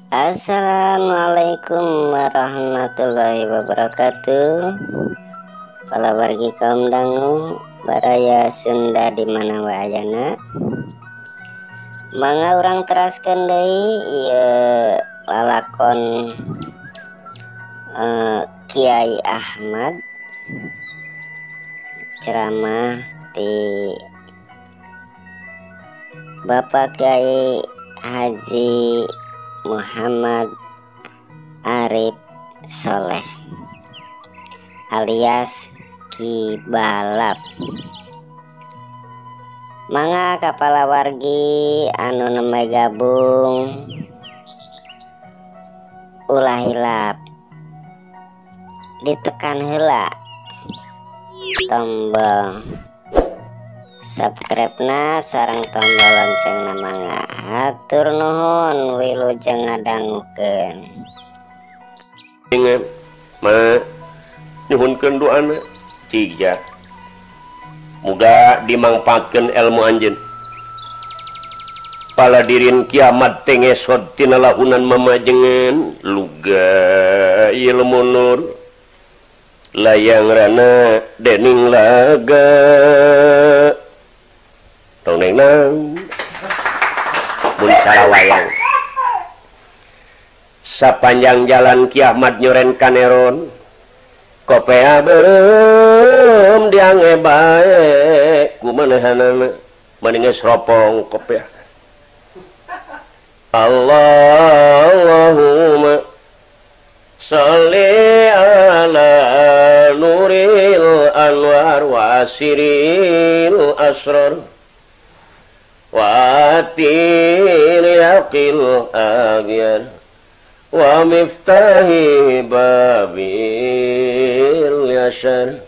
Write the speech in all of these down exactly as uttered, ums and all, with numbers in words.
Assalamualaikum warahmatullahi wabarakatuh. Para wargi kaum dangu baraya Sunda di mana wayana. Mangga urang teraskeun deui ieu lalakon uh, Kiai Ahmad ceramah di Bapak Kiai Haji Muhammad Arif Soleh alias Ki Balap. Mangga kapala wargi anu nembe gabung ulah hilap ditekan heula tombol subscribe na sareng tombol lonceng na mangga. Hatur nuhun wilujeng ngadangukeun. Ingat ma nyuhunkeun doana ciga muga dimangpaatkeun ilmu anjeun paladirin kiamat teh ngesot tina lahunan mamajengan luga ilmu nur layang rana dening laga tong neng nang mun sarawayang sapanjang jalan kiamat nyoren kaneron kopea berem diange bae kumanehanana mendinges ropong kopea Allahumma sholli ala nuril anwar wasiril asrar watil yaqil aghyar wa miftahi babil yashar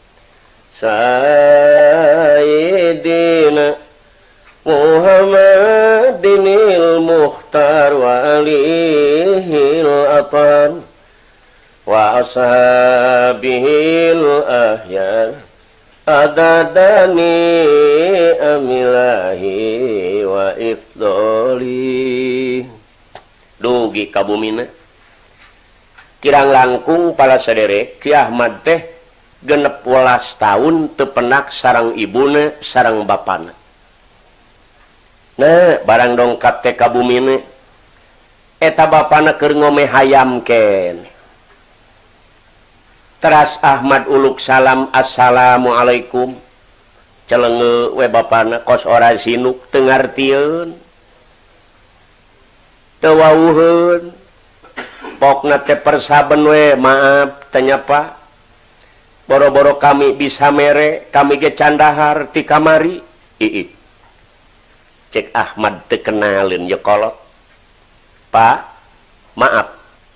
sayyidina Muhammadinil mukhtar wa alihil atar wa ashabihil ahyar adadani amilahi wa ifdoli dugi kabumina kirang langkung pala saderek Ki Ahmad teh genep welas tahun tepenak sarang ibuna sarang bapana. Nah barang dongkat teh kabumina eta bapana keur ngome hayam ken teras Ahmad uluk salam assalamualaikum celenge we bapana kos ora sinuk teu ngartieun teu wawuheun pokna teh persaben we maaf teu nyapa boro-boro kami bisa mere kami ge candahar ti kamari ii cek Ahmad teu kenalin ye kolot Pak maaf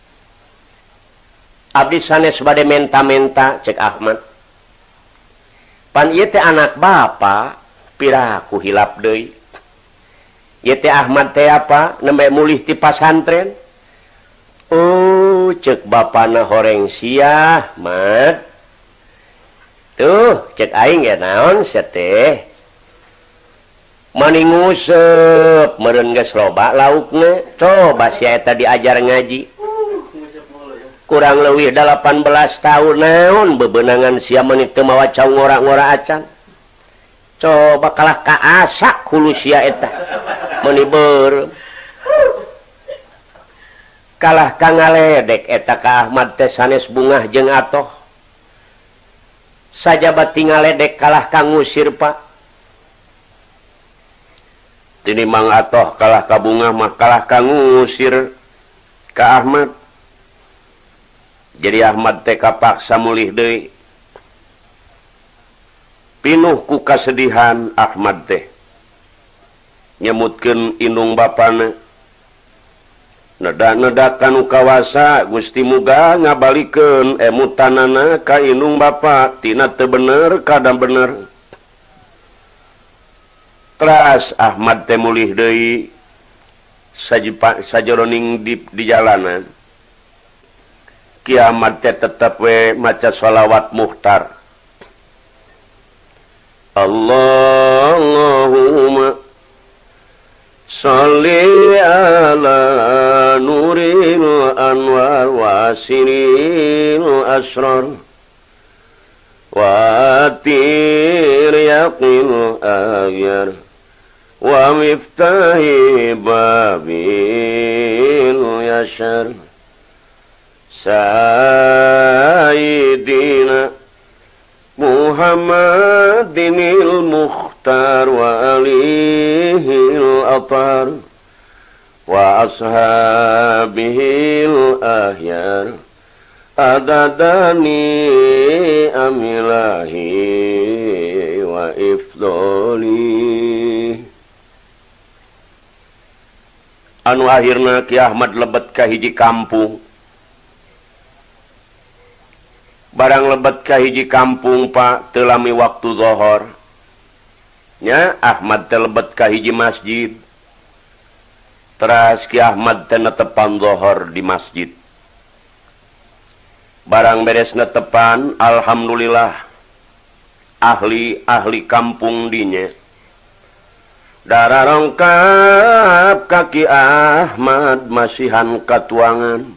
abdi sanes bade menta-menta cek Ahmad pan ieu teh anak bapa piraku hilap deui ieu teh Ahmad teh apa nembe mulih ti pasantren oh cek bapana horeng sia Mat tuh cek aing ya naon sia teh mani nguseup meureun geus loba laukna coba sia eta diajar ngaji kurang leuwih delapan belas tahun naon bebenangan sia meni teu mawa cau ngora-ngora acan coba kalah ka asak hulu sia eta meni beureum kalah ka ngaledek eta ka Ahmad teh sanes bungah jeung atoh sajabat ngaledek kalah ka ngusir Pak tini mang atoh kalah ka bungah mah kalah ka ngusir ka Ahmad. Jadi Ahmad teh kapaksa mulih deui pinuh ku kasedihan Ahmad teh nyemutkeun indung bapana neda-neda kanu kawasa Gusti muga ngabalikeun emutanana ka indung bapa tina teu bener kada bener teras Ahmad teh mulih deui sajroning di, di jalanan kiamat teh tetep we maca sholawat muhtar Allahumma Sholli ala nuril anwar wasiril asrar watir yaqil agyar wa miftahi babil yashar Sayyidina Muhammadinil Mukhtar wa alihil atar wa ashabihil ahyar adadani amilahi wa ifdoli. Anu akhirna Ki Ahmad lebet ka hiji kampung. Barang lebet ka hiji kampung Pak telami waktu zuhur nya Ahmad teh lebet ka hiji masjid. Teras Ki Ahmad teh netepan zuhur di masjid. Barang beres netepan alhamdulillah ahli-ahli kampung dinya dararongkap kaki Ahmad masihan katuangan.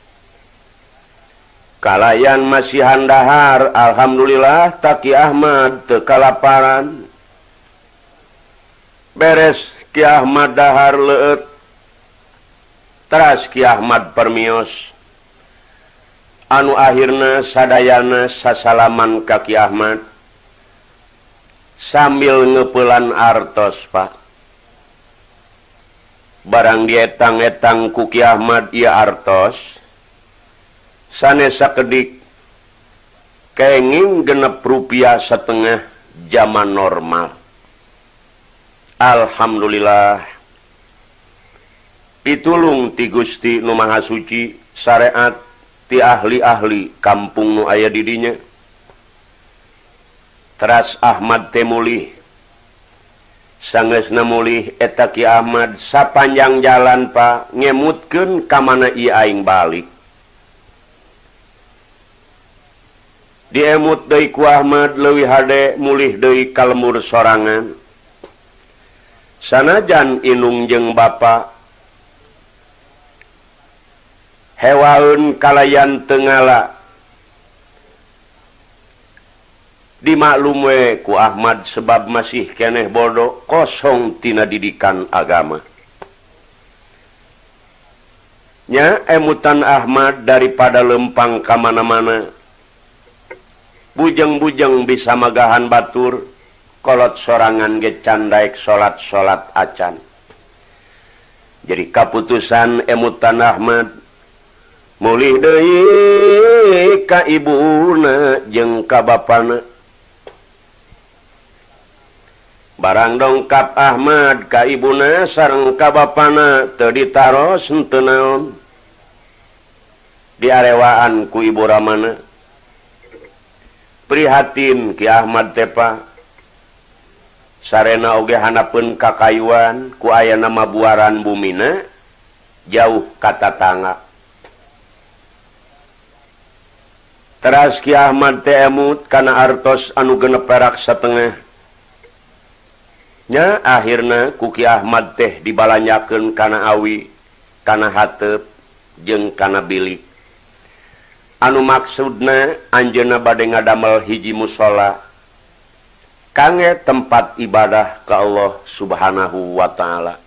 Kalayan masihan dahar alhamdulillah taki Ahmad teu kalaparan. Beres Ki Ahmad dahar leueut teras Ki Ahmad permios. Anu akhirna sadayana sasalaman ka Ki Ahmad sambil ngeupelan artos Pak. Barang dietang-etang ku Ki Ahmad ieu artos sanes sakedik kenging genep rupiah setengah zaman normal. Alhamdulillah pitulung ti Gusti Nu Maha Suci syariat ti ahli-ahli kampung nu aya di dinya. Teras Ahmad teh mulih. Sangeusna mulih eta Ki Ahmad sapanjang jalan Pak ngemutkeun ka mana ieu aing balik. Diemut deui ku Ahmad leuwih hade mulih deui ka lemur sorangan. Sanajan inung jeung bapa hewaeun kalayan teu ngala dimaklum we ku Ahmad sebab masih keneh bodoh kosong tina didikan agama. Nya emutan Ahmad daripada lempang ka mana-mana. Bujeng-bujeng bisa magahan batur kolot sorangan ge can daek salat-salat acan. Jadi kaputusan emutan Ahmad mulih deui ka ibuna jeung ka bapana. Barang dongkap Ahmad ka ibuna sareng ka bapana teu ditaros henteu naon. Diarewaan ku ibu ramana. Prihatin Ki Ahmad teh Pak. Sarena oge hanapeun kakayuan ku aya nama buaran bumina jauh ka tatangga. Teras Ki Ahmad teh emut kana artos anu genep perak satengah. Nya akhirna ku Ki Ahmad teh dibalanyakeun kana awi, kana hateup jeung kana bilik. Anu maksudna anjeunna bade ngadamel hiji mushola kange tempat ibadah ka Allah Subhanahu wa taala.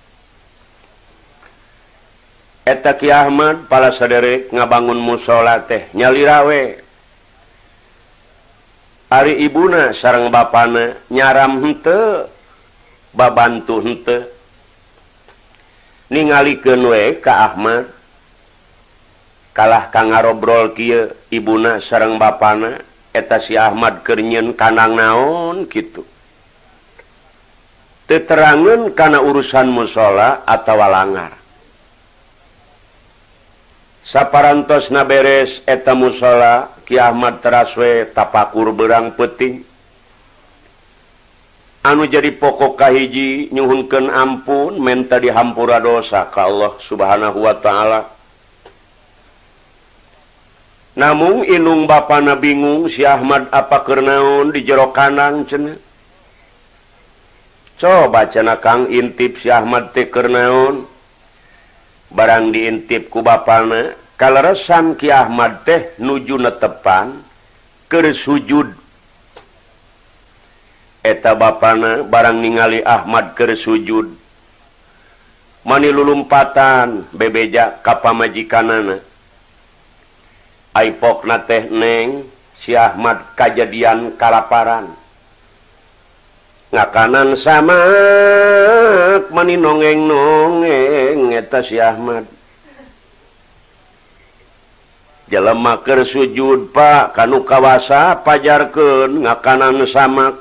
Eta Ki Ahmad pala saderek ngabangun mushola teh nyalira we. Ari ibuna sareng bapana nyaram henteu, babantu henteu. Ningalikeun we ka Ahmad kalah kang ngarobrol kieu ibuna sareng bapana eta si Ahmad keur nyieun kandang naon kitu. Teu terangeun kana urusan mushola atawa langar. Saparantosna beres eta mushola Ki Ahmad teras we tapakur beurang peuting. Anu jadi pokok kahiji nyuhunkeun ampun menta dihampura dosa ka Allah Subhanahu wa taala. Namun inung bapana bingung si Ahmad apa keur naon di jero kandang cenah. coba cenah Kang intip si Ahmad teh keur naon barang diintip ku bapana kaleresan Ki Ahmad teh nuju netepan keur sujud eta bapana barang ningali Ahmad keur sujud mani lulumpatan bebeja ka pamajikanana aipokna teh neng si Ahmad kajadian kalaparan ngakanan sama mani nongeng-nongeng eta si Ahmad jelema keur sujud Pak kanu kawasa pajarkeun ngakanan sama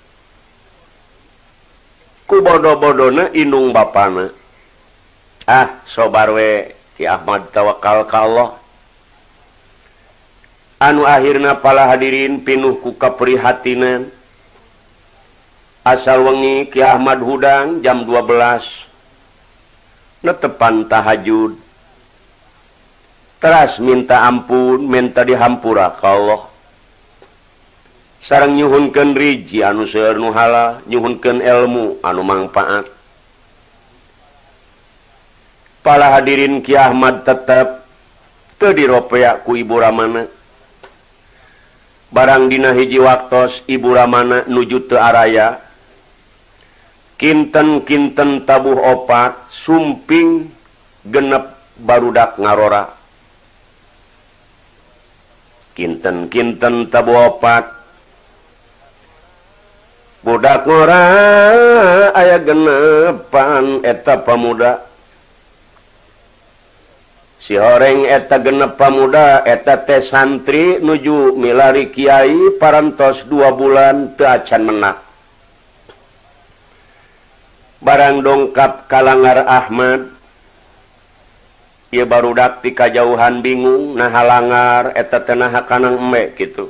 ku bodo-bodona indung bapana ah sobar we Ki Ahmad tawakal ka Allah anu akhirna pala hadirin pinuh ku kaprihatinan asal wengi Ki Ahmad hudang jam dua belas netepan tahajud teras minta ampun minta dihampura ka Allah sareng nyuhunkeun riji anu seueur nu halal nyuhunkeun ilmu anu mangpaat pala hadirin Ki Ahmad tetep teu diropea ku ibu ramana barang dina hiji waktos ibu ramana nuju teu araya kinten-kinten tabuh opat sumping genep barudak ngarora kinten-kinten tabuh opat budak ngora aya genepan eta pamuda si horeng eta genep pamuda eta teh santri nuju milari kiai parantos dua bulan teu acan menak barang dongkap kalangar Ahmad ieu barudak ti kajauhan bingung naha langar eta teh naha kanang eme kitu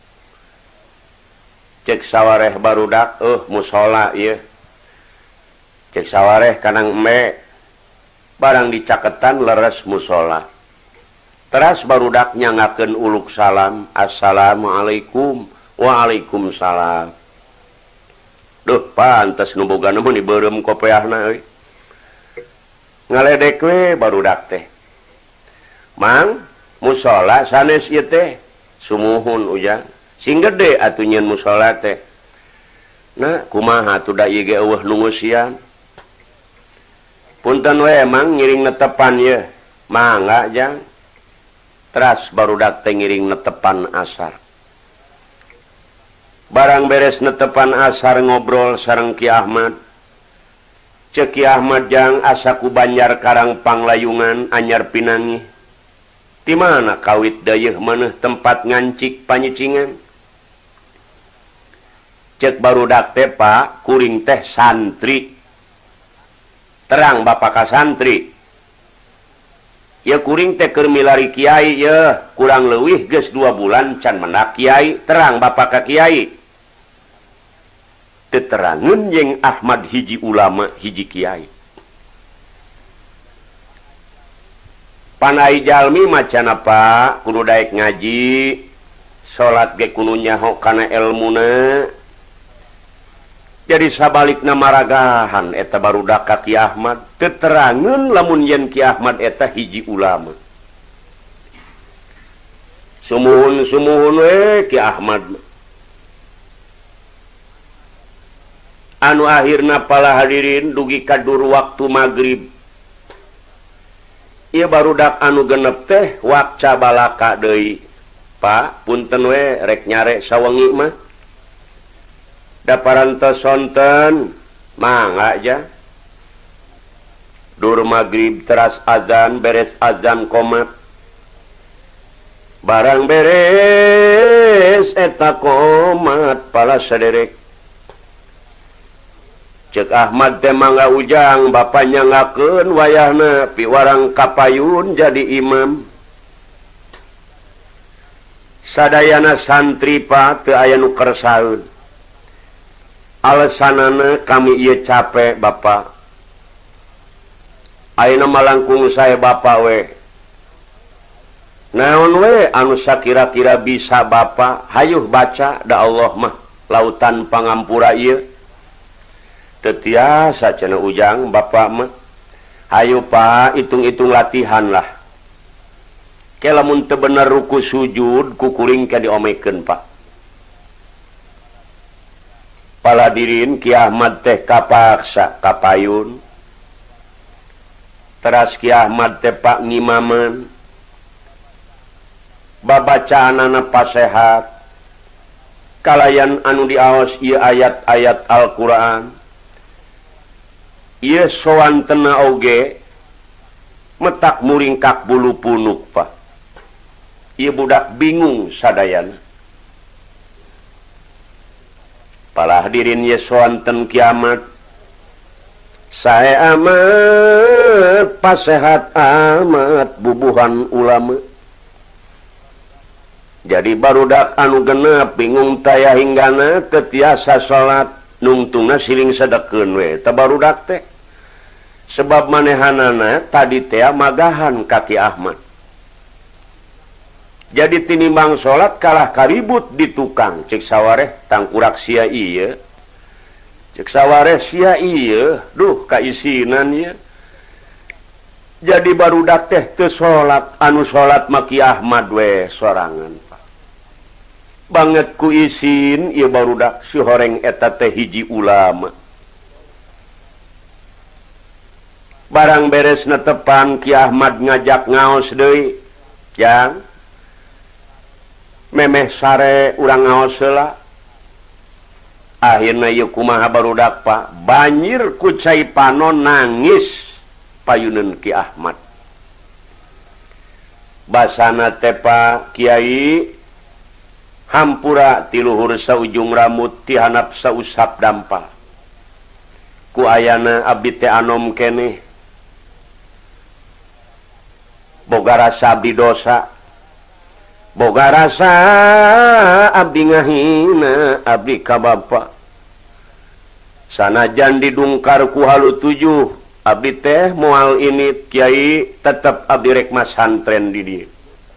cek sawareh barudak euh musola ieu cek sawareh kanang eme barang dicaketan leres musola teras barudak nyangakeun uluk salam assalamualaikum waalaikumsalam duh pantes nu boga mah dibeureum kopeahna euy ngaledek we barudak teh mang musola sanes ieu teh sumuhun ujang sing gede atuh nyeun musola teh nah kumaha atuh da ieu ge eueuh nu ngeusian punten we emang ngiring netepan ieu mangga jang teras barudak teh ngiring netepan asar barang beres netepan asar ngobrol sareng Ki Ahmad cek Ki Ahmad jang asa ku Banjar Karang Panglayungan anyar pinangi ti mana kawit dayeuh maneh tempat ngancik panyicingan cek barudak teh Pak kuring teh santri terang bapak ka santri ya kuring teh keur milari kiai ya kurang leuwih geus dua bulan can mendak kiai terang bapak ka kiai teterangeun jeung Ahmad hiji ulama hiji kiai panai jalmi macan apa kudu daek ngaji salat ge kudu nyaho kana elmuna jadi sabalikna maragahan eta barudak ka Ki Ahmad teterangeun lamun yen Ki Ahmad eta hiji ulama sumuhun-sumuhun we Ki Ahmad anu akhirna pala hadirin dugi kadur waktu maghrib ieu barudak anu genep teh wakca balaka deui Pak punten we rek nyare sawengi mah da parantos sonten mangga aja dur maghrib teras azan beres azan qomat barang beres eta qomat pala saderek cek Ahmad teh mangga ujang bapaknya ngakeun wayahna piwarang kapayun jadi imam sadayana santri Pak teu aya nu kersaeun alasanana kami ieu capek Bapak ayeuna malangkung sae Bapak we naon we anu sakira-kira bisa Bapak hayuh baca da Allah mah lautan pangampura ieu tetiasa cenah ujang bapak mah hayu Pak hitung-hitung latihan lah ke lamun teu bener ruku sujud kukuring ke diomekeun Pak paladirin Ki Ahmad teh kapaksa kapayun teras Ki Ahmad teh Pak ngimaman babacaanana pasehat kalayan anu diaos ieu ayat-ayat Al-Qur'an ieu sowan tena oge metak muringkak bulu punuk Pak ieu budak bingung sadayana palah hadirin ieu sowan ten kiamat sae amat pasehat amat bubuhan ulama jadi barudak anu genep bingung taya hinggana tetiasa salat nungtungna siling sedekeun we teh barudak teh sebab manehanana tadi teh magahan kaki Ahmad jadi tinimbang salat kalah karibut di tukang cek sawareh tangkurak sia ieu cek sawareh sia ieu duh kaisinan ieu jadi barudak teh teu salat anu salat maki Ahmad we sorangan banget ku isin ieu barudak si horeng eta teh hiji ulama barang beres netepan Ki Ahmad ngajak ngaos deui jang memeh sare urang ngaos heula akhirna ieu kumaha barudak Pak banjir ku cai panon nangis payuneun Ki Ahmad basana teh Pak Kiai hampura ti luhur saujung rambut ti handap sausap dampal ku ayana abdi teh anom keneh boga rasa abdi dosa boga rasa abdi ngahina abdi ka bapa sanajan didungkar ku halu tujuh abdi teh moal ini Kiai tetep abdi rek masantren di dieu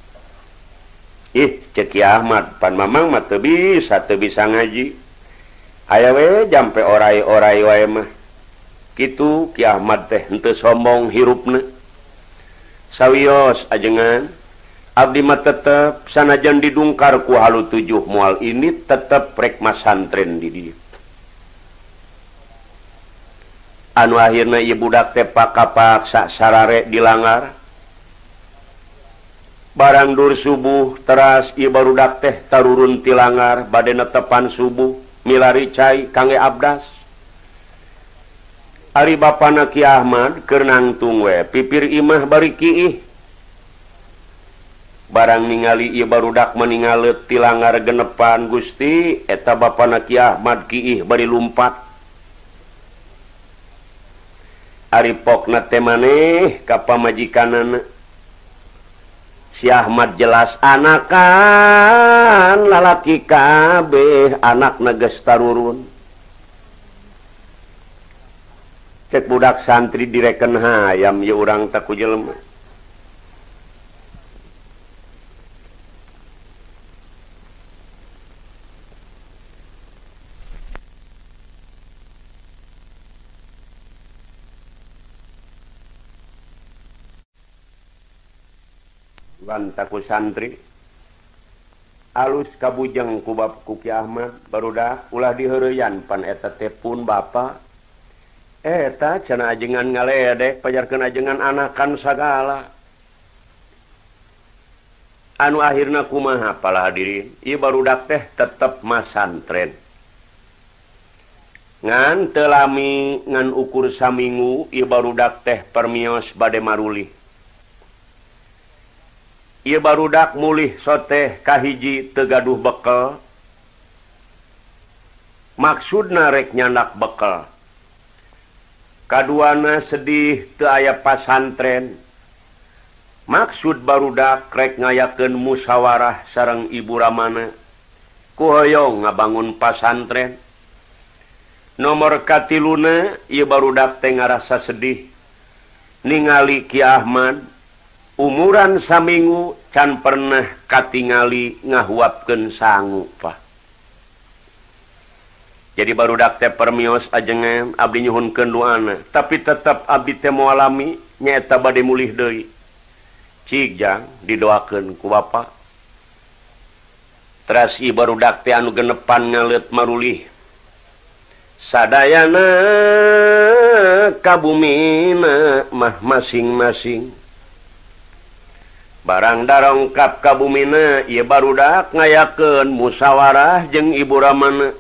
ih cek Ki Ahmad pan mamang mah teu bisa teu bisa ngaji aya we jampe orai-orai wae mah kitu Ki Ahmad teh henteu sombong hirupna sawios ajengan abdi mah tetep sanajan didungkar ku halu tujuh moal ini tetep rek masantren di dieu anu akhirna ieu budak teh pakapaksa sarare dilangar barang dur subuh teras ieu barudak teh tarurun ti langar bade netepan subuh milari cai kangge abdas ari bapana Ki Ahmad keur nangtung we pipir imah bari kiih barang ningali ieu barudak meningaleut ti langar genepan Gusti eta bapana Ki Ahmad kiih bari lumpat ari pokna teh maneh ka pamajikanana si Ahmad jelas anakan lalaki kabeh anak neges tarurun cek budak santri direken hayam ya urang tak ku jelema bantaku santri alus kabujeng ku bapku Ki Ahmad barudak ulah diheureyan pan eta teh pun bapa eta cenah ajengan ngaledek pajarkeun ajengan anakan sagala anu akhirna kumaha pala hadirin ieu barudak teh tetep masantren ngan teu lami ngan ukur saminggu ieu barudak teh permios bade marulih ieu barudak mulih soteh kahiji teu gaduh bekel maksudna rek nyandak bekel kaduana sedih teu aya pasantren maksud barudak rek ngayakeun musyawarah sareng ibu ramana ku hoyong ngabangun pasantren nomor katiluna ieu barudak teh ngarasa sedih ningali Ki Ahmad umuran saminggu can pernah katingali ngahuapkeun sangu Pak Jadi barudak teh permios ajengan abdi nyuhunkeun doana, tapi tetap abdi teh moal alami nyaeta bade mulih deui. Cik jang didoakeun ku bapa. Teras ieu barudak teh anu genepan ngaleut marulih. Sadayana kabumina mah masing-masing. Barang darongkap kabumina ieu barudak ngayakeun musyawarah jeung ibu ramana.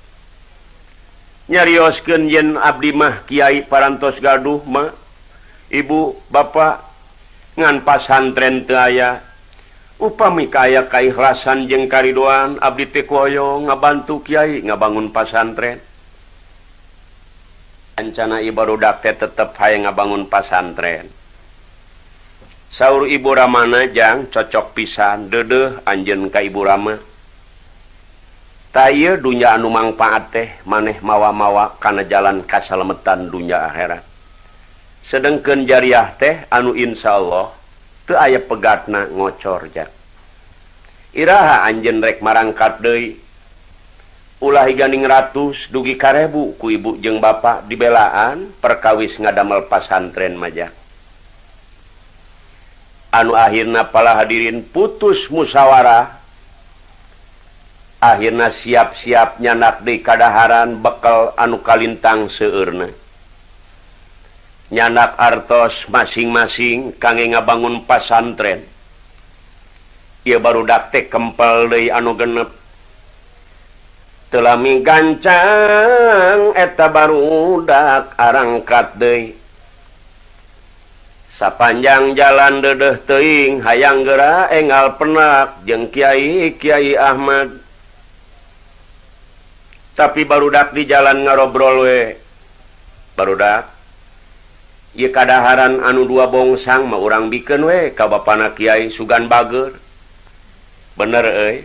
Nyarioskeun yen abdi mah kiai parantos gaduh mah ibu bapak ngan pasantren teu aya upami kaya kaikhlasan jeung karidoan abdi teh koyong ngabantu kiai ngabangun pasantren. Ancana ibu barudak teh tetep hayang ngabangun pasantren. Saur ibu ramana jang cocok pisan deudeuh anjeun ka ibu rama. Taya dunya anu mangpaat teh maneh mawa-mawa kana jalan kasalametan dunya akhirat. Sedengkeun jariah teh anu insyaallah teu aya pegatna ngocor jak. Iraha anjeun rek marangkat deui. Ulah higaning ratus dugi karebu ku ibu jeung bapa dibelaan perkawis ngadamel pasantren majak. Anu akhirna pala hadirin putus musyawarah. Akhirna siap-siap nyanak deui kadaharan bekal anu kalintang seueurna. Nyanak artos masing-masing kangge ngabangun pasantren. Ieu barudak teh kempel deui anu genep. Teu lami gancang eta barudak arangkat deui. Sapanjang jalan deudeuh teuing hayang geura enggal penak jeung Kiai-Kiai Ahmad. Tapi barudak di jalan ngarobrol we. Barudak ieu kadaharan anu dua bongsang mah urang bikeun we ka bapana Kiai Sugan Bageur. Bener euy.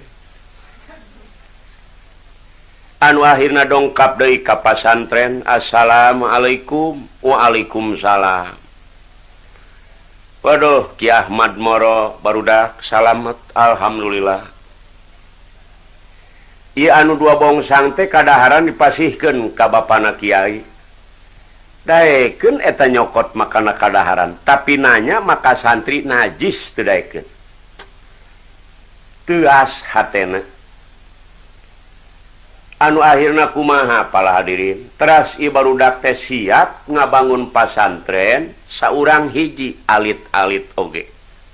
Anu akhirna dongkap deui ka pasantren. Assalamualaikum. Waalaikumsalam. Waduh, Ki Ahmad moro barudak salamet alhamdulillah. Ieu anu dua bongsang teh kadaharan dipasihkeun ka bapana Kiai. Daekeun eta nyokot makana kadaharan, tapi nanya maka santri najis teu daekeun. Teuas hatena. Anu akhirna kumaha pala hadirin? Teras ieu barudak teh siap ngabangun pasantren saurang hiji alit-alit oge.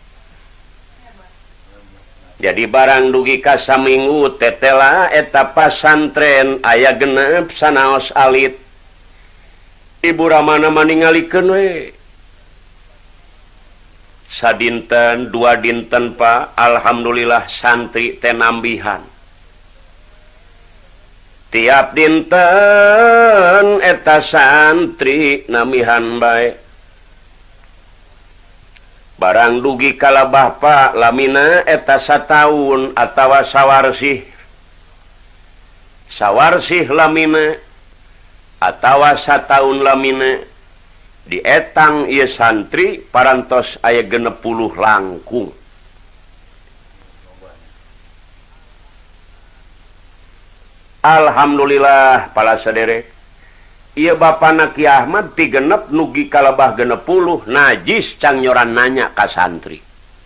Jadi barang dugi ka saminggu tetela eta pasantren aya genep sanaos alit. Ibu ramana maningalikeun we. Sadinten dua dinten Pak, alhamdulillah santri teh nambihan. Tiap dinten eta santri nambihan bae. Barang dugi kalabah Pak lamina eta sataun atawa sawarsih. Sawarsih lamina atawa sataun lamina di etang ieu santri parantos aya genep puluh langkung. Alhamdulillah pala saderek. Ieu bapana Ki Ahmad ti genep nugi kalabah genep puluh najis cang nyoran nanya ka santri.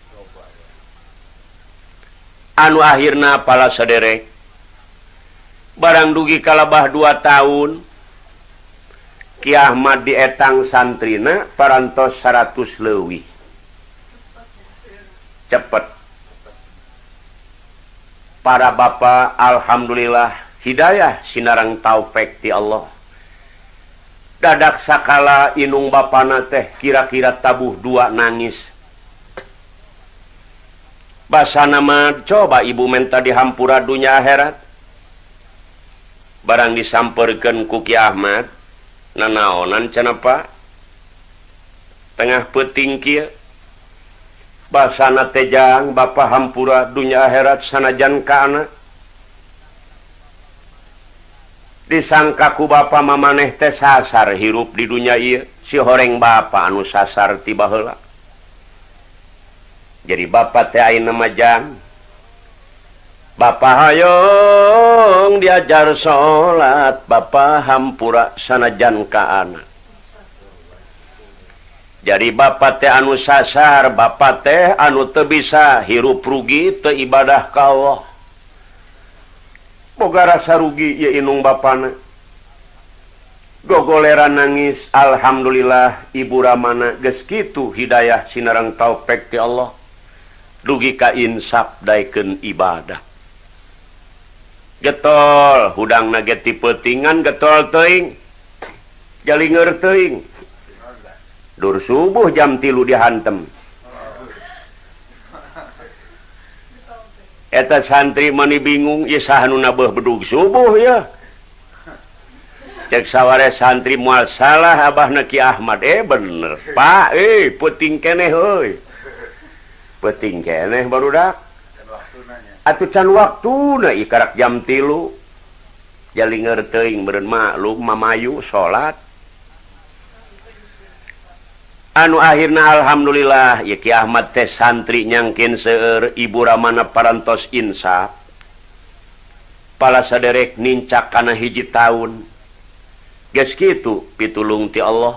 Anu akhirna pala saderek barang dugi kalabah dua tahun Ki Ahmad dietang santrina parantos seratus leuwih. Cepet. Para bapa alhamdulillah hidayah sinarang taufik ti Allah. Dadak sakala inung bapana teh kira-kira tabuh dua nangis. Basana mah coba ibu menta dihampura dunya akhirat. Barang disamperkeun ku Ki Ahmad, nanaonan cenah Pak? Tengah peuting kieu. Basana teh jang bapa hampura dunya akhirat sanajan ka anak. Disangka ku bapa mamaneh teh sasar hirup di dunia ieu, si horeng bapa anu sasar ti baheula. Jadi bapa teh ayeuna mah jang Bapak hayong diajar salat, Bapak hampura sanajan ka anak. Jadi bapak teh anu sasar, bapak teh anu teu bisa hirup rugi teu ibadah ka Allah. Boga rasa rugi ya inung bapana. Gogoleran nangis, alhamdulillah ibu ramana geus kitu hidayah sinareng taufik ti Allah. Dugi ka insaf daekeun ibadah. Getol hudangna ge ti peutingan getol teuing. Jalingeur teuing. Dur subuh jam tilu dihantem. Eta santri mani bingung, ya sahanu nabeh bedug subuh ya. Cek saware santri moal salah abahna Ki Ahmad. Eh bener, Pak, eh peuting keneh heuy. Peuting keneh barudak. Atuh can waktuna ikarak jam tilu. Jalingeur teuing beureun maklum mamayu salat. Anu akhirna alhamdulillah ya Ki Ahmad teh santri nyangkin seueur ibu ramana parantos insaf. Pala saderek nincak kana hiji taun. Geus kitu pitulung ti Allah.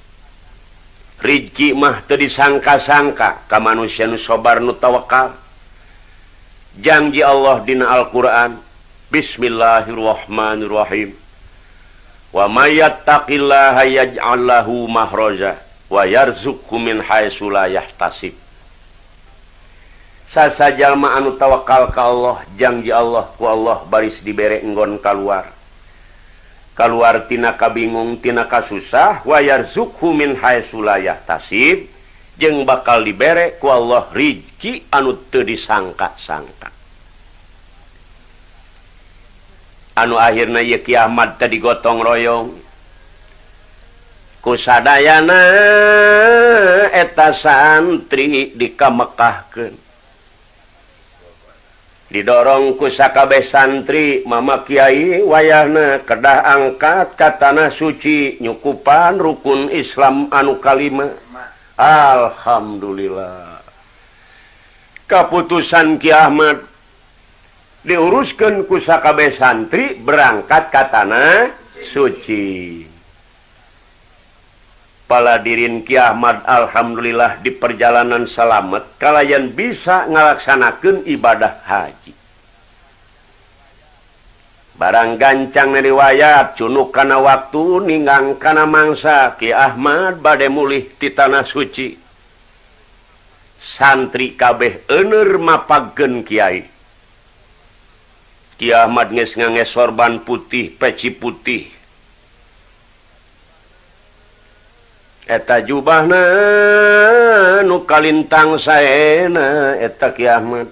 Rizki mah teu disangka-sangka ka manusia nu sabar nu tawakal. Janji Allah dina Al-Qur'an, Bismillahirrahmanirrahim. Wa may yattaqillaha yaj'al lahu mahraja wa yarzuqhu min haitsu la yahtasib. Sasajalma anu tawakal ka Allah, janji Allah ku Allah baris dibere enggon kaluar. Kaluar tina kabingung tina kasusah, wa yarzuqhu min haitsu la yahtasib, jeung bakal dibere ku Allah rizki anu teu disangka-sangka. Anu akhirna ye Ki Ahmad tadi gotong royong kusadayana eta santri dikamekahkeun. Didorong ku sakabeh santri mama kiai wayahna kedah angkat ka tanah suci nyukupan rukun Islam anu kalima. Alhamdulillah. Kaputusan Ki Ahmad diuruskeun ku sakabeh santri berangkat ka tanah suci. Paladirin Ki Ahmad alhamdulillah di perjalanan selamat kalayan bisa ngalaksanakeun ibadah haji. Barang gancang riwayat cunuk kana waktu ninggang kana mangsa Ki Ahmad bade mulih ti tanah suci. Santri kabeh euneur mapagkeun kiai. Ki Ahmad geus ngangge sorban putih, peci putih. Eta jubahna nu kalintang saena eta Ki Ahmad.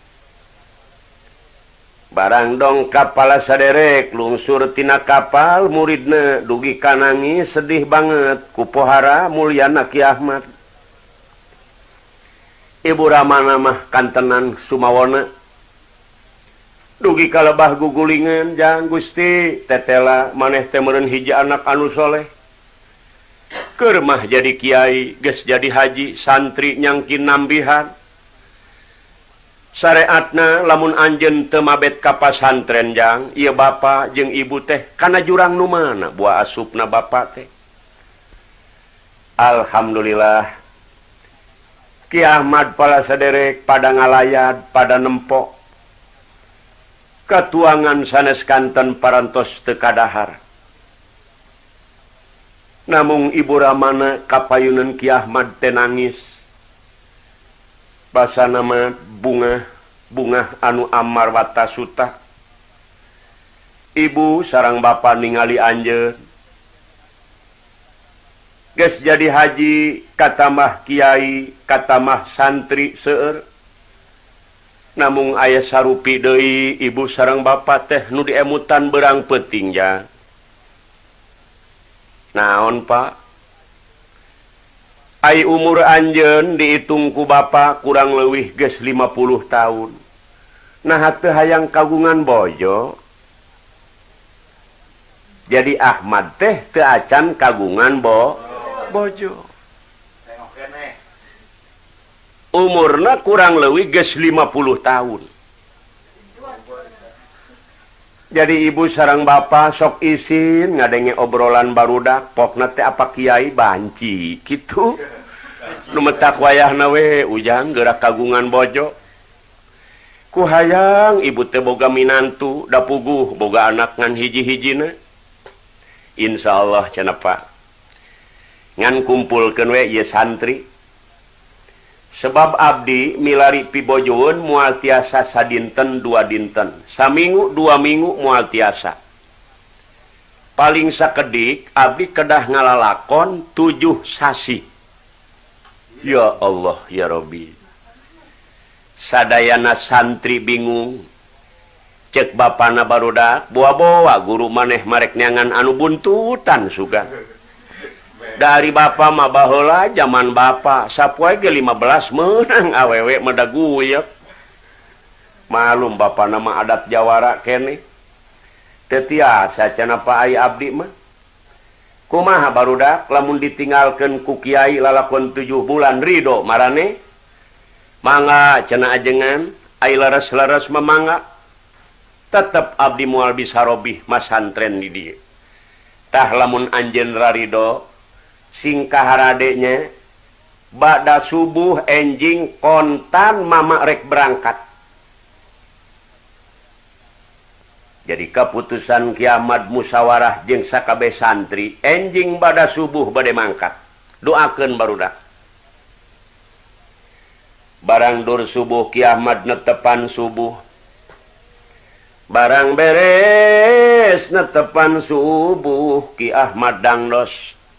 Barang dong kapal saderek lungsur tina kapal muridna dugi kanangis sedih banget ku pohara mulyana Ki Ahmad. Ibu ramana mah kantenan sumawana. Dugi kalebah gugulingan jang Gusti tetela maneh teh meureun hiji anak anu soleh. Keur mah jadi kiai, geus jadi haji, santri nyangkin nambihan. Syariatna lamun anjeun teu mabet ka pasantren jang, ieu bapa jeung ibu teh kana jurang nu mana buah asupna bapa teh. Alhamdulillah. Ki Ahmad pala saderek pada ngalayad, pada nempok. Katuangan sanes kanten parantos teu kadahar. Namung ibu ramana kapayunan Ki Ahmad teh nangis. Basa nama bunga, bunga anu amar wata suta. Ibu sarang bapa ningali anjeun. Geus jadi haji, katamah kiai, katamah santri seueur. Namung aya sarupi deui ibu sareng bapa teh nu diemutan berang peuting ja. Naon Pak? Ai umur anjeun dihitung ku bapa kurang leuwih geus lima puluh tahun. Nah teu hayang kagungan bojo. Jadi Ahmad teh teu acan kagungan bo bojo. Umurna kurang leuwih geus lima puluh tahun. Jadi ibu sareng bapak sok isin ngadenge obrolan barudak pokna teh apa kiai banci gitu nu metak wayahna we ujang gerak kagungan bojo ku hayang ibu teh boga minantu da puguh boga anak ngan hiji-hijina insyaallah cenah Pak ngan kumpulkeun we ieu santri sebab abdi milari pibojoeun moal tiasa sadinten dua dinten saminggu dua minggu moal tiasa paling sakedik abdi kedah ngalalakon tujuh sasi ya Allah ya Rabbi sadayana santri bingung cek bapana barudak bawa-bawa guru maneh marek neangan anu buntutan sugan dari bapak mah baheula zaman bapak sapoe ge lima belas meunang awewe medaguyep malum bapak nama adat jawara kene teu tiasa cenah Pak ai abdi mah kumaha barudak lamun ditinggalkeun ku kiai lalakon tujuh bulan ridho marane mangga cenah ajengan ai leres-leres memangga tetep abdi moal bisa robih masantren di dieu tah lamun anjeun raridho singkah haradenya bada subuh enjing kontan mama rek berangkat jadi keputusan kiamat musyawarah jeung sakabeh santri enjing bada subuh bade mangkat doakeun barudak barang dur subuh kiamat netepan subuh barang beres netepan subuh Ki Ahmad dangdos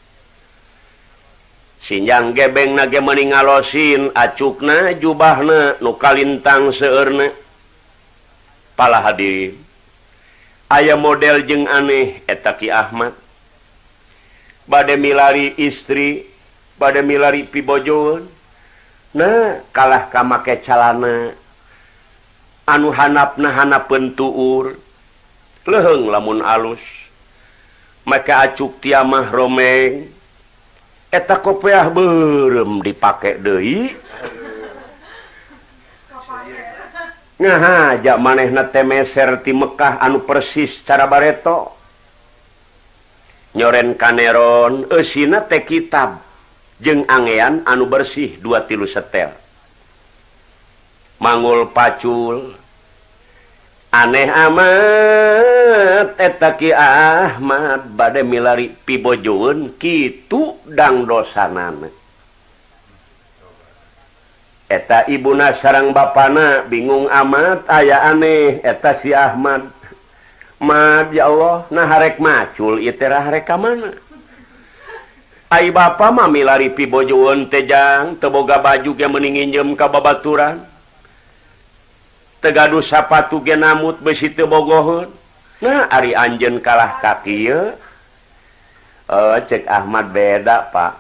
sinjang gebeng nage meningalosin acukna jubahna nu kalintang seueurna pala hadirin aya model jeung aneh eta Ki Ahmad bade milari istri bade milari pibojoeun nah kalah ka make calana anu hanapna hanapeun tuur leheung lamun alus make acuk tiamah romeng eta kopiah beureum dipake deui ngahaja manehna teh meser ti Mekah anu persis cara bareto nyoren kaneron eusina teh kitab jeung angean anu bersih dua tilu setel mangul pacul aneh amat eta Ki Ahmad bade milari pibojoeun kitu dangdosanana eta ibuna sareng bapana bingung amat aya aneh eta si Ahmad mad ya Allah nah harek macul ieu teh harek ka mana ai bapa mah milari pibojoeun teh jang teu boga baju ge meuning nginjem ka babaturan tegaduh sapatu ge namut besi teu bogoheun nah ari anjeun kalah ka kieu oh cek Ahmad beda Pak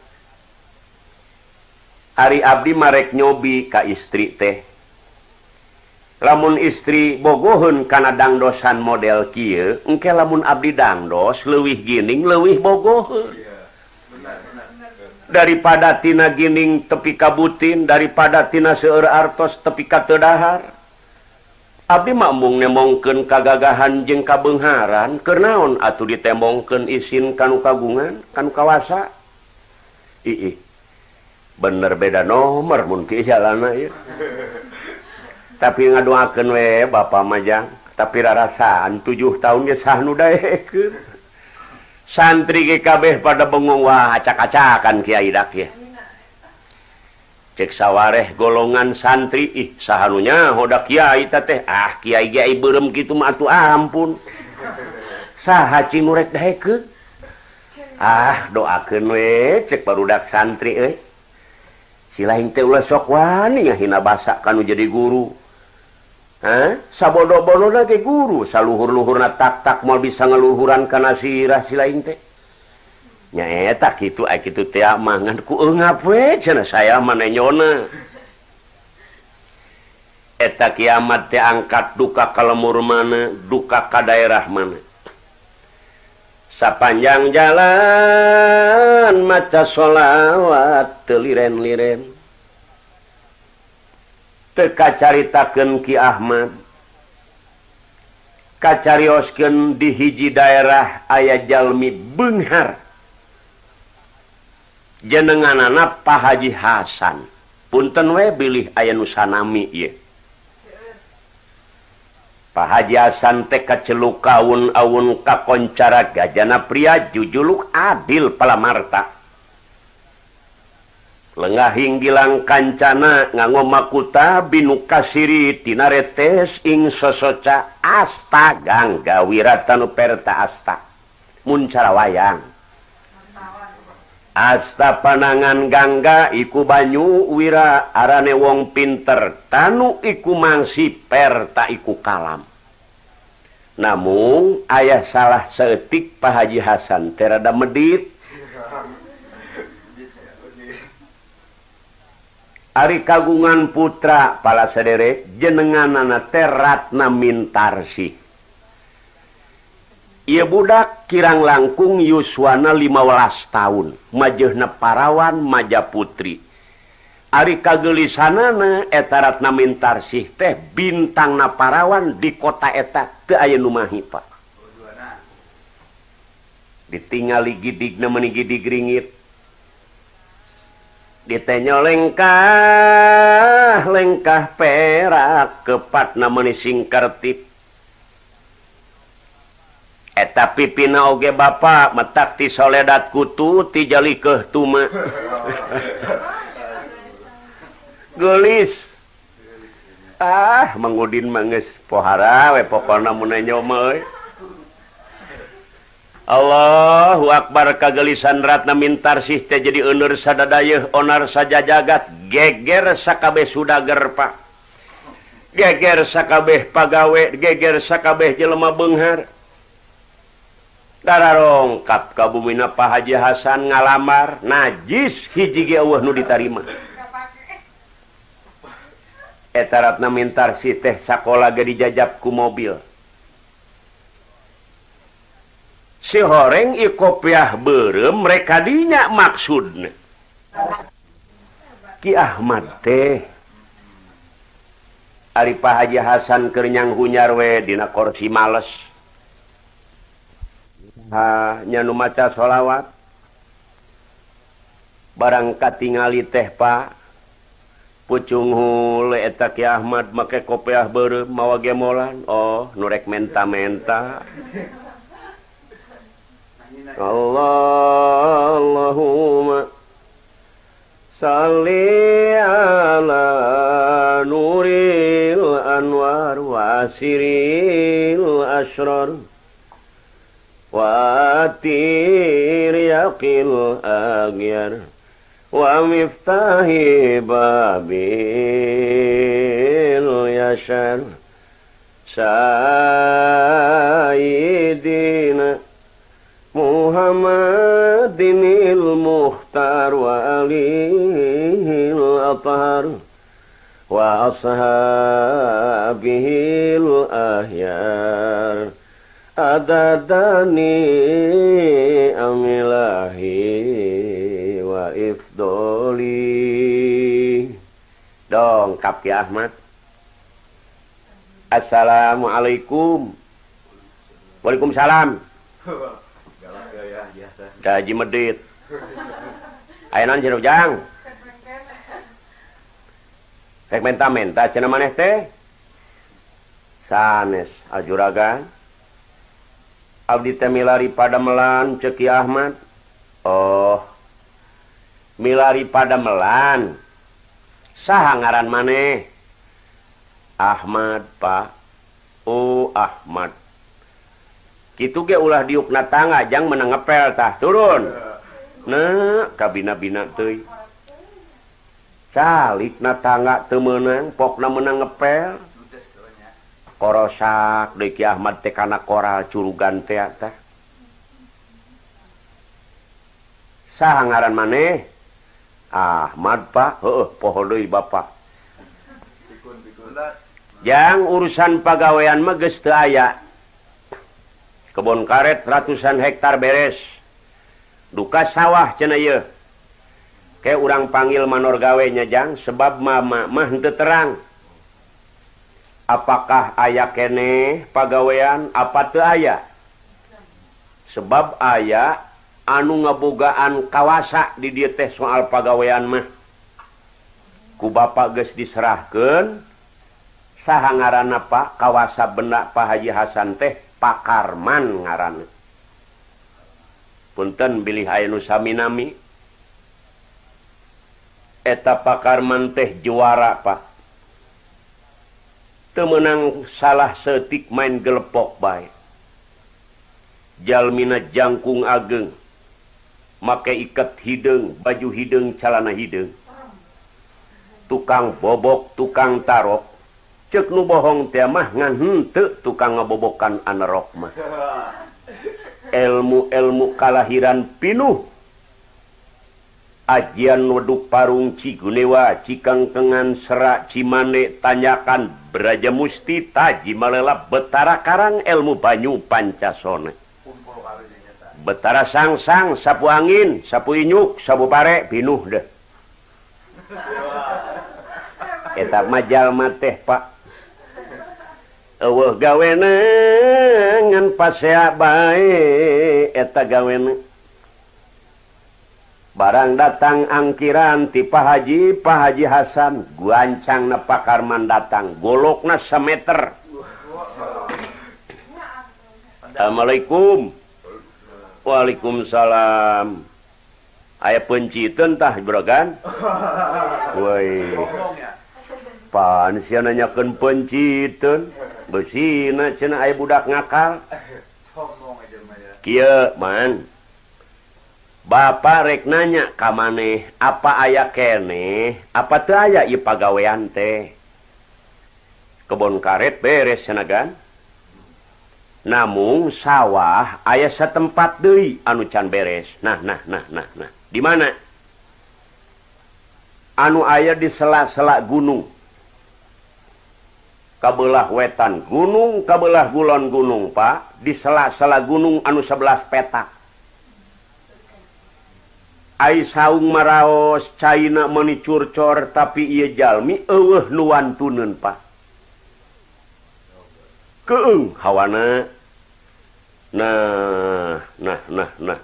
ari abdi marek nyobi ka istri teh lamun istri bogoheun kana dangdosan model kieu engke lamun abdi dangdos leuwih gining leuwih bogoheun daripada tina gining tepi ka butin daripada tina seueur artos tepi ka teu dahar abdi mah mung nemongkeun kagagahan jeung kabeungharan keur naon atuh ditemongkeun isin kanu kagungan kanu kawasa ih bener beda nomor mun ki jalana ieu tapi ngadoakeun we bapa majang tapi rarasaan tujuh tahun ge sah nu daekeun santri ge kabeh pada bengong wah acak-acakan kiai dak ya cek sawareh golongan santri ih sahanunya hodak kiai teh ah kiai ge beureum kitu mah atuh ampun saha cing rek daekeun ah doakeun we cek barudak santri euy silaing teh ulah sok wani ngahina basa kanu jadi guru hah sabodo-bodona ge guru saluhur-luhurna tak-tak moal bisa ngaluhuran kana sirah silaing teh nya eta kitu ai kitu teh mah ngan ku eungap we cenah saya mah nenyona eta kiamat teh angkat duka ka lemur mana duka ka daerah mana sapanjang jalan maca sholawat teu liren-liren teu kacaritakeun Ki Ahmad kacarioskeun di hiji daerah aya jalmi beunghar jenenganana Pak Haji Hasan. Punten we bilih aya nu sanami ieu. Pak Haji Hasan teh kaceluk kaun-aun kakoncara gajana pria jujuluk adil palamarta. Lengah hinggilang kancana nganggo makuta binu kasiri tina retes ing sosoca asta gangga wiratanu perta asta muncara wayang asta panangan gangga iku banyu wira arane wong pinter tanu iku mangsi perta iku kalam. Namun ayah salah seetik Pak Haji Hasan terada medit ari kagungan putra pala sadere jenenganana teh Ratna Mintarsih. Ieu budak kirang langkung yuswana lima belas tahun, majeuhna parawan Majaputri. Ari kageulisanana eta Ratna Mintarsih teh bintangna parawan di kota eta teu aya nu mahi Pak. Ditingali gidigna meuni gidig ringit. Ditenyo lengkah lengkah perak kepatna meuni singkertip. Eta pipina oge bapa metak ti soledad kutu ti jalikeuh tuma. Geulis. Ah, Mang Udin mah geus pohara we pokona mun nyoma euy. Allahu Akbar kagelisan Ratna Mintarsih teh jadi euneur sadadayeuh onar saja jagat geger sakabeh sudager Pak. Geger sakabeh pagawe, geger sakabeh jelema beunghar. Dararongkap ka bumina Pak Haji Hasan ngalamar, najis hiji ge eueuh nu ditarima. Eta Ratna Mintarsih teh sakola ge dijajab ku mobil. Si horeng i kopiah beureum mereka dinya maksudna. Ki Ahmad teh ari Pak Haji Hasan keur nyanghu nyarwe dina kursi males. Ha nya nu maca sholawat. Barang katingali teh Pak pucung hule eta Ki Ahmad make kopiah beureum mawa gemolan. Oh nu rek menta-menta. Allah Allahumma salli ala nuril anwar wa siril asrar wa atir yaqil aghyar wa miftahi babil yashar sayyidina Muhammadinil Mukhtar wa alihil athar wa ashabihil ahyar adadani amilahi wa ifdoli. Dongkap Ki Ahmad. Assalamualaikum. Waalaikumsalam. Haji medit. Ayeuna cenah ujang. Rek menta-menta cenah maneh teh. Sanes ajuragan. Abdi teh milari Pademelan ceuk Ki Ahmad. Oh. Milari Pademelan. Saha ngaran maneh? Ahmad, Pak. Oh, Ahmad. Kitu ge ulah diukna tangga jang menang ngepel tah turun. Nah, kabina-bina teuy. Calikna tangga teu meunang, pokna menang ngepel. Korosak deui Ki Ahmad teh kana koral curugan teh tah. Saha ngaran maneh? Ahmad, Pak. Heueuh, poho deui Bapak. Jang urusan pagawean mah geus teu aya. Kebon karet ratusan hektar beres. Duka sawah cenah ieu. Ke urang panggil manor gawe nya jang sebab mama mah henteu terang. apakah aya kene pagawean apa teu aya? Sebab aya anu ngabogaan kawasa di dieu teh soal pagawean mah. Ku bapa geus diserahkeun saha ngaranna Pak kawasa benda Pak Haji Hasan teh Pakarman ngaranna. Punten bilih aya nu sami-nami. Eta Pakarman teh juara Pak. Teu meunang salah seutik main gelepok bae. Jalmina jangkung ageng. Make iket hideung, baju hideung, calana hideung. Tukang bobok, tukang tarok. Ceuk nu bohong teh mah ngan henteu tukang ngabobokan anerok mah. Ilmu-ilmu kalahiran pinuh. Ajian weduk parung Cigunewa, Cikangkengan, Serak, Cimane, Tanyakan, Braja Musti, Taji Malela, Betara Karang, ilmu banyu Pancasona. Betara Sangsang, Sapu Angin, Sapu Inyuk, Sapu Pare, pinuh deh. Eta majal teh Pak. Eueuh gawena ngan pasea bae eta gawena. Barang datang angkiran ti Pak Haji, Pak Haji Hasan, guancangna Pakarman datang, golokna sameter. Assalamualaikum. Waalaikumsalam. Aya penciteun tah juragan? Woi. Pan sia nanyakeun penciteun, beusina cenah aya budak ngakal. Kieu man. Bapak rek nanya ka maneh, apa aya keneh? Apa teu aya ieu pagawean teh? Kebon karet beres cenah. Namung sawah aya satempat deui anu can beres. Nah, nah, nah, nah, nah. Di mana? Anu aya di sela-sela gunung. Kabelah wetan gunung, kabelah gulon gunung, Pak. Di sela-sela gunung anu sebelas petak. Ai saung maraos, caina meuni curcor, tapi ieu jalmi eueuh nu wantuneun, Pak. Keung hawana. Nah, nah, nah, nah.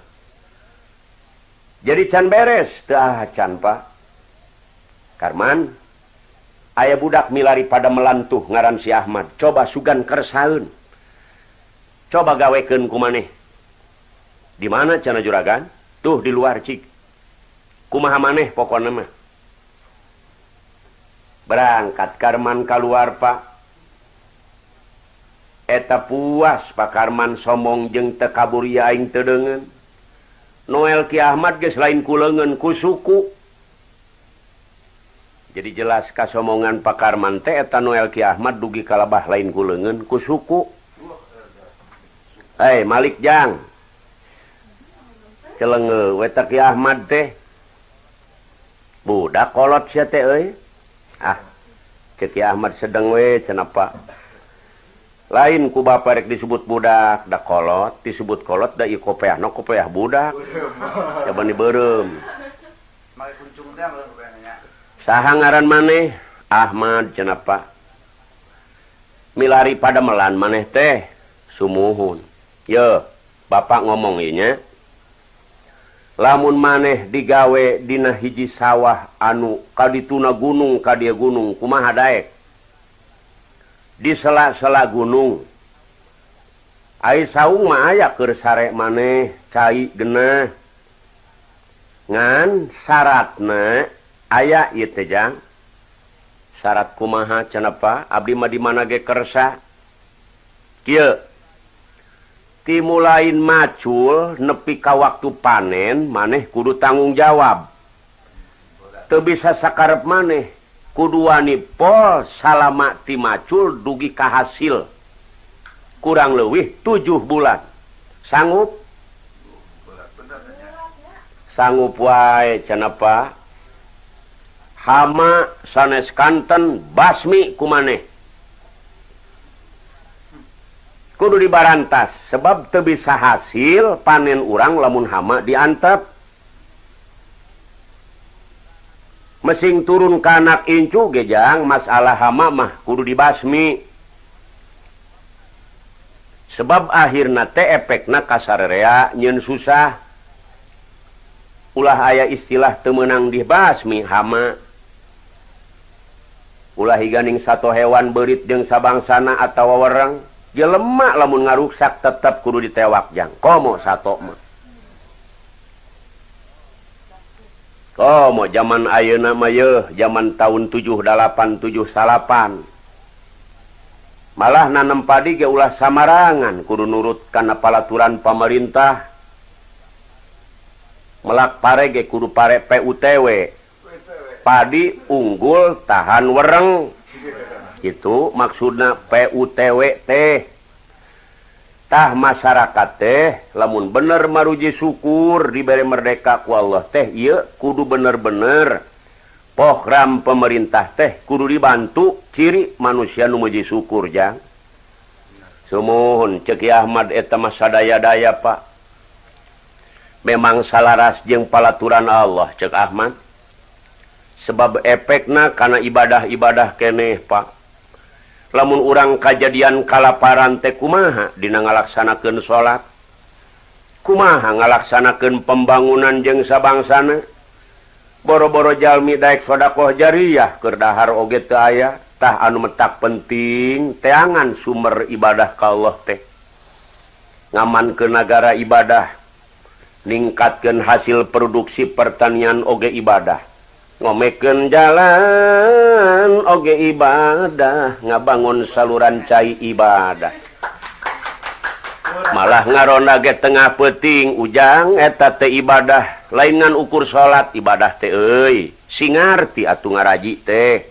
Jadi can beres, teu can, Pak. Karman, aya budak milari pada melantuh ngaran si Ahmad. Coba sugan kersaeun. Coba gawekeun ku maneh. Di mana cenah juragan? Tuh di luar cik. Kumaha maneh pokona mah. Berangkat Karman keluar, Pak. Eta puas Pak Karman somong jeung teu kabur aing teu deungeun. Noel Ki Ahmad geus lain kuleungeun ku suku. Jadi jelas kasomongan Pak Karman teh eta Noel Ki Ahmad dugi kalabah lain kuleungeun ku suku. Hei Malik Jang. Celengeu we Ki Ahmad teh. Budak kolot sia teh euy. Ah, cek Ki Ahmad sedeng we cenah Pak. Lain ku bapa rek disebut budak, da kolot, disebut kolot da ieu kopeahna kopeah budak. Coba ni beureum. Malik kuncung teh kopeahnya. Saha ngaran maneh? Ahmad cenah Pak. Milari pada melan maneh teh sumuhun. Ye, Bapak ngomong ieu nya. Lamun maneh digawe dina hiji sawah anu kadituna gunung ka dieu gunung kumaha daek? Di sela-sela gunung. Ai saung mah aya keur sare maneh cai genah. Ngan syaratna aya ieu teh Jang. Syarat kumaha cenah Pak? Abdi mah di mana ge kersa? Kieu. Timulain macul nepi ka waktu panen maneh kudu tanggung jawab. Teu bisa sakarep maneh. Kudu wani pol salama ti macul dugi ka hasil. Kurang leuwih tujuh bulan. Sanggup? Sanggup wae cenah Pak. Hama sanes kanten basmi ku maneh. Kudu dibarantas sebab teu bisa hasil panen urang lamun hama diantep. Mesing turun ke anak incu ge Jang masalah hama mah kudu dibasmi. sebab akhirna teh efekna kasarea nyeun susah. Ulah aya istilah teu meunang dibasmi hama. Ulah higaning sato hewan beurit jeung sabangsana atawa wereng jelema lamun ngaruksak tetep kudu ditewak jang. Komo sato mah. Komo zaman ayeuna mah yeuh, zaman tahun tujuh dalapan tujuh salapan. Malah nanem padi ge ulah samarangan kudu nurut kana palaturan pamerintah. Melak pare ge kudu pare P U T W. Padi unggul tahan wereng. Itu maksudna P U T W teh. Tah masyarakat teh lamun bener maruji syukur diberi merdeka ku Allah teh ieu kudu bener-bener program pemerintah teh kudu dibantu ciri manusia nu muji syukur jang. Sumuhun ceuk Ahmad eta mah sadaya-daya Pak. Memang salaras jeung palaturan Allah ceuk Ahmad. Sebab efekna kana ibadah-ibadah keneh Pak. Lamun urang kajadian kalaparan teh kumaha dina ngalaksanakeun salat? Kumaha ngalaksanakeun pembangunan jeung sabangsana? Boro-boro jalmi daek sedekah jariyah keur dahar oge teu aya, tah anu metak penting teangan sumber ibadah ka Allah teh. Ngamankeun nagara ibadah, ningkatkeun hasil produksi pertanian oge ibadah. Ngomekeun jalan oge ibadah, ngabangun saluran cai ibadah. Malah ngaronda ge tengah peuting ujang eta teh ibadah, lain ngan ukur salat ibadah teh euy. Singarti atuh ngaraji teh.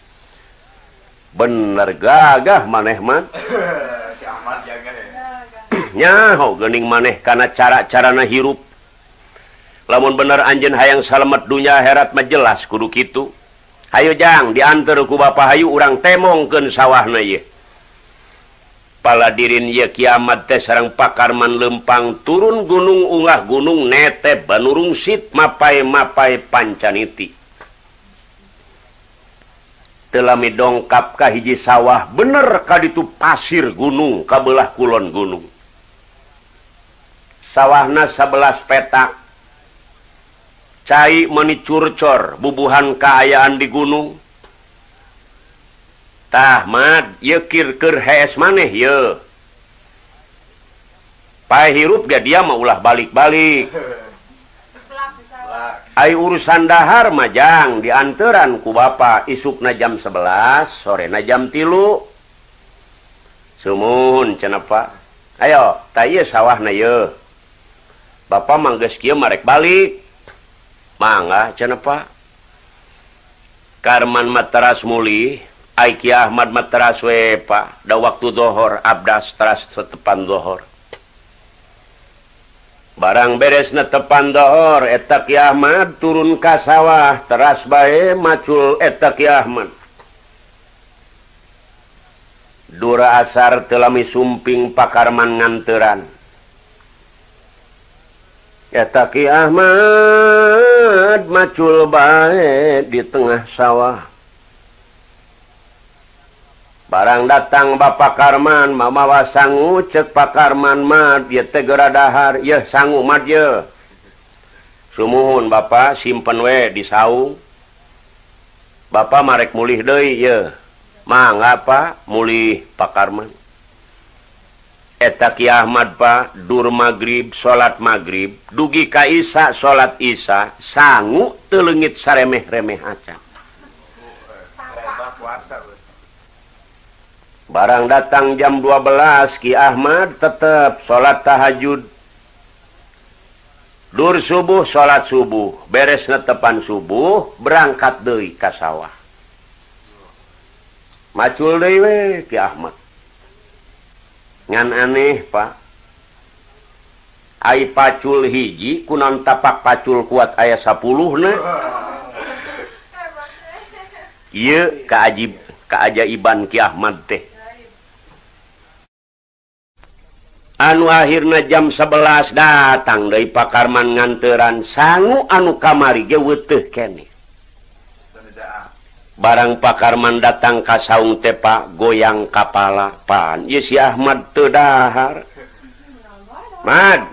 Bener gagah maneh mah. Si Ahmad jaga ya. Nyaho geuning maneh kana cara-carana hirup. Lamun bener anjeun hayang salamet dunya akhirat mah jelas kudu kitu. Hayu jang diantar ku Bapak hayu urang temongkeun sawahna ieu. Paladirin ieu kiamat teh sareng pakarman lempang turun gunung ungah gunung nete banurungsit mapai-mapai pancaniti. Teu lami dongkap ka hiji sawah bener ka ditu pasir gunung kabelah kulon gunung. Sawahna sabelas petak. Cai meni curcor bubuhan kaayaan di gunung. Tah mad ieu kir keur hees maneh ieu. Pae hirup ga dia mah ulah balik-balik. Ai urusan dahar mah jang dianteran ku Bapa isukna jam sebelas, sorena jam tilu. Sumuhun cenah Pak. Ayo, tah ieu sawahna ieu. Bapa mah geus kieu marek balik. Mangga cenah Pak. Karman materas muli, ai Ki Ahmad materas we Pak. Da waktu dohor abdas teras setepan dohor. Barang beres netepan dohor eta Ki Ahmad turun ka sawah teras bae macul eta Ki Ahmad. Dura asar teu lami sumping pakarman nganteran. Eta Ki Ahmad macul bae di tengah sawah. Barang datang Bapak Karman mamawa sangu cek Pak Karman mad ieu teh geura dahar yeuh sangu mad yeuh. Sumuhun Bapak simpen we di saung. Bapak marek mulih deui yeuh. Mangga Pak mulih Pak Karman. Eta Ki Ahmad Pak dur magrib salat magrib dugi ka isya salat isya sangu teu leungit saremeh-remeh acan. Barang datang jam dua belas Ki Ahmad tetep salat tahajud. Dur subuh salat subuh, beres netepan subuh berangkat deui ka sawah. Macul deui we Ki Ahmad. Ngan aneh Pak. Ai pacul hiji kunaon tapak pacul kuat aya sapuluh na. Ieu kaajib kaajaiban Ki Ahmad teh. Anu akhirna jam sebelas datang deui Pak Karman nganteran sangu anu kamari ge weuteuh keneh. barang pakarman datang ka saung teh Pak goyang kapala pan ieu si Ahmad teu dahar. Mad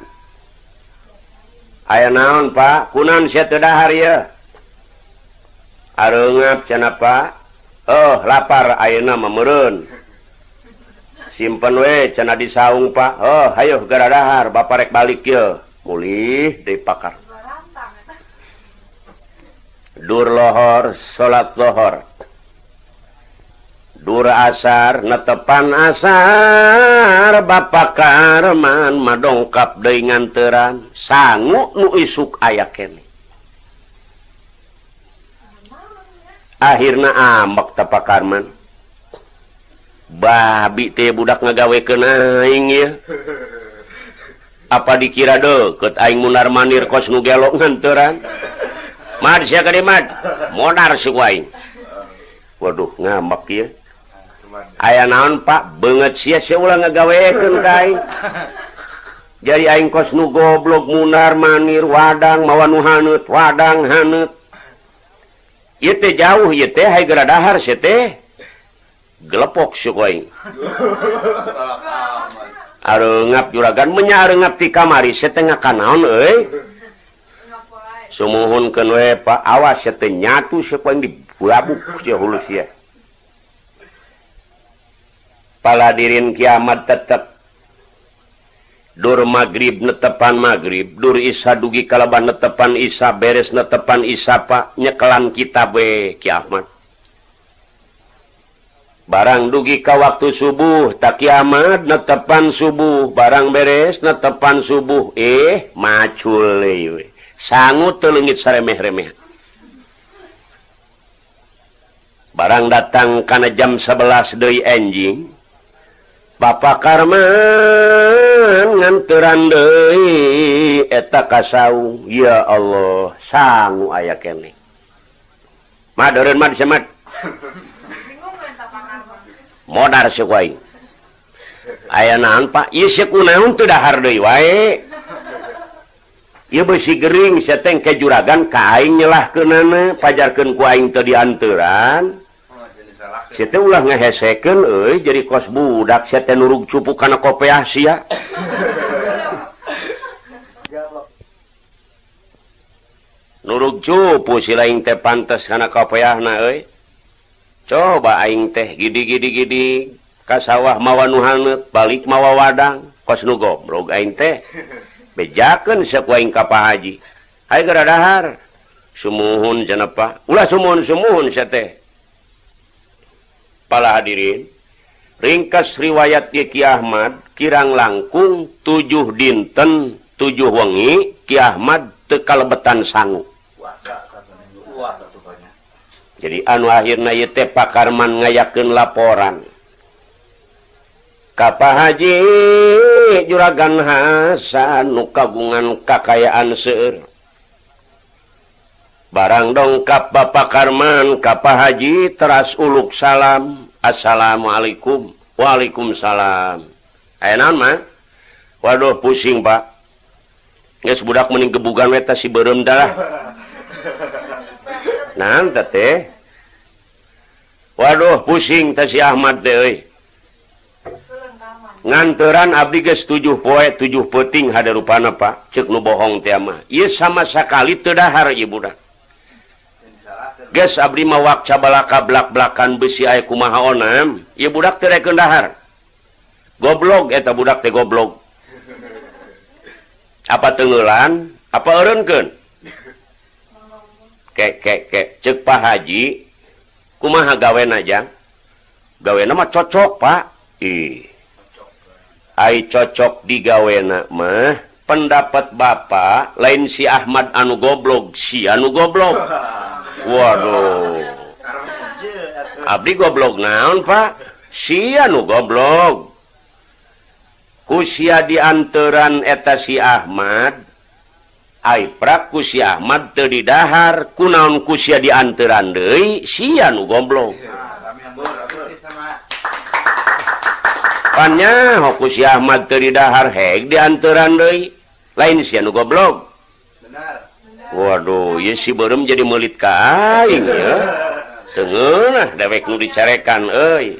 aya naon Pak kunaon sia teu dahar ieu areungap cenah Pak oh lapar ayeuna mah meureun simpen we cenah di saung Pak oh hayo gara dahar bapa rek balik ieu mulih deui pakar dur lohor salat lohor dur asar netepan asar bapa karman madongkap deui nganteran sangu nu isuk aya keneh akhirna ambek teh Pak Karman babi teh budak ngagawekeun aing ieu apa dikira deukeut aing munar manir kos nu gelok nganteran mad sia ka mad modar si aing waduh ngambek ieu aya naon Pak beungeut sia sia ulah ngagawekeun ka aing jadi aing kos nu goblok munar manir wadang mawa nu haneut wadang haneut ieu teh jauh ieu teh hayu gara dahar sia teh gelepok si aing areungap juragan menya areungap ti kamari sia teh ngakanaon euy sumuhunkeun we Pak awas sia teh nyatu sia aing dibabuk sia hulu sia paladirin kiamat tetep dur magrib netepan magrib dur isya dugi kalaban netepan isya beres netepan isya Pak nyekelan kitab we Ki Ahmad barang dugi ka waktu subuh tak kiamat netepan subuh barang beres netepan subuh eh macul we sangu teu leungit saremeh-remeh barang datang kana jam sebelas deui enjing Bapak Karman nganteran deui eta ka saung ya Allah sangu aya keneh mad eureun mad sia mad modar si aing aya naon Pak ieu sia kunaon teu dahar deui wae ieu beusi gering sia teh ke juragan ka aing nyelahkeunana pajarkeun ku aing teu dianteuran sia teh ulah ngahesekeun euy jadi kos budak sia teh nurug cupu kana kopeah sia nurug cupu si laing teh pantes kana kopeahna euy coba aing teh gidi-gidi-gidi ka sawah mawa nu haneut balik mawa wadang kos nu goblok aing teh bejakeun sia ku aing ka Pak Haji hayu gara dahar sumuhun cenah Pak ulah sumuhun-sumuhun sia teh para hadirin ringkas riwayat Ki Ahmad kirang langkung tujuh dinten tujuh wengi Ki Ahmad teu kalebetan sangu jadi anu akhirna ieu teh Pak Karman ngayakeun laporan ka Pak Haji Juragan Hasan nu kagungan kakayaan seueur barang dongkap Bapak Karman ka Pak Haji teras uluk salam assalamualaikum waalaikumsalam aya naon mah waduh pusing Pak geus budak mending gebugan we teh si beureum dah naon teh waduh pusing teh si Ahmad teh euy nganteran abdi geus tujuh poe tujuh peuting hadarupana Pak ceuk nu bohong teh mah ieu sama sakali teu dahar ieu budak geus abdi mawak cabalaka blak-blakan beusi aya kumaha onam ieu budak teu rekeun dahar goblok eta budak teh goblok apa teungeulan apa eureunkeun kek kek kek ceuk Pak Haji kumaha gawena jang gawena mah cocok Pak ih ai cocok di gawena mah pendapat Bapak lain si Ahmad anu goblok si anu goblok waduh abdi goblok naon Pak si anu goblok ku sia dianteran eta si Ahmad ai prak ku si Ahmad teu didahar kunaon ku sia dianteran deui si anu goblok pannya ku si Ahmad teu didahar heg dianteran deui lain si anu goblok waduh, ya si beureum jadi meulit ka aing ya. Tengeunah dewek nu dicarekan euy.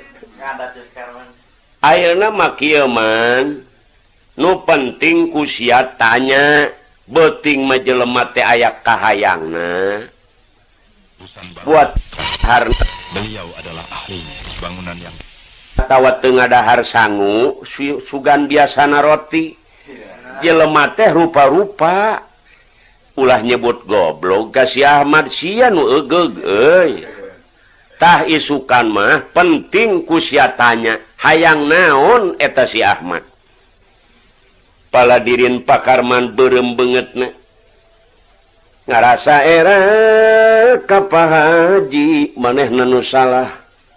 Ayeuna mah kieu man nu penting ku sia tanya beuting mah jelema teh aya kahayangna buat harna beliau adalah ahli bangunan yang atawa teu ngadahar sangu sugan biasana roti jelema teh rupa-rupa ulah nyebut goblok ka si Ahmad sia nu eugeg euy tah isukan mah penting ku sia tanya hayang naon eta si Ahmad paladirin pakarman beureum beungeutna ngarasa era ka Pak Haji manehna nu salah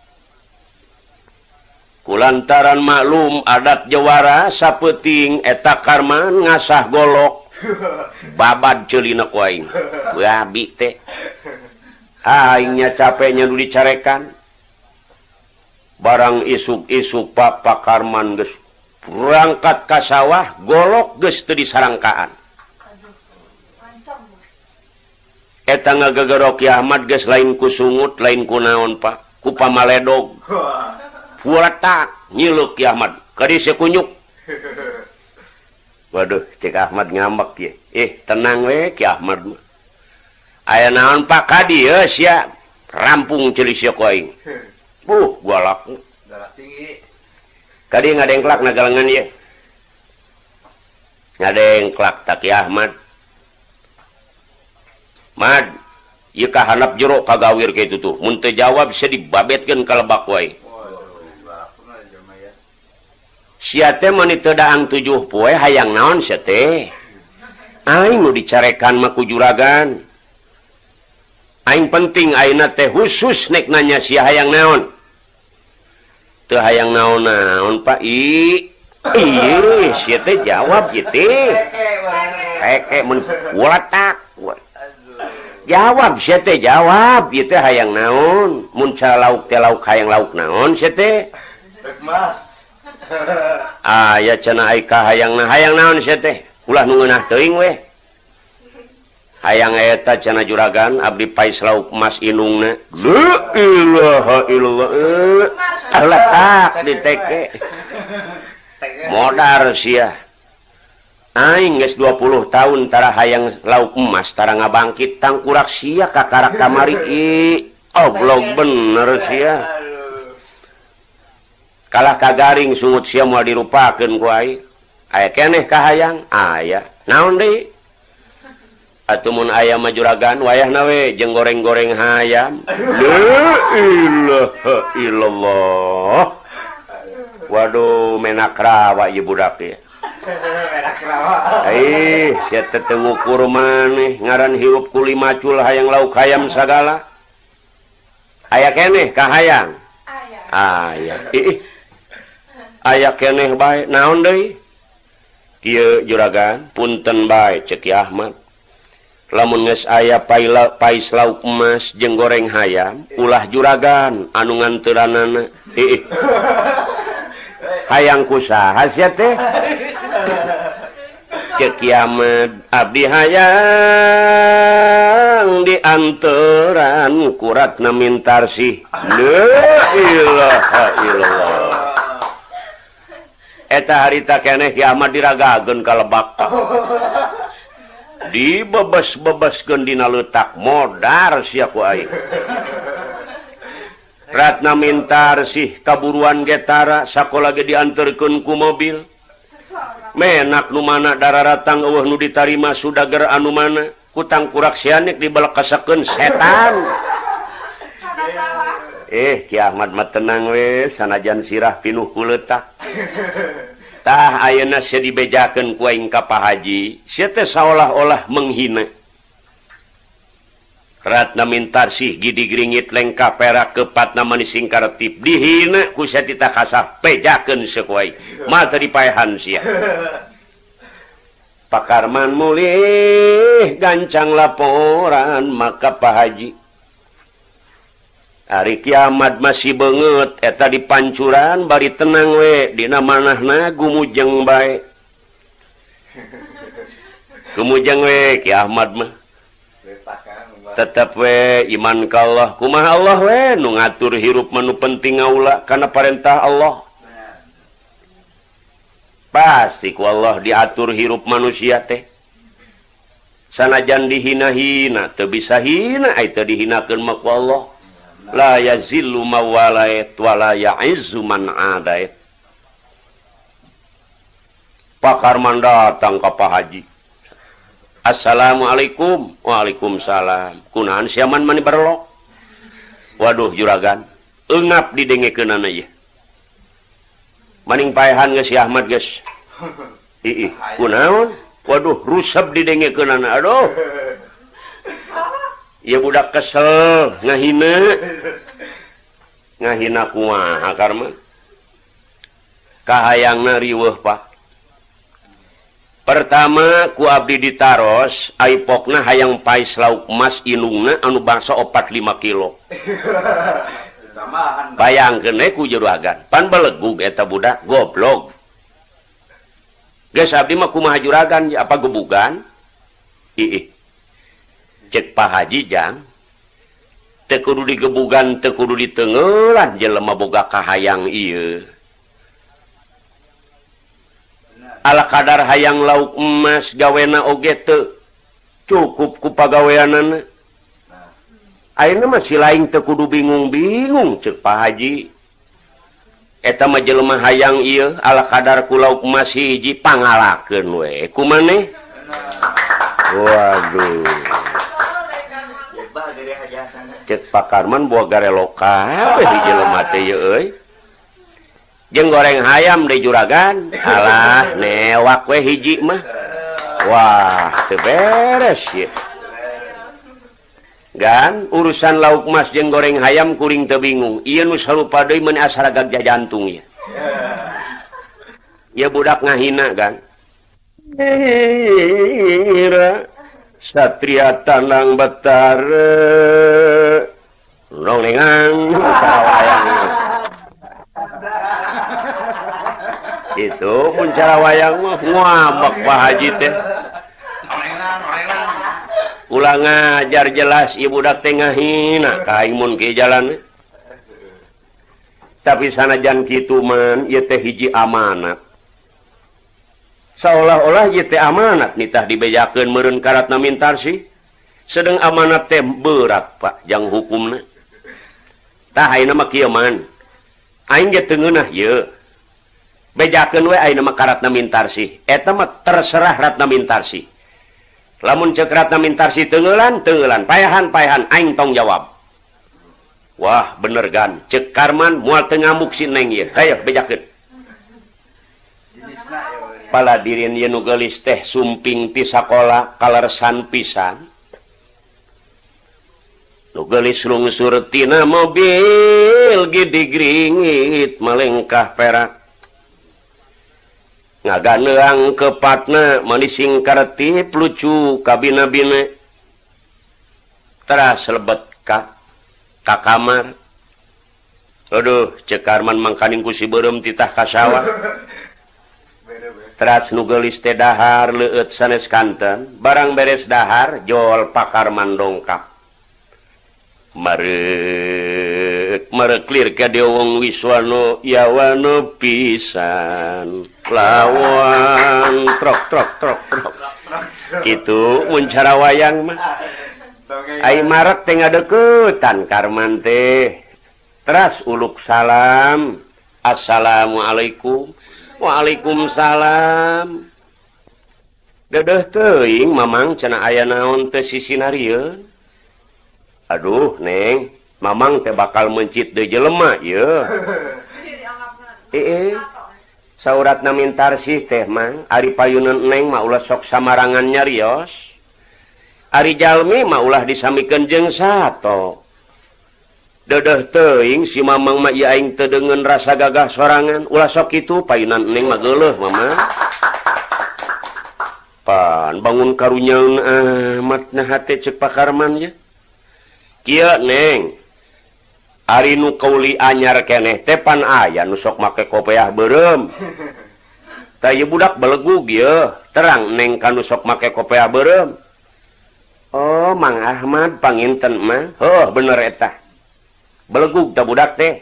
kulantaran maklum adat Jawara sapeuting eta karman ngasah golok babad ceulina ku aing babi teh aingnya capeknya nu dicarekan barang isuk-isuk Pak Pakarman geus berangkat ka sawah golok geus teu disarangkaan eta ngagagerok Ki Ahmad geus lain ku sungut lain ku naon Pak ku pamaledog puletak nyileuk Ki Ahmad kadi sekunyuk waduh cek Ahmad ngambek ye eh tenang we Ki Ahmad mah aya naon Pak kadi ya sia rampung ceuli sia ku aing buh galak galak tinggi kadi ngadengklak nagalengan ye ngadengklak tak Ki Ahmad Mad ieu ka handap jero kagawir kitu tuh mun teu jawab bisa dibabetkeun ka lebak wae sia teh mani teu daang tujuh poe hayang naon sia teh aing nu dicarekan mah ku juragan aing penting ayeuna teh khusus nek nanya sia hayang naon teu hayang naon-naon Pak i ieu sia teh jawab ieu teh heke mun walatak jawab sia teh jawab ieu teh hayang naon mun lauk teh lauk hayang lauk naon sia teh mas aya cenah ai ka hayangna hayang naon sia teh ulah nu ngeunah teuing we hayang eta cenah juragan abdi pais lauk emas inungna la ilaha illallah letak di teke modar sia aing geus dua puluh tahun tara hayang lauk emas tara ngabangkit tangkurak sia kakarak kamari i oblog bener sia kalah kagaring sungut sia moal dirupakeun ku aing aya keneh kahayang aya naon deui atuh mun aya mah juragan wayahna we jeung goreng-goreng hayam la ilaha illallah waduh menak rawa ieu budak ieu menak rawa eh sia teh teu ngukur maneh ngaran hirup ku lima cul hayang lauk hayam sagala aya keneh kahayang aya ih aya keneh bae naon deui kieu juragan punten bae cek Ki Ahmad lamun geus aya pais lauk emas jeung goreng hayam ulah juragan anu nganteuranana ih hayang kusaha sia teh cek Ki Ahmad abdi hayang dianteran kuratna mintarsih la ilaha illallah eta harita keneh Ki Ahmad diragageun ka lebak dibebes-bebeskeun dina leutak modar sia ku aing ratna mintarsih kaburuan getara sakola ge dianterkeun ku mobil menak nu mana dararatang eueuh nu ditarima sudager anu mana ku tangkurak sianek dibalekasakeun setan eh Ki Ahmad mah tenang we sanajan sirah pinuh ku leutak tah ayeuna sia dibejakeun ku aing ka Pak Haji sia teh saolah-olah menghina ratna mintarsih gidi gringit lengkap perak kepatna manis singkaretip dihina ku sia tita kasah pejakeun saku aing mah teu dipaehan sia Pakarman mulih gancang laporan maka Pak Haji hari kiamat masih banget eta di pancuran bari tenang we dina manahna gumujeng bae gumujeng we Ki Ahmad mah tetap we iman ka Allah kumaha Allah we nu ngatur hirup manu penting ngaula karena perintah Allah pasti ku Allah diatur hirup manusia teh sanajan dihina-hina teu bisa hina ai teu dihinakeun mah ku Allah la yazillu mawalait wala ya'izzu man adait. Pak Karman datang ke Pak Haji. Assalamualaikum. Waalaikumsalam. Kunahan siaman mani berlok. Waduh juragan. Eungap didengekeunana ieu. Maning paehan geus si Ahmad geus. Ih, kunaon? Waduh rusep didengekeunana. Aduh. Ieu budak kesel, ngahina. Ngahina kumaha Karman? Kahayangna riweuh, Pak. Pertama ku abdi ditaros aipokna hayang pais lauk emas inungna anu bangsa opat lima kilo. Bayangkeun we ku juragan pan belegug eta budak goblok. Geus abdi mah kumaha juragan apa gebugan? Ih. Cek Pak Haji jang teu kudu digebugan teu kudu diteungeulan jelema boga kahayang ieu. Ala kadar hayang lauk emas gawena oge teu cukup ku pagaweanana. Ayeuna mah si laing teu kudu bingung-bingung ceuk Pak Haji. Eta mah jelema hayang ieu ala kadar ku lauk emas hiji pangalakeun we. Kumaneh? Waduh. Cek Pak Karman boa gare lokal di jelema teh ieu euy. Jeung goreng hayam deh juragan alah newak we hiji mah wah teu beres ya gan urusan lauk mas jeung goreng hayam kuring teu bingung ieu nu sarupa deui mun asal gagja jantung ya ya budak ngahina kan ira satria tanang betara nongengan wayang itu pun cara wayang mah ngambek Pak Haji teh ulah ngajar jelas ieu budak teh ngahina ka aing mun ke jalan tapi sanajan kitu man ieu teh hiji amanat seolah-olah ieu teh amanat nitah dibejakeun meureun karatna mintarsi sedeng amanat teh berat Pak jang hukumna tah ayeuna mah kieu man aing ge teu ngeunah ieu bejakeun we ayeuna mah karatna mintarsi eta mah terserah ratna mintarsi lamun ceuk ratna mintarsi teungeulan teungeulan paehan-paehan aing tong jawab wah bener gan ceuk Karman moal teu ngamuk si neng ieu hayo bejakeun pala dirin ieu nu geulis teh sumping ti sakola kalersan pisan nu geulis lungsur tina mobil gidig-ringit malengkah perak ngaganeang kepatna manising karetip lucu kabina-bina teras lebet ka ka kamar aduh cek Karman mangkaning ku si beureum titah ka sawah teras nu geulis teh dahar leueut sanes kanten barang beres dahar jol Pak Karman dongkap marek mareklir ka Deowong Wiswano yawano pisan lawan trok trok trok trok itu mun cara wayang mah ai marek teh ngadeuketan Karman teh teras uluk salam assalamualaikum waalaikumsalam dedeuh teuing mamang cenah aya naon teh sisinarieun aduh neng mamang teh bakal mencit deui jelema ieu ee sauratna mintarsih teh mang ari payuneun neng mah ulah sok samarangan nyarios ari jalmi mah ulah disamikeun jeung sato dedeuh teuing si mamang mah ieu aing teu deungeun rasa gagah sorangan ulah sok kitu payunan neng mah geuleuh mamang pan bangun karunyaeun amat nah hate ceuk Pak Karman ya kieu neng ari nu kauli anyar keneh teh pan aya nu sok make kopiah beureum tah ieu budak belegug ieu terang neng kanu sok make kopiah beureum Oh Mang Ahmad panginten mah oh bener eta belegug tak budak teh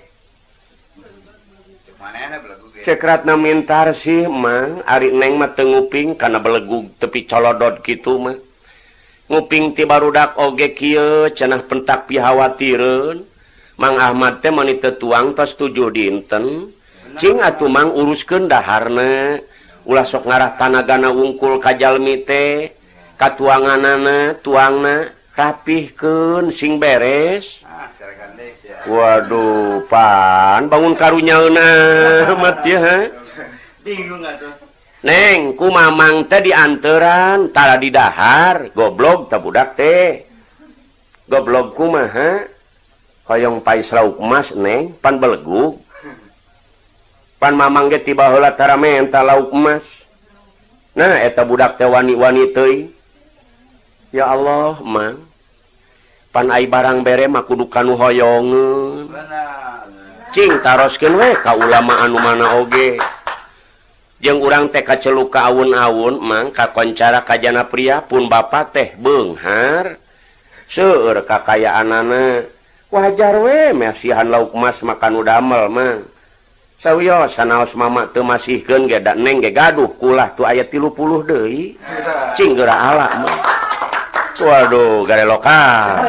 cekratna mintar sih Mang ari neng mah teu nguping kana belegug tepi colodot kitu mah nguping ti barudak oge kieu cenah pentak pihawatireun Mang Ahmad teh mani teu tuang tos tujuh dinten cing atuh Mang uruskeun daharna ulah sok ngarah tanagana wungkul ka jalmi teh katuanganana tuangna rapihkeun sing beres. Waduh pan bangun karunyaeuna amat ya. Bingung atuh. Neng ku mamang teh dianteran tara di dahar goblok teh budak teh. Goblok kumaha? Hoyong pai lauk emas neng pan belegug. Pan mamang ge tiba heula tara menta lauk emas. Nah eta budak teh wani-wani teuing. Ya Allah, Mang. Pan ai barang bere mah kudu kanu hoyongeun. Cing taroskeun we ka ulama anu mana oge. Jeung urang teh kaceluk ka awun-awun, Mang, kakoncara kajana pria pun bapa teh beunghar. Seueur kakayaanana. Wajar we mesihan lauk emas makan udamel, Mang. Sawios sanaos mama teu masihkeun ge da neng ge gaduh kulah tu aya tilu puluh deui. Cing geura ala, Mang. Waduh, gare lokal.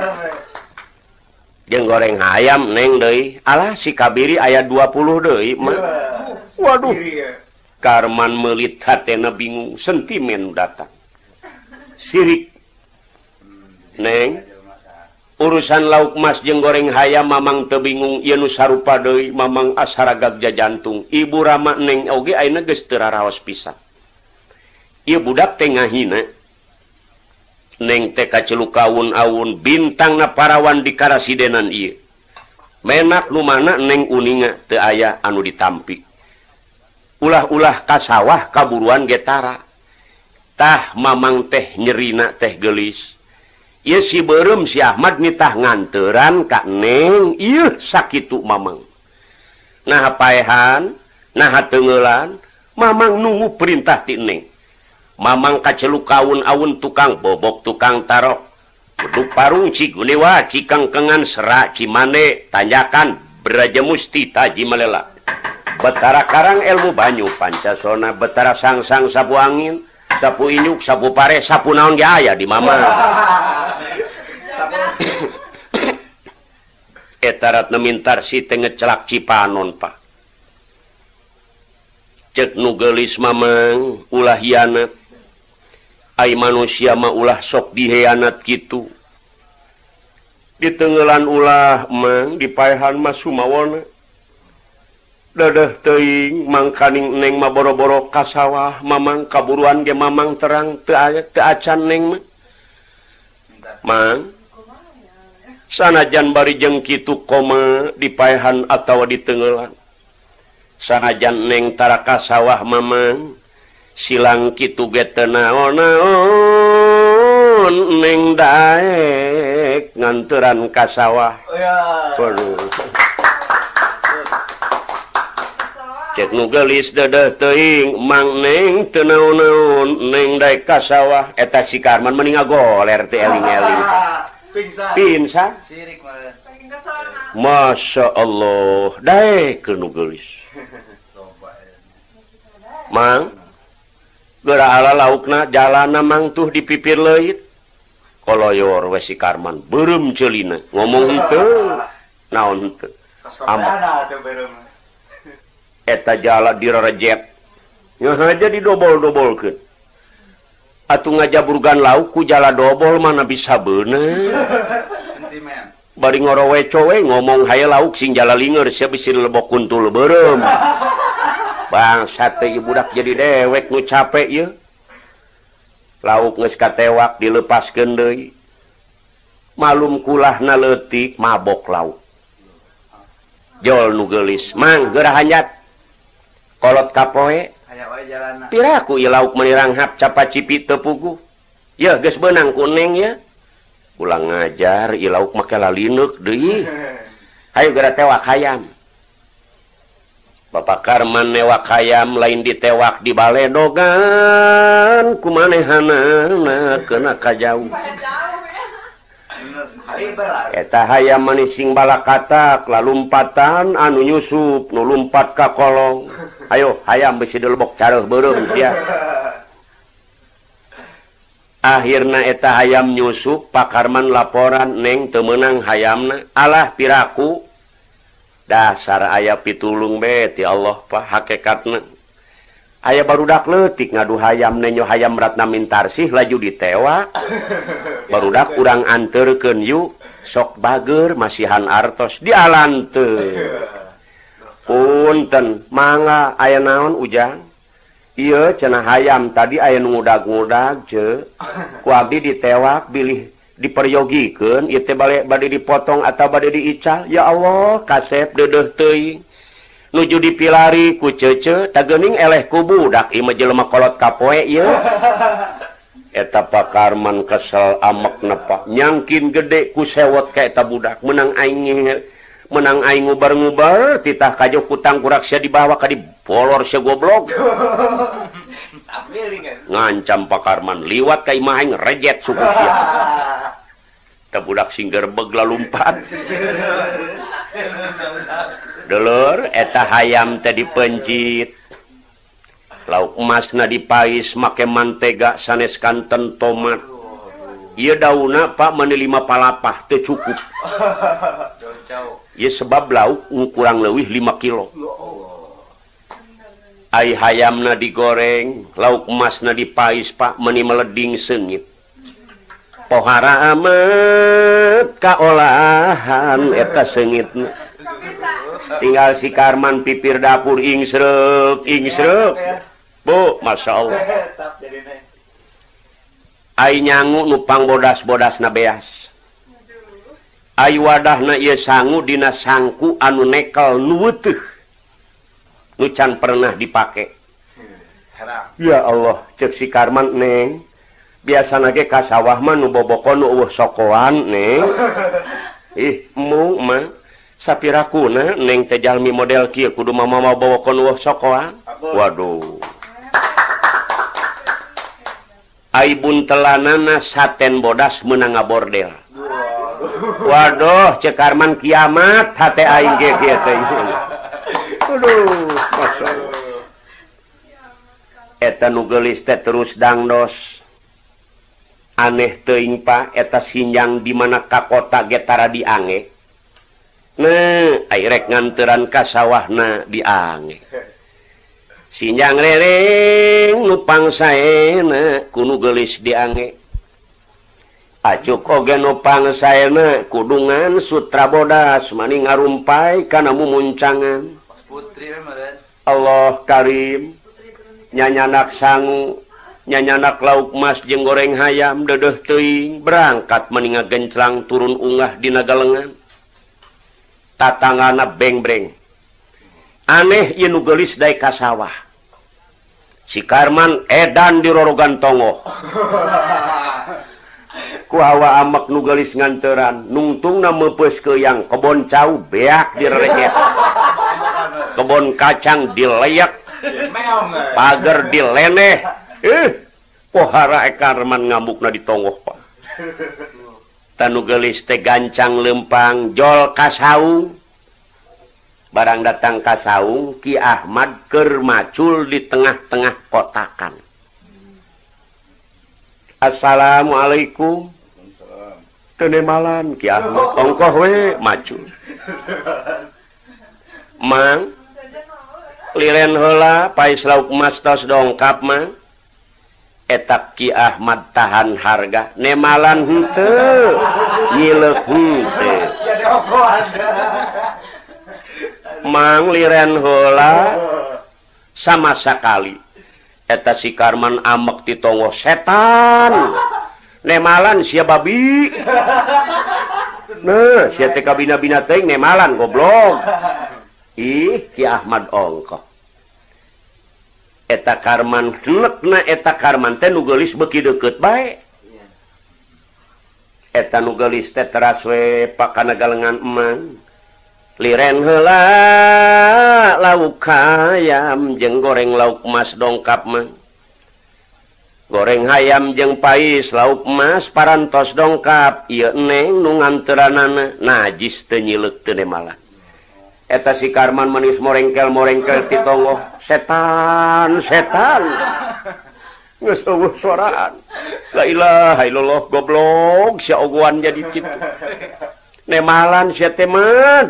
Jeung goreng ayam neng deui. Alah si kabiri aya dua puluh deui, mah. Waduh. Karman meulit hatena bingung, sentimen datang. Sirik. Neng, urusan lauk mas jeung goreng hayam mamang teu bingung, ieu nu sarupa deui mamang asharagag jantung. Ibu Rama neng oge ayeuna geus teu raraos pisan. Ieu budak teh ngahina. Neng teh kaceluk awun-awun bintangna parawan di karasidenan ieu. Menak nu mana neng uninga teu aya anu ditampi. Ulah-ulah ka sawah kaburuan getara. Tah mamang teh nyerina teh geulis. Ieu si beureum si Ahmad nitah nganteran ka neng ieu sakitu mamang. Nah paehan, nah teungeulan, mamang nunggu perintah ti neng. Mamang kaceluk awun-awun tukang bobok tukang tarok beduk parung cigunewa cikang kengan serak cimane tanjakan beraja musti taji malela betara karang ilmu banyu pancasona betara sang-sang sapu angin sapu inyuk sapu pare sapu naon ge aya di mamang etarat nemintar si teh ngecelak cipanon pa cek nu geulis mamang ulah hianat ai manusia mah ulah sok dihianat kitu. Ditengelan ulah mang dipaehan mah sumawana. Dadah teuing mangkaning neng mah boro-boro ka sawah mamang kaburuan ge mamang terang teu aya teu acan neng mah. Mang sanajan bari jeung kitu koma dipaehan atawa ditengelan. Sanajan neng tara ka sawah mamang silang kitu ge teu naon-naon neng daek nganteran ka sawah. Cek nu geulis deudeuh teuing mang neng teu naon-naon neng daek ka sawah eta si Karman mending ngagoler teh eling-eling. Pingsan. Pingsan. Sirik mah. Masya Allah, daek nu geulis. Mang geura ala laukna jalana mang tuh dipipir leuit koloyor we si Karman beureum ceulina ngomong henteu naon henteu amat eta jala direjet nyahaja didobol-dobolkeun atuh ngajaburgan lauk ku jala dobol mana bisa beuneu bari ngorowe cowe ngomong haye lauk sing jala linger sia bisi lebok kuntul beureum bangsat teh budak jadi dewek nu capek ieu. Lauk geus katewak dilepaskeun deui. Malum kulahna leutik mabok lauk. Jol nu geulis, "Mang, geura hanjat." Kolot kapoe. Aya wae jalanna. Piraku ieu lauk meniranghap capacipi teu puguh. Yeuh geus beunang ku neng ya. Ulang ngajar ieu lauk make lalineuk deui. Hayu geura tewak hayam. Bapak Karman newak hayam lain ditewak di baledogan kumanehana kena kajauh. Eta hayam manising balakatak lalumpatan anu nyusup nu lumpat ka kolong. Ayo hayam bisi delebok careuh beureum sia. Akhirna eta hayam nyusup Pak Karman laporan neng teu meunang hayamna. Alah piraku dasar aya pitulung be ti Allah Pak hakikatna. Aya barudak leutik ngadu hayam nenyo hayam ratna mintarsih laju ditewak. Barudak urang anterkeun yu sok bager masihan artos dialanteun. Punten mangga aya naon ujang? Ieu cenah hayam tadi aya nu ngudag-ngudag ce. Ku abdi ditewak bilih diperyogikeun ieu teh bade dipotong atawa bade diical. Ya Allah kasep deudeuh teuing. Nuju dipilari ku cece tageuning eleh ku budak ieu mah jelema kolot kapoe ieu. Eta Pak Karman kesel amekna Pak. Nyangkin gede ku sewot ka eta budak menang aing menang aing ngubar-ngubar titah kajo kutang kurak sia dibawa ka di bolor sia goblok. Ngancam Pak Karman liwat ka imah aing rejet suku sia. Eta budak sing gerbeg lalumpat. Dulur eta hayam teh dipencit. Lauk emasna dipais make mantega sanes kanten tomat. Ieu daunna Pak meuni lima palapah teu cukup. Ieu sebab lauk kurang leuwih lima kilo. Ai hayamna digoreng, lauk emasna dipais Pak meuni meleding seungit. Pohara amat kaolahan eta seungitna. Tinggal si Karman pipir dapur ing sreuk, ing sreuk. Bu, Masya Allah. Ai nyangu nupang bodas-bodasna beas. Ai wadahna ieu sangu dina sangku anu nekel nu weuteuh. Nu can pernah dipake. Ya Allah, cek si Karman neng. Biasana ge ka sawah mah nu bobokon nu eueuh sokoan neng. Ih, mung mah sapirakuna neng teh jalmi model kieu kudu mama bobokon eueuh sokoan. Waduh. Ai buntelanana saten bodas meunang ngabordel. Waduh, cek Karman kiamat hate aing ge kieu teh. Aduh, masyaallah. Eta nu geulis teh terus dangdos. Aneh teuing Pak eta sinjang di mana ka kota ge tara diange. Nah, ai rek nganteuran ka sawahna diange. Sinjang rereng nupang saena kunu geulis diange. Acuk oge nupang saena kudungan sutra bodas mani ngarumpai kana mumuncangan. Allah Karim. Nyanyanak sangu, nyanyanak lauk mas jeung goreng hayam deudeuh teuing berangkat mani ngagenclang turun ungah dina galengan. Tatangana beng-breng. Aneh ieu nu geulis daek ka sawah. Si Karman edan di rorogan tongoh. Ku hawa amek nu geulis nganteuran, nungtungna meupeus keuyang, kebon cau beak direrejet. Kebon kacang dileyak, pager dileneh. Eh, pohara Karman ngambukna di tongoh Pak. Tanu geulis teh gancang lempang jol ka saung. Barang datang ka saung, Ki Ahmad keur macul di tengah-tengah kotakan. Assalamualaikum. Tenemalan Ki Ahmad, ongkoh we macul. Mang, liren heula pais lauk emas tos dongkap mang. Eta Ki Ahmad tahan harga, nemalan henteu, nyileuk henteu. Mang liren heula sama sakali eta si Karman amek ti tongoh setan nemalan sia babi. Nah sia teh kabina-bina teuing nemalan goblok. Ih Ki Ahmad ongkoh eta Karman henekna eta Karman teh nu geulis beuki deukeut bae. Eta nu geulis teh teras we pakana galengan emang. liren heula lauk hayam jeung goreng lauk emas dongkap mah goreng hayam jeung pais lauk emas parantos dongkap ieu neng nu nganteranana najis teu nyileuk teu nemalan eta si Karman manis morengkel-morengkel ti tonggoh setan setan geus eueuh soraan la ilaha illallah goblok sia ogoan jadi kitu nemalan sia teh mah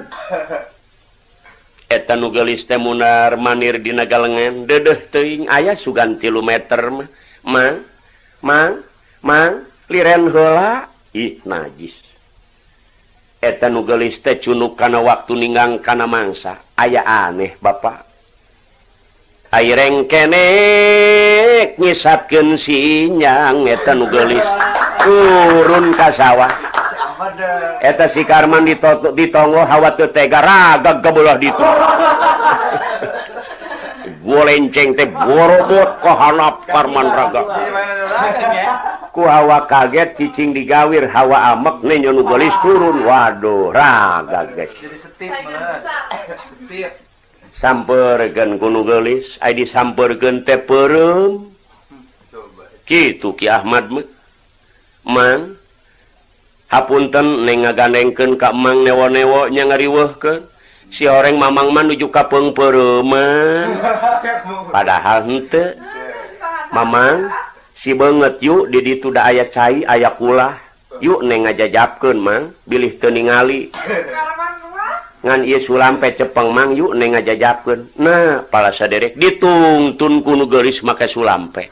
eta nu geulis teh munar manir dina galengan deudeuh teuing aya sugan tilu meter mah mang mang mang liren heula ih najis eta nu geulis teh cunuk kana waktu ninggang kana mangsa aya aneh Bapak aireng kenek ngisatkeun sinyang eta nu geulis turun ka sawah eta si Karman ditonggo hawa teu tega ragag kabelah ditu golenceng teh borobot ka hanap Karman ragag ku hawa kaget cicing digawir hawa amek nya nu geulis turun waduh ragag guys jadi setip setip sampeurkeun ku nu geulis ai disampeurkeun teh peureum kitu Ki Ahmad mah mang hapunten neng ngagandengkeun ka emang newo-newo nya ngariweuhkeun si horeng mamang mah nuju ka peungpeureumah padahal henteu mamang si beungeut yuk di ditu da aya cai aya kulah yuk neng ngajajabkeun mang bilih teu ningali ngan ieu sulampe cepeng mang yuk neng ngajajabkeun nah pala saderek ditungtun ku nu geulis make sulampe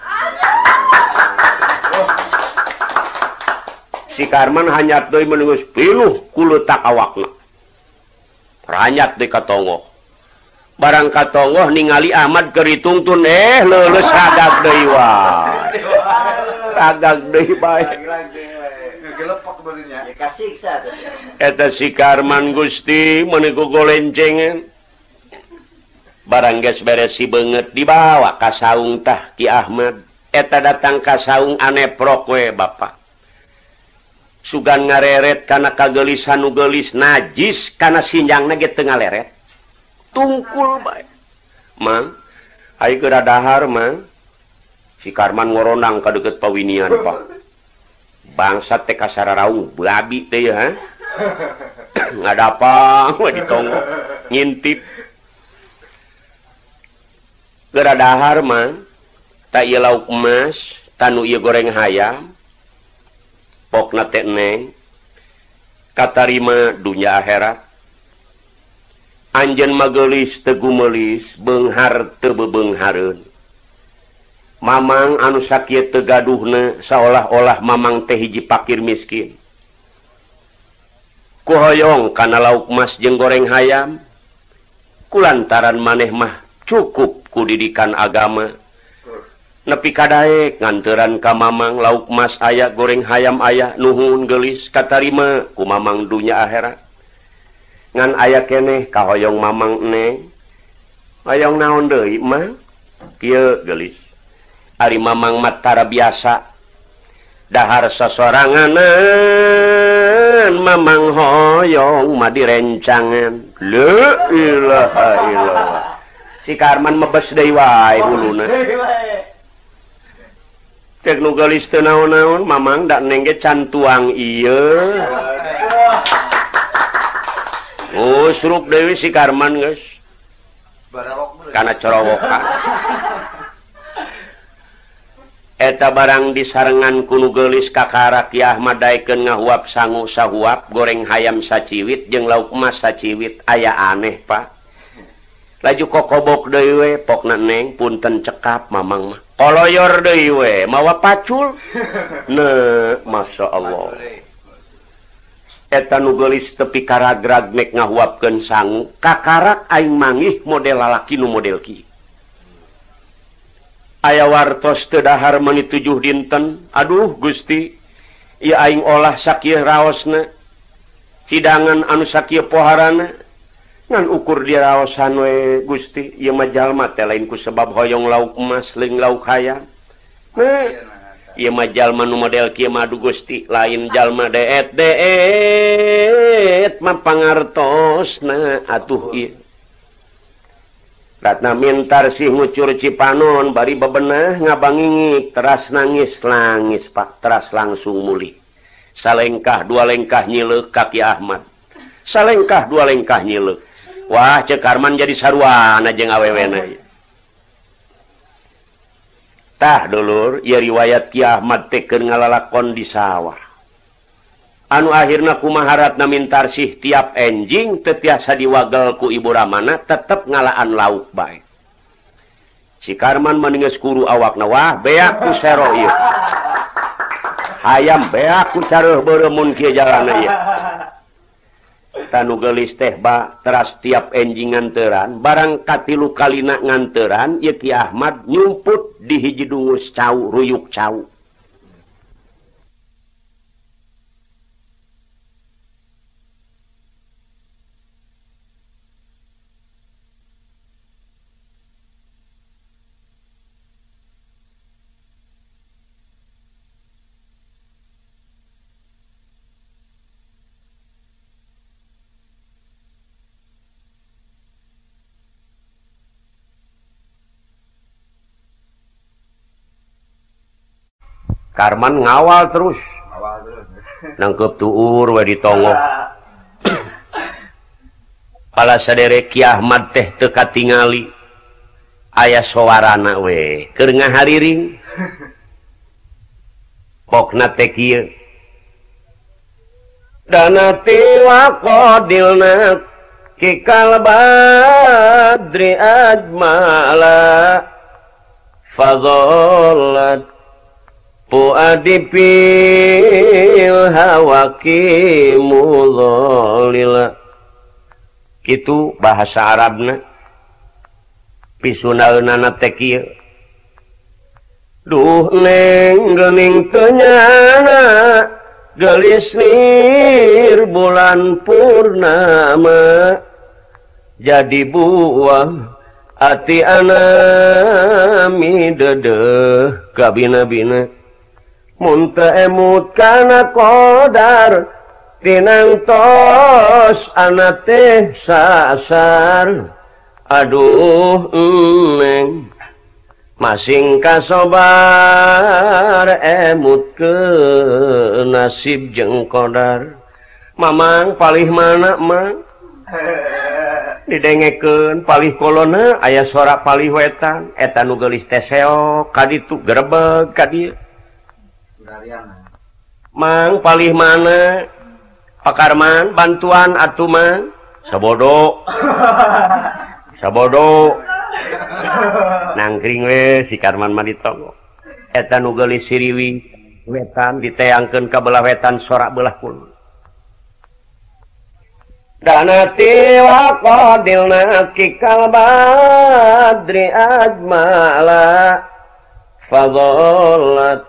si Karman hanyat deui meungeus pinuh ku leutak awakna ranyat deui ka tonggoh barang ka tonggoh ningali Ahmad keur ditungtun eh leuleus ragag deui wae ragag deui bae gelepok beurnya kasiksa eta si Karman Gusti meuni ku golencengan barang geus beres si beungeut dibawa ka saung tah Ki Ahmad eta datang ka saung aneprok we Bapak sugan ngareret kana kageulisan nu geulis najis kana sinjangna ge teu ngaleret tungkul bae mang ai geura dahar mang si Karman ngorondang ka deukeut pawinian Pak bangsat teh kasararaung babi teh ha ngadapang we ditonggo ngintip geura dahar mang ta ieu lauk emas tanu ieu goreng hayam pokna teh neng katarima dunya akhirat anjeun mageulis teu gumelis beunghar teu bebeunghareun mamang anu sakieu teu gaduhna saolah-olah mamang teh hiji fakir miskin kuhoyong kana lauk emas jeung goreng hayam kulantaran maneh mah cukup ku didikan agama nepi kadaek nganteran ka mamang lauk emas aya goreng hayam aya nuhun geulis katarima ku mamang dunya akhirat ngan aya keneh kahoyong mamang neng hoyong naon deui mah kieu geulis ari mamang mah tara biasa dahar sasoranganan mamang hoyong mah direncangan la ilaha illallah si Karman mebes deui wae huluna cek nu geulis teu naon-naon mamang da neng ge can tuang ieu oh suruk deui si Karman geus kana corowokan eta barang disarengan ku nu geulis kakara Ki Ahmad daekeun ngahuap sangu sahuap goreng hayam saciwit jeung lauk emas saciwit aya aneh Pak laju kokobok deui we pokna neng punten cekap mamang mah koloyor deui we mawa pacul ne masyaallah eta nu geulis tepi karagrag nek ngahuapkeun sangu kakarak aing mangih model lalaki nu model kieu aya wartos teu dahar meuni tujuh dinten aduh Gusti ieu aing olah sakieu raosna hidangan anu sakieu poharana ngan ukur dia raosan we Gusti ieu mah jalma teh lain ku sebab hoyong lauk emas leung lauk hayam nah ieu mah jalma nu model kieu mah Gusti lain jalma deet deet mah pangartosna atuh ieu Ratna mintar sih ngucur Cipanon bari bebenah ngabangingik teras nangis nangis Pak teras langsung mulih salengkah dua lengkah nyileuk kaki Ahmad salengkah dua lengkah nyileuk wah cek Karman jadi sarwana jeung awewena tah dulur ieu riwayat Ki Ahmad teh keur ngalalakon di sawah anu akhirna kumaha Ratna Mintarsih tiap enjing teu tiasa diwagel ku ibu ramana tetep ngalaan lauk bae si Karman meningeus kuru awakna wah beak ku sero ieu hayam beak ku careuh beureum mun kieu jalanna ieu tanu geulis teh ba teras tiap enjing nganteran barang katilu kalina nganteran ieu Ki Ahmad nyumput di hiji dungus cau ruyuk cau Karman ngawal terus nangkep tuur we ditongok pala sadere Ki Ahmad teh teu katingali aya sowarana we keur ngahariring pokna teh kieu dana tiwa qadilna kikal badri ajmala fadhallat puadipil hawaki mudhalila kitu bahasa Arabna pisunaeunana teh kieu duh neng geuning teu nyana geulis nir bulan purnama jadi buah ati anami dedeh kabina-bina mun teu emut kana qadar tinang tos ana teh sasar aduh neng masing kasobar emut ke nasib jeung qadar mamang palih mana mang didengekeun palih kolona aya sora palih wetan eta nu geulis teh seok kaditu grebeg ka dieu mang palih mana Pak Karman bantuan atuh mang sabodo sabodo nangkring we si Karman mah ditonggo eta nu geulis siriwi wetan diteangkeun ka belah wetan sorak belah kulon dana tiwa qadilna kikal badri ajmala fadhallat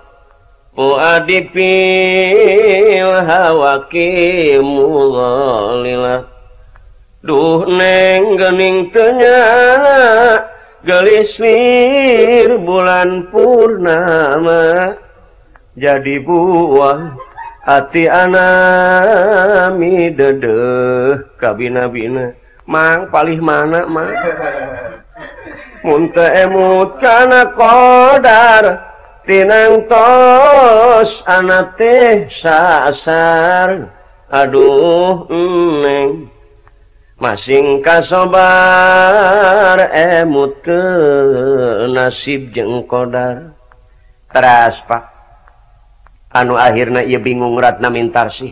puadipil hawaki mudhalila duh neng geuning teu nyana geulis nir bulan purnama jadi buah ati anami dedeh kabina-bina mang palih mana mang mun teu emut kana qadar tinang tos anak teh sasar aduh neng masing kasobar emut ke nasib jeung qadar teras Pak anu akhirna ieu bingung Ratna Mintarsih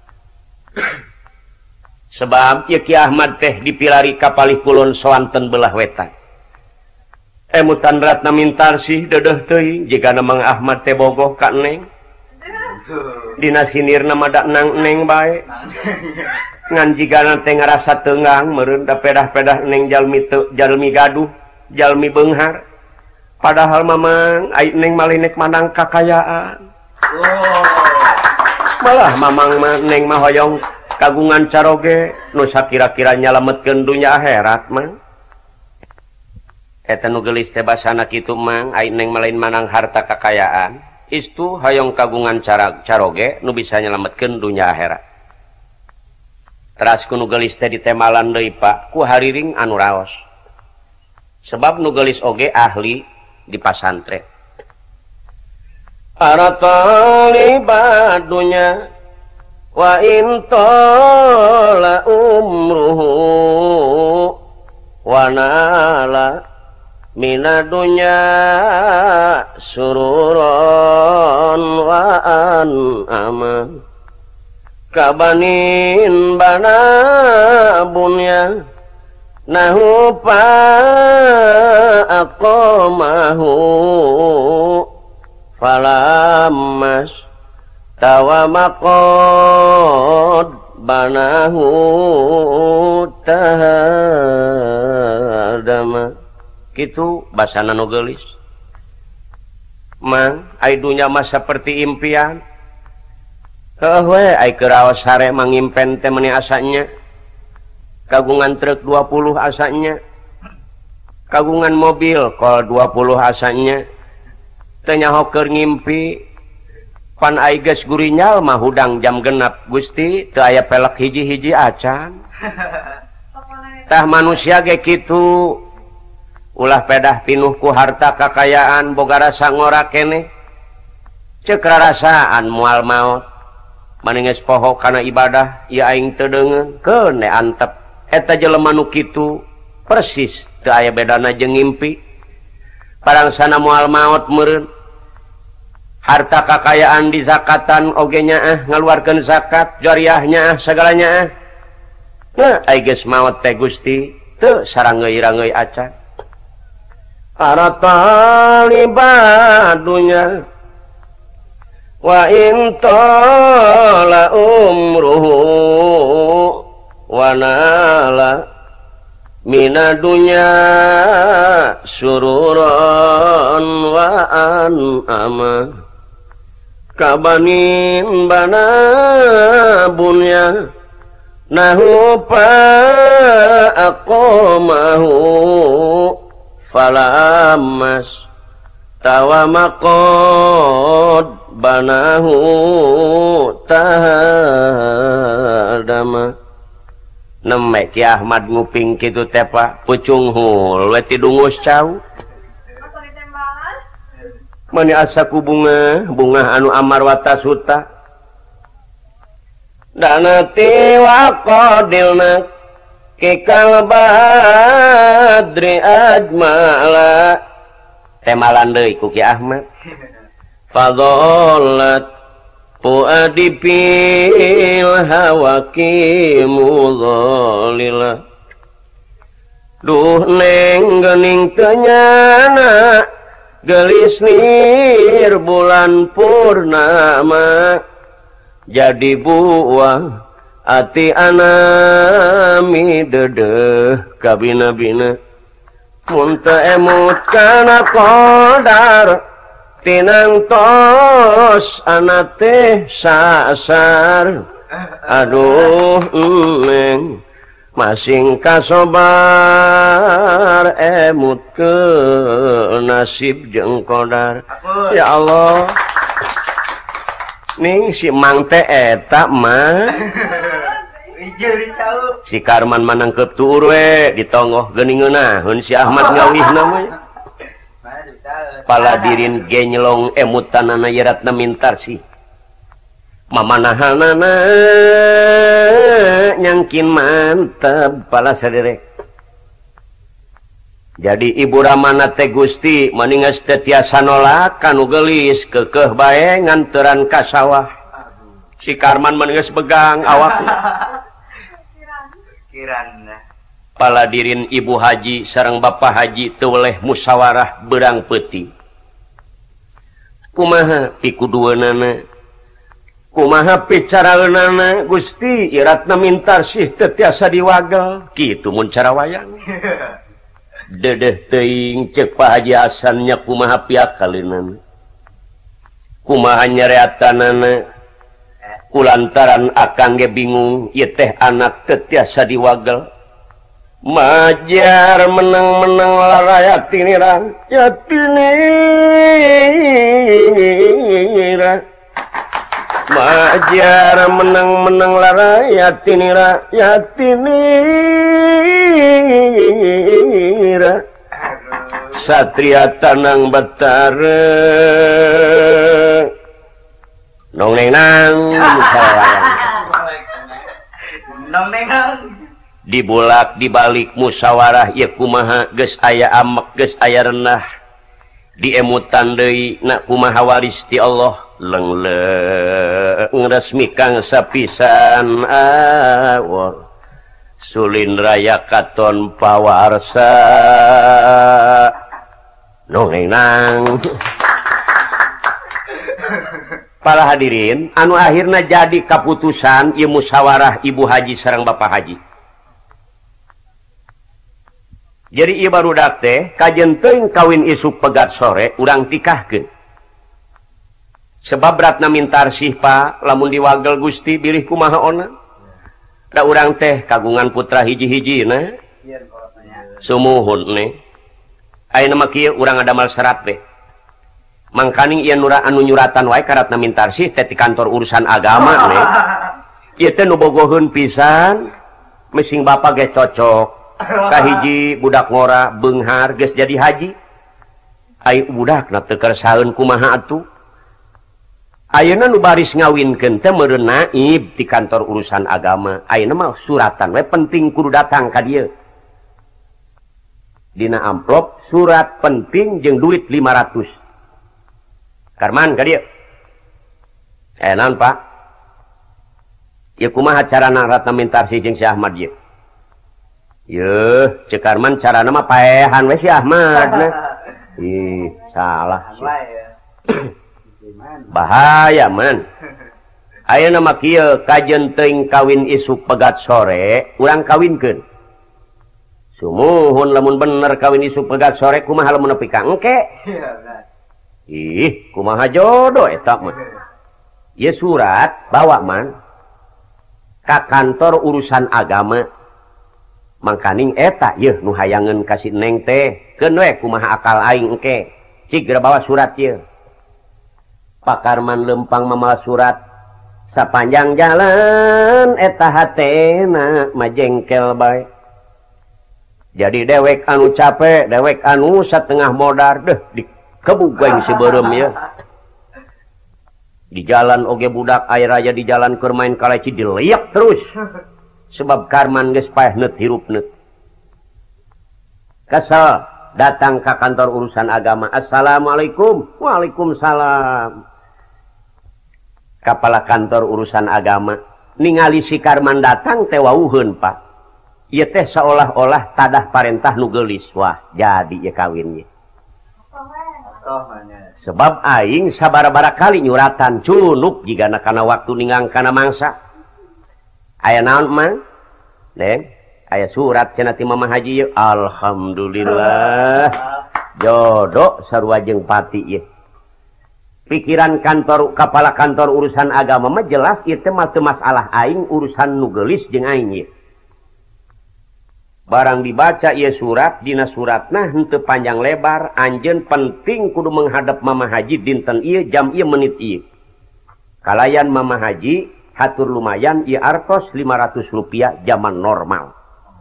sebab ieu Ki Ahmad teh dipilari ka palih kulon sawanten belah wetan emutan Ratna Mintarsih dedeh teuing jigana Mang Ahmad teh bogoh ka Neng dina sinirna madak nang Neng bae ngan jigana teh ngarasa teungang meureun da pedah-pedah Neng jalmi teu jalmi gaduh jalmi beunghar padahal mamang ai Neng malinek mandang kakayaan malah mamang mah Neng mah hoyong kagungan caroge nu sakira-kira nyalametkeun dunya akhirat mah eta nu geulis teh basana kitu mang ai Neng malain manang harta kakayaan istu hayong kagungan cara caroge nu bisa nyelametkeun dunya akhirat. Teras ku nu geulis teh ditemalan deui Pak ku hariring anu raos. Sebab nu geulis oge ahli di pasantren. Para talibadunya wa in tala umruhu wa nala minadunya sururon wa an'ama kabanin bana bunya nahu pa aqamahu falamas tawamakod banahu tahadama kitu basana nu geulis. Mang ai dunya mah saperti impian. Heuh we ai keraos sare mangimpen teh meuni asanya. Kagungan truk dua puluh asanya. Kagungan mobil kol dua puluh asanya. Teu nyaho keur ngimpi. Pan ai geus gurinyal mah hudang jam genep Gusti teu aya pelek hiji-hiji acan. Tah manusia ge kitu. Ulah pedah pinuh ku harta kakayaan boga rasa ngora keneh. Ceuk rarasaan moal maot. Maninges poho kana ibadah ieu aing teu deungeun keun antep. Eta jelema nu kitu persis teu aya bedana jeung ngimpi. Parangsana moal maot meureun. Harta kakayaan di zakatan oge nyaah ngaluarkeun zakat, jariahnya ah sagalanya ah. Nah, ai geus maot teh Gusti teu sarangeui-rangeui acan. Para talibadunya wa in tala umruhu wa nala minadunya sururon wa an'ama kabanin bana bunya nahu pa aqamahu falamas tawamakod banahu tahadama. Neme Ki Ahmad nguping kitu teh Pak pucung hul we ti dungus cau. Mani asa ku bunga bunga anu amar watasuta. Dana ti waqadilna kikal badri ajmala. Temalan deui ku Ki Ahmad. Fadollat fuadi pil hawaki mudhalila. Duh neng geuning teu nyana gelis nir bulan purnama jadi buah ati anami dedeh kabina-bina mun teu emut kana qadar tinang tos anak teh sasar. Aduh neng masing kasobar emut ke nasib jeung qadar. Ya Allah ning si mang teh eta mah si Karman manangkep tuur we ditongoh geuningeunahun si Ahmad ngawihna mah. Paladirin genyelong emutanana yeratna mintar sih mamanahanana nyangkin mantep pala saderek. Jadi ibu ramana teh Gusti maninges teh tiasa nolak kanu geulis keukeuh bae nganteran ka sawah. Si Karman maninges begang awakna. Kirana Paladirin Ibu Haji sareng Bapak Haji teu weleh musyawarah beurang peuting. Kumaha pikudueunana? Kumaha picaraeunana? Gusti iratna mintar sih teu tiasa diwagel. Kitu mun cara wayang. Dedeh teuing ceuk Pak Haji Hasan nya kumaha piakaleunana. Kumaha nyareatanana? Kulantaran akang ge bingung ieu teh anak teu tiasa diwagel. Majar menang-menang larayati nirang yatini ajar menang-menang lara yatinira yatinira satria tanang batara nong neng nang nong neng nang dibulak dibalik musyawarah ya kumaha geus aya amek geus aya renah diemutan deui na kumaha waris ti Allah lengleng resmi kang sapisan awor sulin raya katon pawarsa nongeng nang para hadirin anu akhirna jadi kaputusan ieu musyawarah ibu haji sareng bapak haji. Jadi ieu barudak teh kajen teuing kawin isuk pegat sore urang tikahkeun. Sebab beratna mintarsih Pak lamun diwagel Gusti bilih kumaha ona. Da urang teh kagungan putra hiji-hijina. Sumuhun ne. Ayeuna mah kieu urang adamal serat teh. Mangkaning ieu nura anu nyuratan wae karatna mintarsih teh ti kantor urusan agama ne. Ieu teh nu bogoheun pisan mesing bapak ge cocok. Kahiji budak ngora beunghar geus jadi haji. Ai budakna teu kersaeun kumaha atuh. Ayeuna nu baris ngawinkeun teh meureun naib ti kantor urusan agama. Ayeuna mah suratan we penting kudu datang ka dieu. Dina amplop surat penting jeung duit lima ratus. Karman ka dieu. Eh naon Pak? Ieu kumaha carana ratna mintarsih jeung Si Ahmad ieu? Yeuh, cek Arman carana mah paehan we si Ahmad nah. Ih, salah. Bahaya man. Ayeuna mah kieu kajen teuing kawin isuk pegat sore, urang kawinkeun. Sumuhun lamun bener kawin isuk pegat sore kumaha lamun nepi ka engke? Ih, kumaha jodoh eta mah. Ieu surat bawa man ka kantor urusan agama. Mangkaning eta yeuh nu hayangeun ka si Neng teh keun we kumaha akal aing engke cig bawa surat ieu. Pak Karman lempang mamawa surat sapanjang jalan eta hatena majengkel bae. Jadi dewek anu capek, dewek anu satengah modar deh dikebugeng si beureum ieu. Di jalan oge budak air raya di jalan keur main kaleci dileyek terus. Sebab Karman geus paehneut hirupneut. Kesel datang ke kantor urusan agama. Assalamualaikum. Waalaikumsalam. Kepala kantor urusan agama ningali si Karman datang teh wauheun Pak. Ieu teh seolah-olah tadah parentah nu geulis. Wah, jadi ieu kawin ieu. Sebab aing sabara-bara kali nyuratan culunuk jigana kana waktu ningang kana mangsa. Aya naon mang? Neng, aya surat cenah ti Mama Haji yeuh. Alhamdulillah. Jodoh sarua jeung pati ieu. Pikiran kantor kepala kantor urusan agama mah jelas ieu teh mah teu masalah aing urusan nu geulis jeung aing ieu. Barang dibaca ieu surat dina suratna henteu panjang lebar anjeun penting kudu menghadap Mama Haji dinten ieu jam ieu menit ieu. Kalayan Mama Haji hatur lumayan ieu artos lima ratus rupiah zaman normal.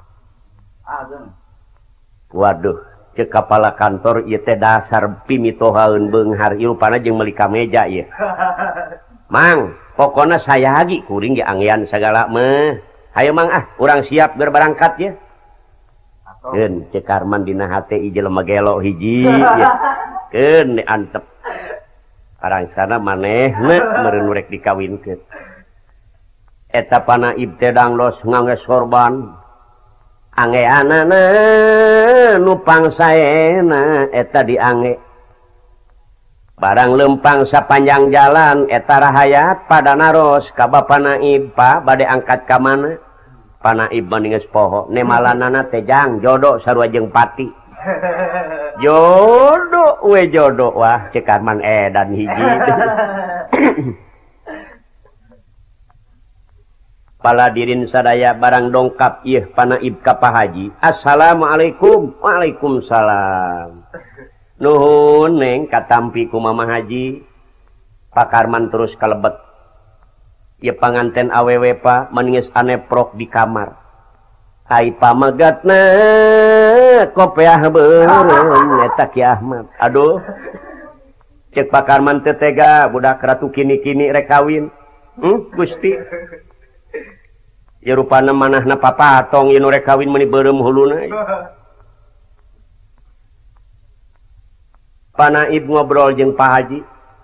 Waduh, cek kepala kantor ieu teh dasar pimitohaeun beunghar ieu rupana jeung meuli ka meja ieu. Mang, pokona saya hagi kuring ge anggean sagala mah. Hayu Mang ah, urang siap ger barangkat ye. Keun cek Karman dina hate ieu jelema gelo hiji ye. Keun antep. Arangsana manehna meureun rek dikawinkeun. Eta panaib teh danglos ngangges korban anggeanana nu pangsaena eta diange barang lempang sapanjang jalan eta rahayat pada naros ka bapa naib Pak bade angkat ka mana panaib mani geus poho nemalanana teh jang jodoh sarua jeung pati jodoh we jodoh wah cek Karman edan hiji. Paladirin sadaya barang dongkap ieu panaib ka Pak Haji. Assalamualaikum. Waalaikumsalam. Nuhun Neng katampi ku Mama Haji. Pak Karman terus kalebet. ya panganten awewe Pak meningis aneprok di kamar ai pamagatna kopeah beureum eta Ki Ahmad aduh cek Pak Karman teu tega budak ratu kini-kini rek kawin hmm Gusti ya rupana manahna papatong ieu rek kawin meuni beureum huluna Panaib ngobrol jeung Pak Haji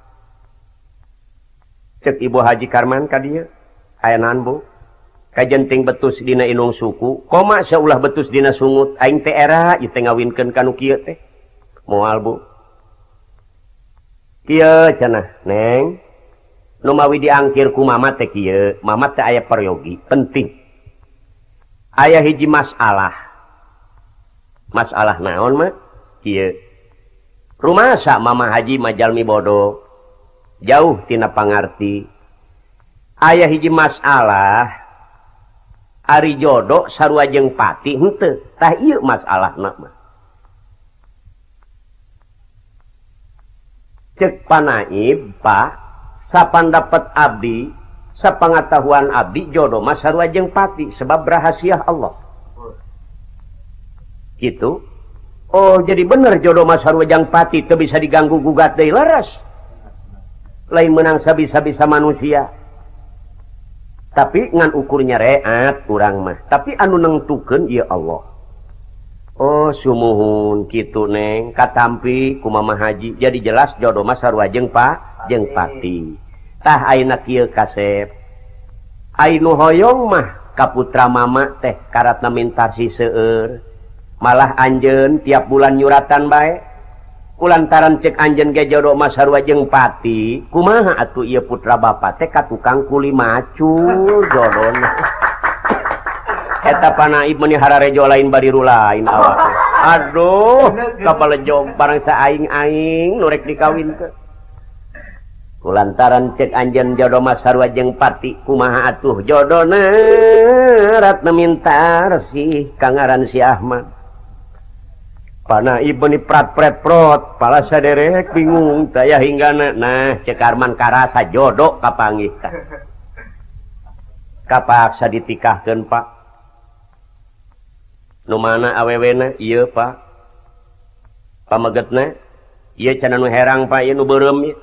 cek Ibu Haji Karman ka dieu aya naon Bu kajenting betus dina inung suku koma saulah betus dina sungut aing teh era ieu teh ngawinkeun ka nu kieu teh moal Bu kieu cenah Neng nu mawi diangkir ku mama teh kieu mama teh aya peryogi penting aya hiji masalah masalah naon mah kieu rumasa Mama Haji majalmi bodoh jauh tina pangarti aya hiji masalah ari jodoh sarua jeung pati henteu tah ieu masalahna mah cek Panaib Pak sapan dapat abdi sapangatahuan abdi jodoh mah sarua jeung pati sebab rahasia Allah gitu oh jadi bener jodoh mah sarua jeung pati teu bisa diganggu gugat deui laras lain menang sabisa-bisa manusia tapi ngan ukurnya reat urang mah tapi anu nengtukeun ieu Allah oh sumuhun kitu Neng katampi ku Mama Haji jadi jelas jodoh mah sarua jeung Pak jeung pati tah ayeuna kieu kasep ainu hoyong mah ka putra mama teh karatna minta si seueur malah anjeun tiap bulan nyuratan bae kulantaran cek anjeun ge jodoh mah sarua jeung pati kumaha atuh ieu putra bapa teh ka tukang kuli macul jodohna eta Panaib meuni hararejo lain bariru lain awak aduh kapalejog barang saing-aing nu rek dikawinkeun kulantaran cek anjeun jodoh mah sarua jeung pati kumaha atuh jodohna ratna minta resih kangaran si Ahmad Panaib meuni prat-pret-prot pala saderek bingung taya hinggana nah cek Arman karasa jodoh kapanggih tah kapaksa ditikahkeun Pak nu mana awewena ieu Pak pamegetna ieu cenah nu herang Pak ieu nu beureum ieu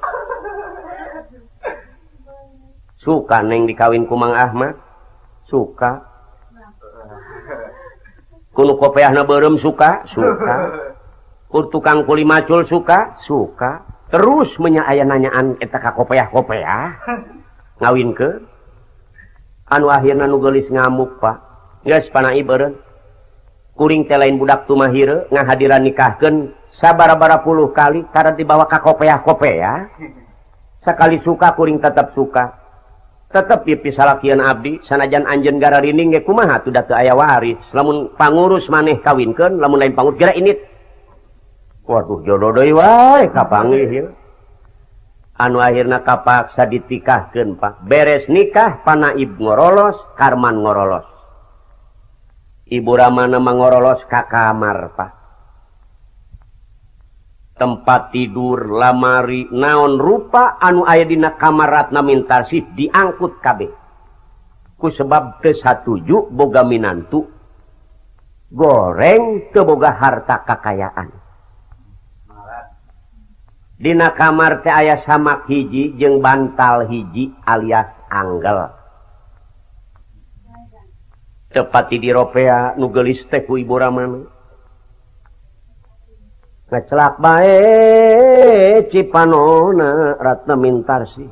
suka Neng dikawin ku Mang Ahmad suka kuno kopeahna beureum suka suka kur tukang kuli macul suka suka terus menya aya nanyaan eta ka kopeah-kopeah ngawinkeun anu akhirna nu geulis ngamuk Pak geus Panaib eureun kuring teh lain budak tumahireun ngahadiran nikahkeun sabara-bara puluh kali karena dibawa ka kopeah-kopeah sakali suka kuring tetep suka tetep dipisalakian abdi sanajan anjeun gara rining ge kumaha tuh da teu aya waris lamun pangurus maneh kawinkeun lamun lain pangurus geura init waduh jodoh deui wae kapanggih ieu anu akhirna kapaksa ditikahkeun Pak beres nikah Panaib ngorolos Karman ngorolos Ibu Ramana mangorolos ka kamar Pak tempat tidur lamari naon rupa anu aya dina kamar ratna mintarsih diangkut kabeh ku sebab teu satuju boga minantu goreng teu boga harta kakayaan dina kamar teh aya samak hiji jeung bantal hiji alias anggel tepati di ropea nu geulis teh ku Ibu Ramana ngecelak bae cipanona ratna mintarsih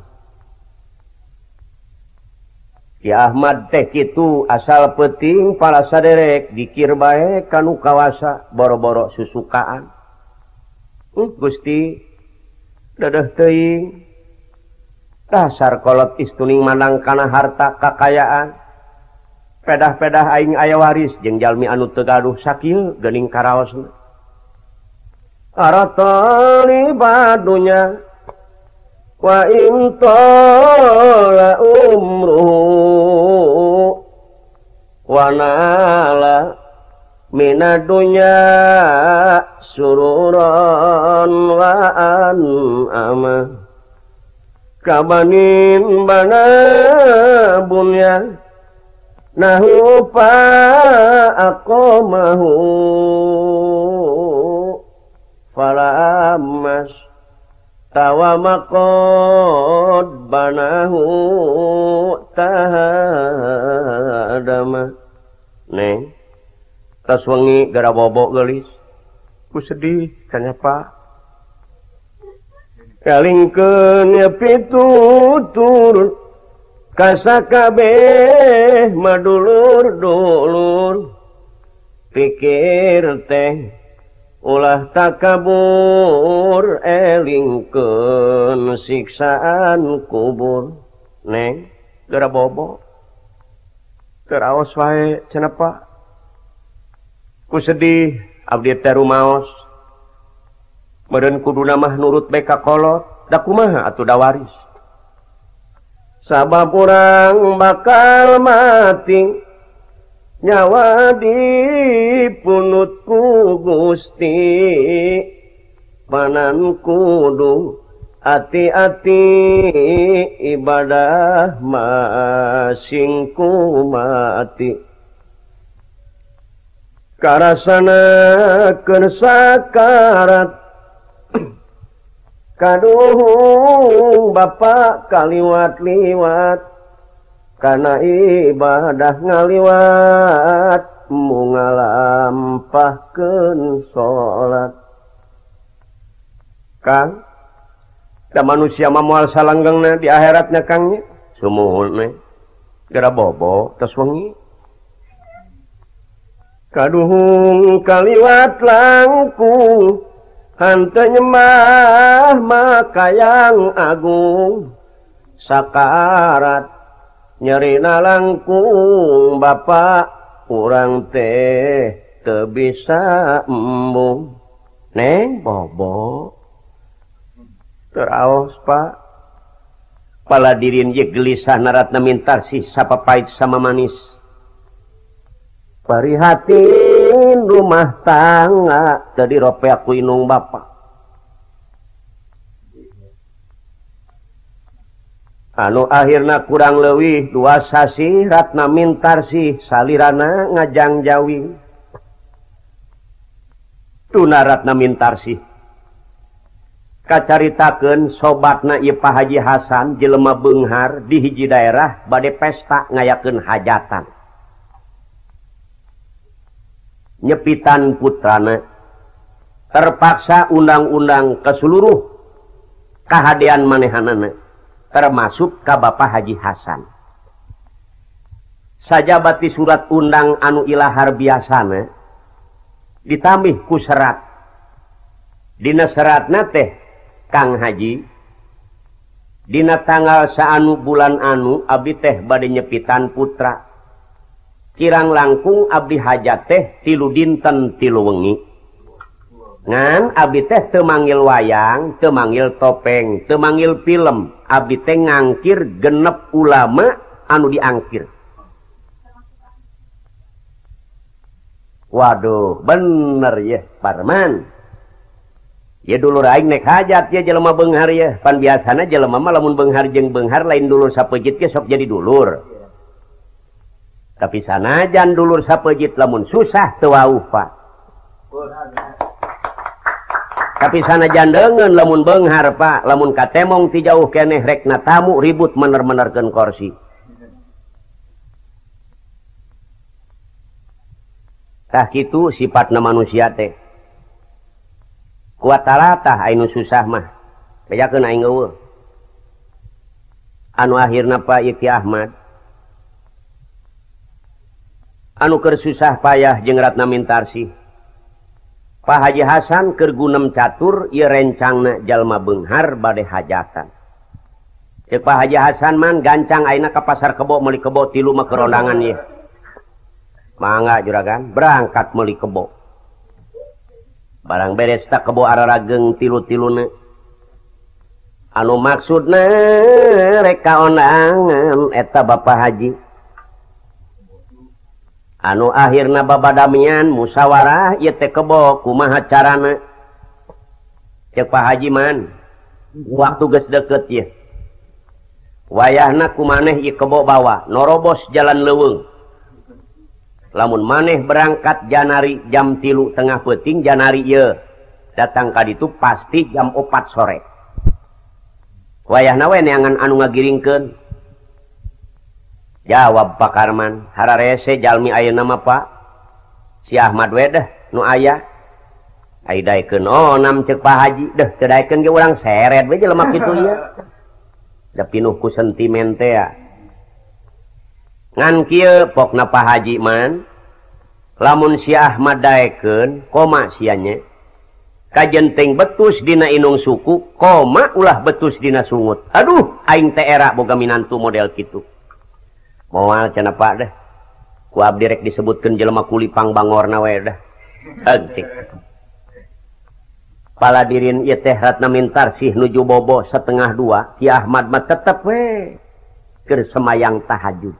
Ki Ahmad teh kitu asal peuting para saderek dikir bae kanu kawasa boro-boro susukaan uh, Gusti dadeuh teuing dasar kolot istuning mandang kana harta kakayaan pedah-pedah aing aya waris jeung jalmi anu teu gaduh sakieu geuning karaosna aratani badunya wa intola umruhu wa nala minadunya sururan wa an'ama kabanin bana bunyan nahu pa aqamahu falamas tawamakod banahu tahadama neng tas wengi gara bobo gelis ku sedih kenapa kalingkeun ya pitutur kasakabeh madulur-dulur pikir teh ulah takabur elingkeun siksaan kubur neng gara bobo teraos wae cenapa ku sedih abdi teh rumaos meureun kuduna mah nurut bae ka kolot da kumaha atuh da waris sabab urang bakal mati nyawa dipunut ku Gusti panan kudu ati-ati ibadah masing kumati karasana keur sakarat kaduhung bapa kaliwat-liwat kana ibadah ngaliwat mungalampahkeun salat Kang da manusia mah moal salanggengna di akhiratna Kang nya sumuhun we gara bobo tos wengi kaduhung kaliwat langkung hante nyembah makayang agung sakarat nyerina langkung bapak urang teh teu bisa embung neng bobo teraos pak paladirin ye gelisah naratna mintarsih sapapait sama manis parihatin rumah tangga tadi rope aku inung bapak anu akhirna kurang leuwih dua sasi ratna mintarsih salirana ngajang jawi tuna ratna mintarsih kacaritakeun sobatna ieu Pak Haji Hasan jelema beunghar di hiji daerah bade pesta ngayakeun hajatan nyepitan putrana terpaksa undang-undang ke seluruh kahadean manehanana termasuk ka Bapak Haji Hasan sajabati surat undang anu ilahar biasana ditambih ku serat dina seratna teh Kang Haji dina tanggal saanu bulan anu abdi teh bade nyepitan putra kirang langkung abdi hajat teh tilu dinten tilu wengi ngan abdi teh teu manggil wayang teu manggil topeng teu manggil film abdi teh ngangkir genep ulama anu diangkir waduh bener ya Parman ya dulur aing nek hajat ya jelema beunghar ya pan biasana jelema mah lamun beunghar jeung beunghar lain dulur sapeujit ge sok jadi dulur tapi sanajan dulur sapeujit lamun susah teu wauh Pak tapi sanajan deungeun lamun beunghar Pak lamun katemong ti jauh keneh rek na tamu ribut mener-menerkeun kursi tah kitu sifatna manusia teh kuat talatah anu susah mah bejakeun aing eueuh anu akhirna Pak Yeki Ahmad anu keur susah payah jeung ratna mintarsih Pak Haji Hasan keur gunem catur ieu rencangna jalma beunghar bade hajatan ceuk Pak Haji Hasan man gancang ayeuna ka pasar kebo meuli kebo tilu mah kerondangan ieu mangga juragan berangkat meuli kebo barang beres tak kebo ararageng tilu-tiluna anu maksudna rek kaondangan eta Bapak Haji anu akhirna babadamian musyawarah ieu teh kebo kumaha carana ceuk Pak Haji man waktu geus deukeut ieu wayahna ku maneh ieu kebo bawa norobos jalan leuweung. Lamun maneh berangkat janari jam tilu tengah peuting janari ieu datang ka ditu pasti jam opat sore. Wayahna we neangan anu ngagiringkeun. Jawab Pak Karman, hararese jalmi ayeuna mah Pak. Si Ahmad we deh nu aya. Ai daekeun oh nam ceuk Pak Haji, deh teu daekeun ge urang seret we jelema kitu ieu. Da pinuh ku sentimen teh ya. Ngan kieu pokna Pak Haji man, lamun si Ahmad daekeun koma sia nya. Kajenteng betus dina inung suku, koma ulah betus dina sungut. Aduh, aing teh era boga minantu model kitu. Moal cenah Pak deh. Ku abdi rek disebutkeun jelema kulipang bangorna we dah. Heutik. Paladirin ieu teh Ratna Mintarsih nuju bobo setengah dua, Ki Ahmad mah tetep we keur semayang tahajud.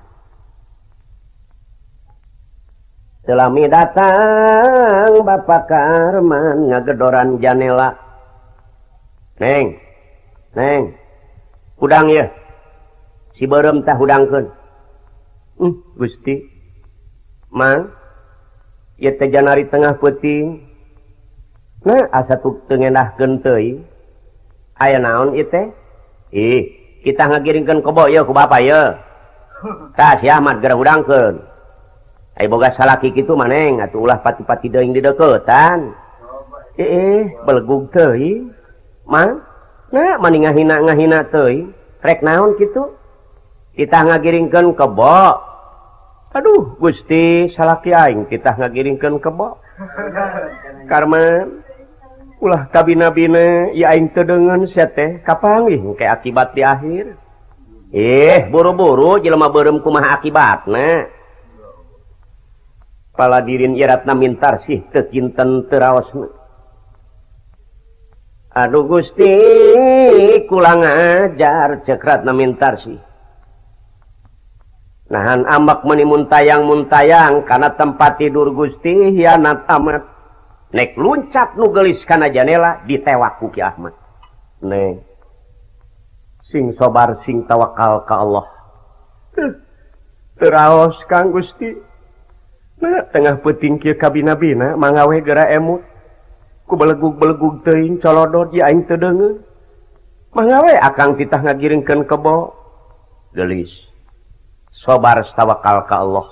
Selami datang Bapak Karman ngagedoran janela. Neng, Neng, hudang ya. Si beureum teh hudangkeun. Hmm, Gusti. Mang, ieu teh janari tengah peuting. Nah, asa teu ngenahkeun teuing. Aya naon ieu teh? Ih, kita ngagiringkeun kebo ieu ku Bapak ieu. Tah si Ahmad geura hudangkeun. Ai boga salaki kitu maneng atuh ulah pati-pati deung di deukeutan. Eh, belegug teuing. Mang, nah mani ngahina-ngahina teuing. Rek naon kitu? Kita ngagiringkeun kebo. Aduh, Gusti, salaki aing kita ngagiringkeun kebo. Karman, ulah kabina-bina ieu aing teu deungeun sia teh kapanggih engke akibat di akhir. Eh, buru-buru jelema beureum kumaha akibatna. Paladirin ieu Ratna Mintarsih teu kinten teu raosna. Aduh Gusti, kula ngajar ceuk Ratna Mintarsih. Nahan ambak meuni muntayang-muntayang kana tempat tidur Gusti hianat amat. Nek luncat nu geulis kana janela ditewak ku Ki Ahmad. Neng, sing sabar sing tawakal ka Allah. Teu raos Kang Gusti. Nah, tengah peuting kieu kabina-bina mangawe geura emut. Ku belegug-belegug teuing colodot ieu aing teu deungeun. Mangawe akang titah ngagiringkeun kebo. Geulis. Sabar tawakal ka Allah.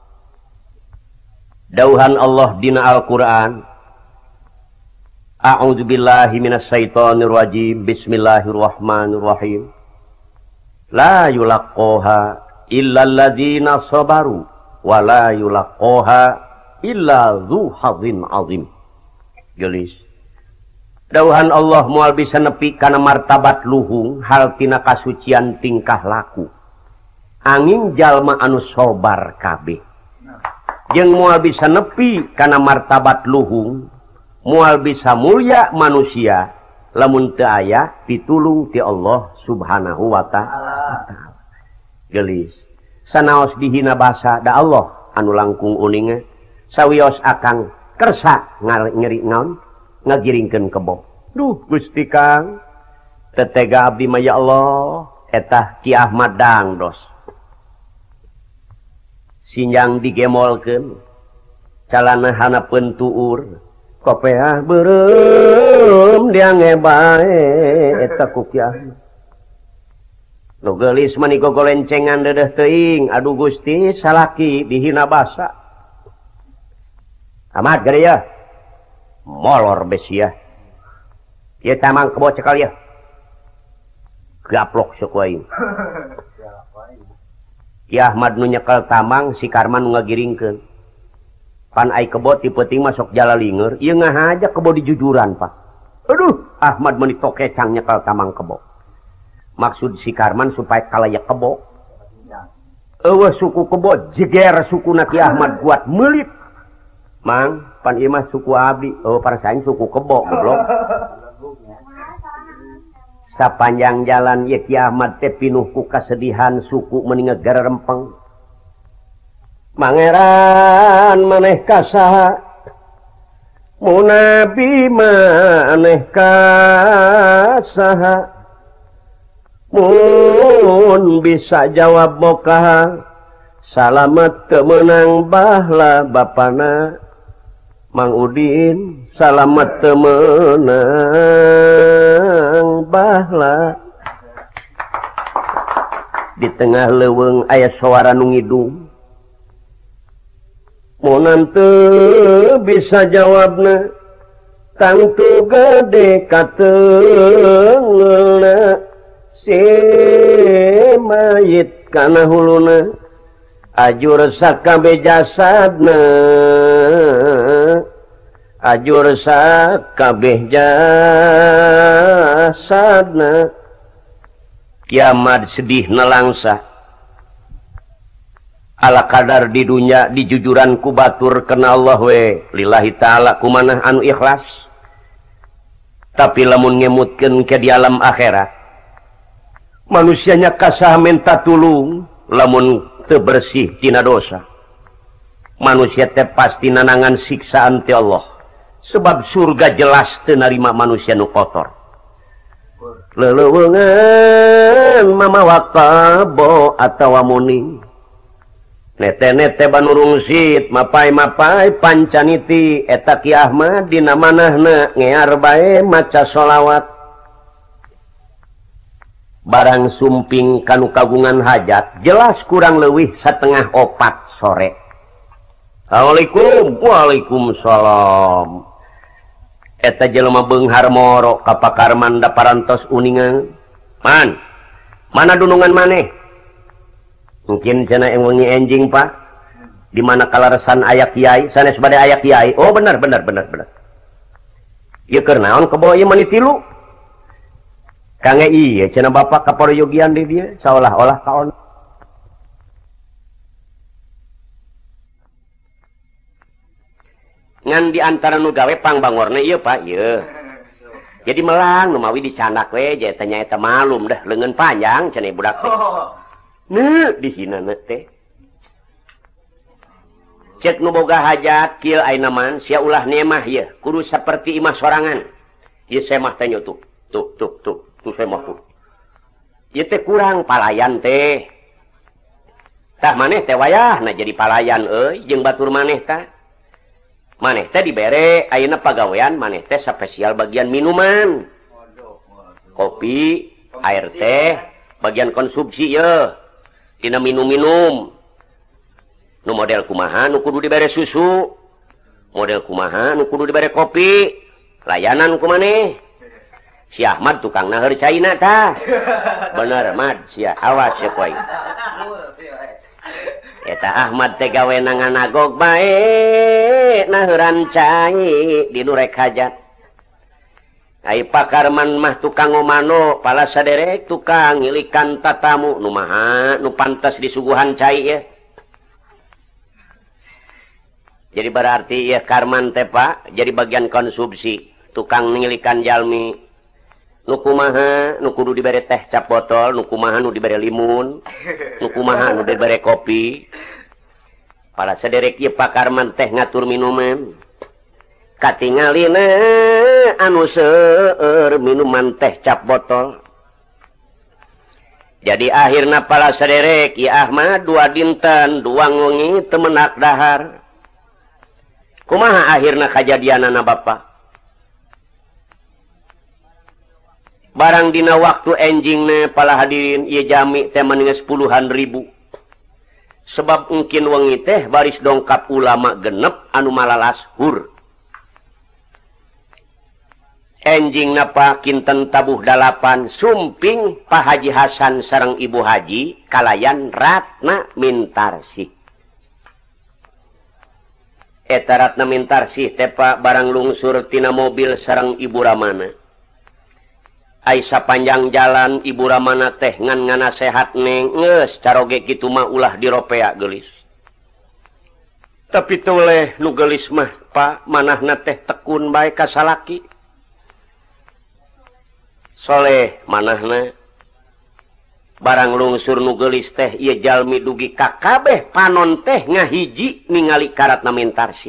Dauhan Allah dina Al-Qur'an. A'udzubillahi minasyaitonir rajim. Bismillahirrahmanirrahim. La yulaqqaha illal ladzina sabaru wala yulaqqaha illa dzu hadzin azim. Geulis. Dauhan Allah moal bisa nepi kana martabat luhung hal tina kasucian tingkah laku. Angin jalma anu sabar kabeh. Jeung moal bisa nepi kana martabat luhung, moal bisa mulia manusia lamun teu aya pitulung ti Allah Subhanahu wa ta'ala. Geulis. Sanaos dihina basa da Allah anu langkung uninga sawios akang kersa ngeri naon ngagiringkeun kebo. Duh Gusti Kang, tetega abdi mah ya Allah etah Ki Ahmad dangdos. Sinjang digemolkeun calana hanapeun tuur kopea beureum diange bae eta ku Ki Ahmad. Nu geulis mani gogolencengan dedeh teuing. Aduh Gusti, salaki dihina basa. Ahmad gede ya. Molor besia. Ieu tamang kebo cekal ya. Gaplok sok aing. Ki Ahmad nu nyekel tamang, si Karman nu ngagiringkeun. Pan ai kebo ti peuting masuk jalalingur, ieu ngahaja kebo di jujuran, Pak. Aduh, Ahmad meni tokecang nyekel tamang kebo. Maksud si Karman supaya kalaya kebo. Eueuh suku kebo jeger suku Ki Ahmad kuat meulip. Mang, pan ieu mah suku abdi, oh parasaing suku kebo goblok. Sapanjang jalan ieu Ki Ahmad teh pinuh ku kasedihan suku meuni ngegara rempeng. Mangeran maneh ka saha? Munabi maneh ka saha? Mun lamun bisa jawab boka salamet temenang bahla bapana Mang Udin salamet temenang bahla di tengah leuweung aya suara nu ngidung monan teu bisa jawabna tangtu gede kateungeulna si mayit kana huluna ajur sakabeh jasadna ajur sakabeh jasadna kiamat sedih nelangsa ala kadar di dunia dijujuran ku batur kena Allah we lillahi ta'ala kumanah anu ikhlas tapi lamun ngemutkeun ke di alam akhirat manusianya kasah minta tulung lamun teu bersih tina dosa manusia teh pasti nanangan siksaan ti Allah sebab surga jelas teu narima manusia nu kotor leleuweungan mamawa kabo atawa muni nete-nete banurung sit mapai-mapai pancaniti eta Ki Ahmad dina manahna ngear bae maca sholawat barang sumping kanu kagungan hajat jelas kurang leuwih satengah opat sore. Assalamualaikum. Waalaikumsalam. Eta jelema beunghar moro ka pakarman da parantos uningan. Man, mana dunungan maneh? Mungkin cenah wengi enjing Pak. Di mana kalaresan aya kiai, sanes bade aya kiai. Oh benar benar benar benar. Ieu keur naon ka bawa ieu mani tilu? Kange ieu cenah bapak kaporoyogian di dieu saolah-olah kaon. Ngan di antara nu gawe pangbangorna ieu Pak ieu. Jadi melang nu mawi dicanak we je teh nyaeta malum dah leungeun panjang cenah budak teh. Nah di sinana teh. Cek nu boga hajat kieu ayeuna man sia ulah nemah ieu kudu saperti imah sorangan. Ieu semah teh tuh. Tuh tuh tuh tuh semah tuh. Ieu teh kurang palayan teh. Tah maneh teh wayahna jadi palayan euy jeung batur maneh tah. Maneh teh dibere ayeuna pagawean maneh teh spesial bagian minuman kopi air teh bagian konsumsi ye tina minum-minum nu model kumaha nu kudu dibere susu model kumaha nu kudu dibere kopi layanan ku maneh si Ahmad tukang naheur caina tah bener Mad sia awas ya koy eta Ahmad teh gawe nanganagog bae naheuran cai di nu rek hajat. Ai pakarman mah tukang ngomano pala saderek tukang ngilikan tatamu nu maha nu pantes disuguhan cai ya. Jadi berarti ya karman teh Pak jadi bagian konsumsi tukang ngilikan jalmi nu kumaha nu kudu dibere teh cap botol nu kumaha nu dibere limun nu kumaha nu dibere kopi para saderek ieu pakarman teh ngatur minuman katingalina anu seueur minuman teh cap botol jadi akhirna para saderek ieu Ahmad dua dinten dua wengi teu menak dahar kumaha akhirna kajadianana Bapak barang dina waktu enjingna pala hadirin ieu jami teh maninges puluhan ribu sebab mungkin wengi teh baris dongkap ulama genep anu malalas hur enjingna Pak kinten tabuh dalapan sumping Pak Haji Hasan sareng Ibu Haji kalayan Ratna Mintarsih eta Ratna Mintarsih teh Pak barang lungsur tina mobil sareng Ibu Ramana Aisyah panjang jalan Ibu Ramana teh ngan ngana sehat neng ngeus caroge kitu mah ulah diropea geulis. Tapi toleh nu geulis mah Pak manahna teh tekun bae ka salaki. Soleh manahna barang lungsur nu geulis teh ieu jalmi dugi ka kabeh panon teh ngahiji ningali ka Ratna Mintarsih.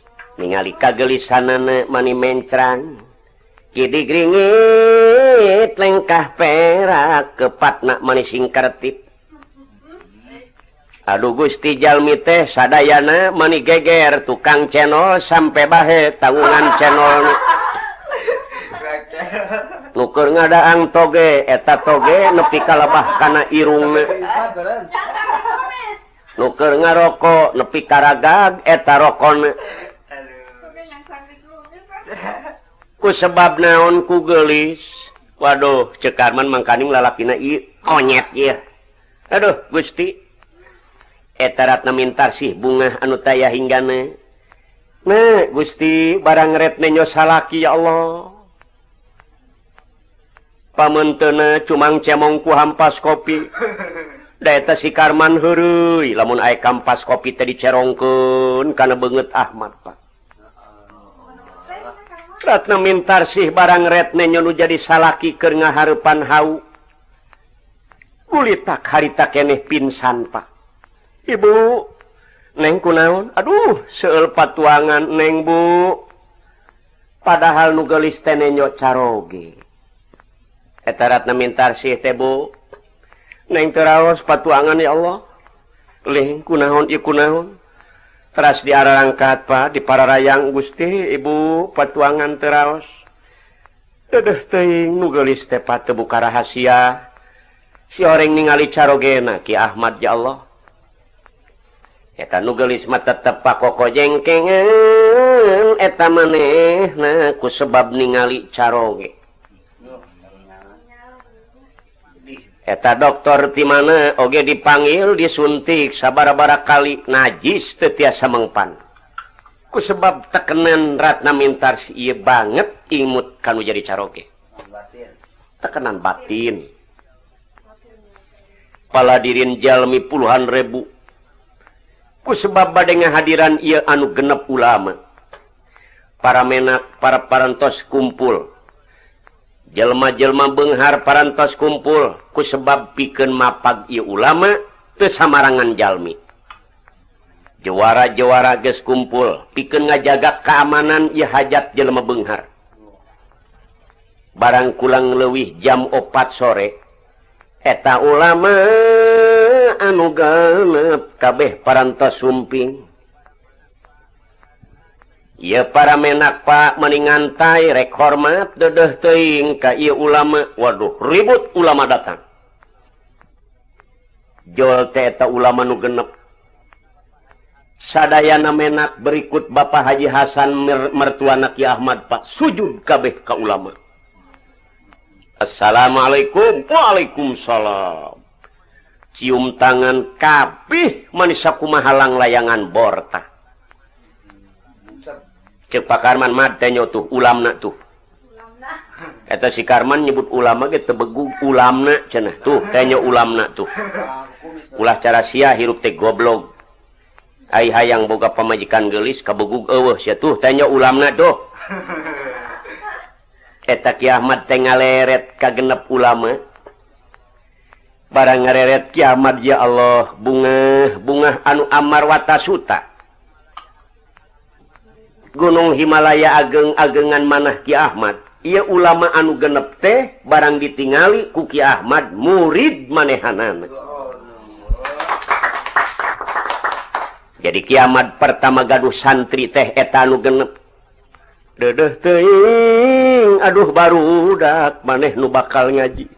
Ningali kageulisanana mani mencrang Kidik ringit lengkah perak kepatna manis singkartip. Aduh Gusti jalmi teh sadayana mani geger tukang cenol sampai bahe tanggungan cenol nuker ngadaang toge eta toge nepi kalebah kana irungna nuker ngarokok nepi karagag eta rokona ku sebab naon ku gelis. Waduh cek Arman mangkaning lalakina ieu onyet ieu. Aduh Gusti eta ratna mintar sih bunga anu taya hinggana. Nah Gusti barang retne nyos salaki ya Allah. Pamenteuna cumang cemong ku hampas kopi. Da eta si Karman heureuy lamun aya kampas kopi teh dicerongkeun kana beungeut Ahmad Pak. Ratna mintar sih barang retne nyonu jadi salaki keur ngahareupan hau. Kulitak harita keneh pinsan Pak. Ibu, neng kunaon? Aduh, seueur patuangan neng Bu. Padahal nu geulis teh nenyo caroge. Eta ratna mintar sih teh Bu. Neng teu raos patuangan ya Allah. Leh kunaon ieu kunaon? Teras diararangkat Pak di pararayang Gusti Ibu patuangan teu raos. Dedeh teuing nu geulis teh Pak teu buka rahasia. Si oreng ningali carogena Ki Ahmad ya Allah. Eta nu geulis mah tetep pakoko jengkengeun eta manehna ku sebab ningali caroge. Eta dokter ti mana oge dipanggil disuntik sabara-bara kali najis teu tiasa mengpan. Ku sebab tekenan ratna mintar si ieu banget imut kanu jadi caroge. Tekenan batin. Paladirin jalmi puluhan ribu. Ku sebab bade ngahadiran ieu anu genep ulama. Para menak, para parantos kumpul. Jelma-jelma beunghar parantos kumpul. Ku sebab pikeun mapag ieu ulama teu samarangan jalmi. Jawara-jawara geus kumpul pikeun ngajaga keamanan ieu hajat jelma beunghar. Barang kulang leuwih jam opat sore eta ulama anu galep kabeh parantos sumping. Ieu para menak Pak meningantai rek hormat dedeh teuing ka ieu ulama. Waduh ribut ulama datang. Jol teh eta ulama nu genep. Sadayana menak berikut Bapak Haji Hasan mertuana Ki Ahmad Pak sujud kabeh ka ulama. Assalamualaikum. Waalaikumsalam. Cium tangan kabeh manis sakumaha halang layangan borta. Cek Pak Karman mah teh tuh ulamna tuh. Eta si Karman nyebut ulama ge teu begug ulamna cenah. Tuh teh ulamna tuh. Ulah cara sia hirup teh goblok. Ai hayang boga pamajikan geulis kabegug eueuh sia tuh teh ulamna tuh. Eta Ki Ahmad teh ngaleret ka genep ulama. Barang ngareret Ki Ahmad ya Allah bunga bunga anu amar watasuta. Gunung Himalaya ageng-agengan manah Ki Ahmad. Ieu ulama anu genep teh barang ditingali ku Ki Ahmad murid manehanana. Jadi Ki Ahmad pertama gaduh santri teh eta anu genep. Dedeh teuing aduh barudak maneh nu bakal ngaji.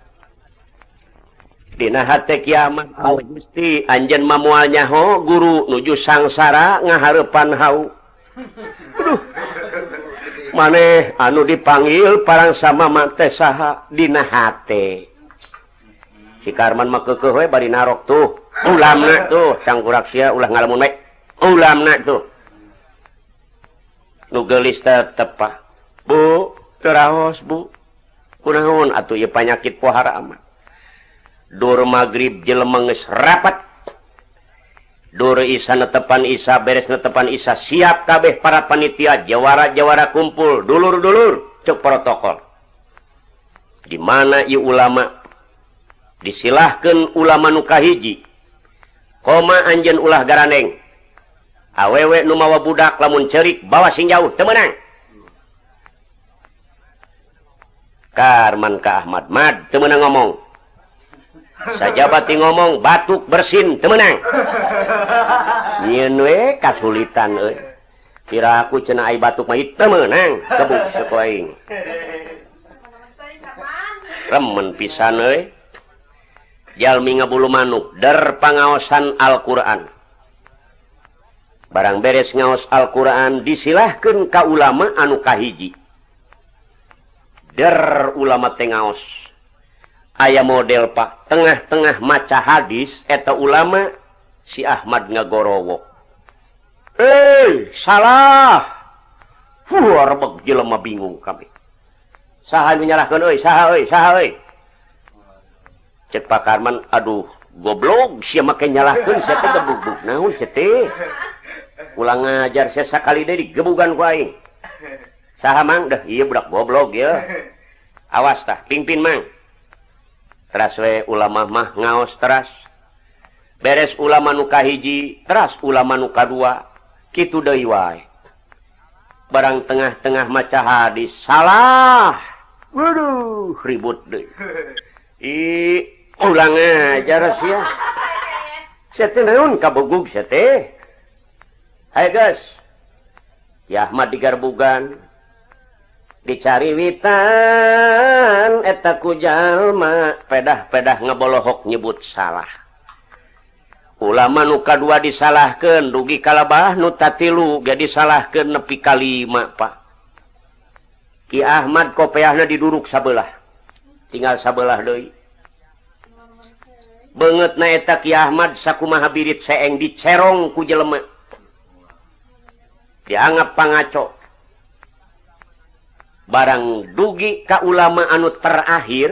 Dina hate Ki Ahmad oh Gusti anjeun mah moal nyaho guru nuju sangsara ngahareupan hau. Aduh. Maneh anu dipanggil parang sama mate saha dina hate. Si Karman mah keukeuh we bari narok tuh. Ulamna tuh cangkurak sia ulah ngalamun mek. Ulamna tuh. Nu geulis tetep Pak. Bu, teu raos Bu. Kunaon atuh ieu panyakit pohara amat. Dur magrib jelema geus rapat. Dur Isa netepan Isa beres netepan Isa siap kabeh para panitia jawara-jawara kumpul dulur-dulur cek protokol. Di mana ieu ulama disilahkeun ulama nu kahiji koma anjeun ulah garaneng awewe nu mawa budak lamun ceurik bawa sing jauh teu meunang. Karman ka Ahmad mad teu meunang ngomong sajabati ngomong batuk bersin teu meunang nyieun we kasulitan euy kira aku cenah ai batuk mah teu meunang kebuk saku aing remen pisan euy jalmi ngabulu manuk der pangaosan Al-Qur'an barang beres ngaos Al-Qur'an disilahkeun ka ulama anu kahiji der ulama teh ngaos aya model Pak tengah-tengah maca hadis eta ulama si Ahmad ngagorowo eh salah fuar beg jelema bingung kami saha nu nyalahkeun euy saha euy saha euy cek Pak Karman aduh goblok sia make nyalahkeun sia teh gebug naon sia teh ulang ngajar sia sakali deui digebugan ku aing saha mang dah iya budak goblok ya awas tah pingpin mang teras we ulama mah ngaos teras beres ulama nu kahiji teras ulama nu kadua kitu deui wae barang tengah-tengah maca hadis salah waduh ribut deui i ulang ajar sia sia teh naon kabegug sia teh haye geus ya Ahmad digarbugan dicari witan eta ku jalma pedah-pedah ngabolohok nyebut salah ulama nu kadua disalahkeun dugi kalabah nu tatilu ge disalahkeun nepi ka lima Pak Ki Ahmad kopeahna diduruk sabelah tinggal sabelah deui beungeutna eta Ki Ahmad sakumaha birit seeng dicerong ku jelema dianggap pangaco barang dugi ka ulama anu terakhir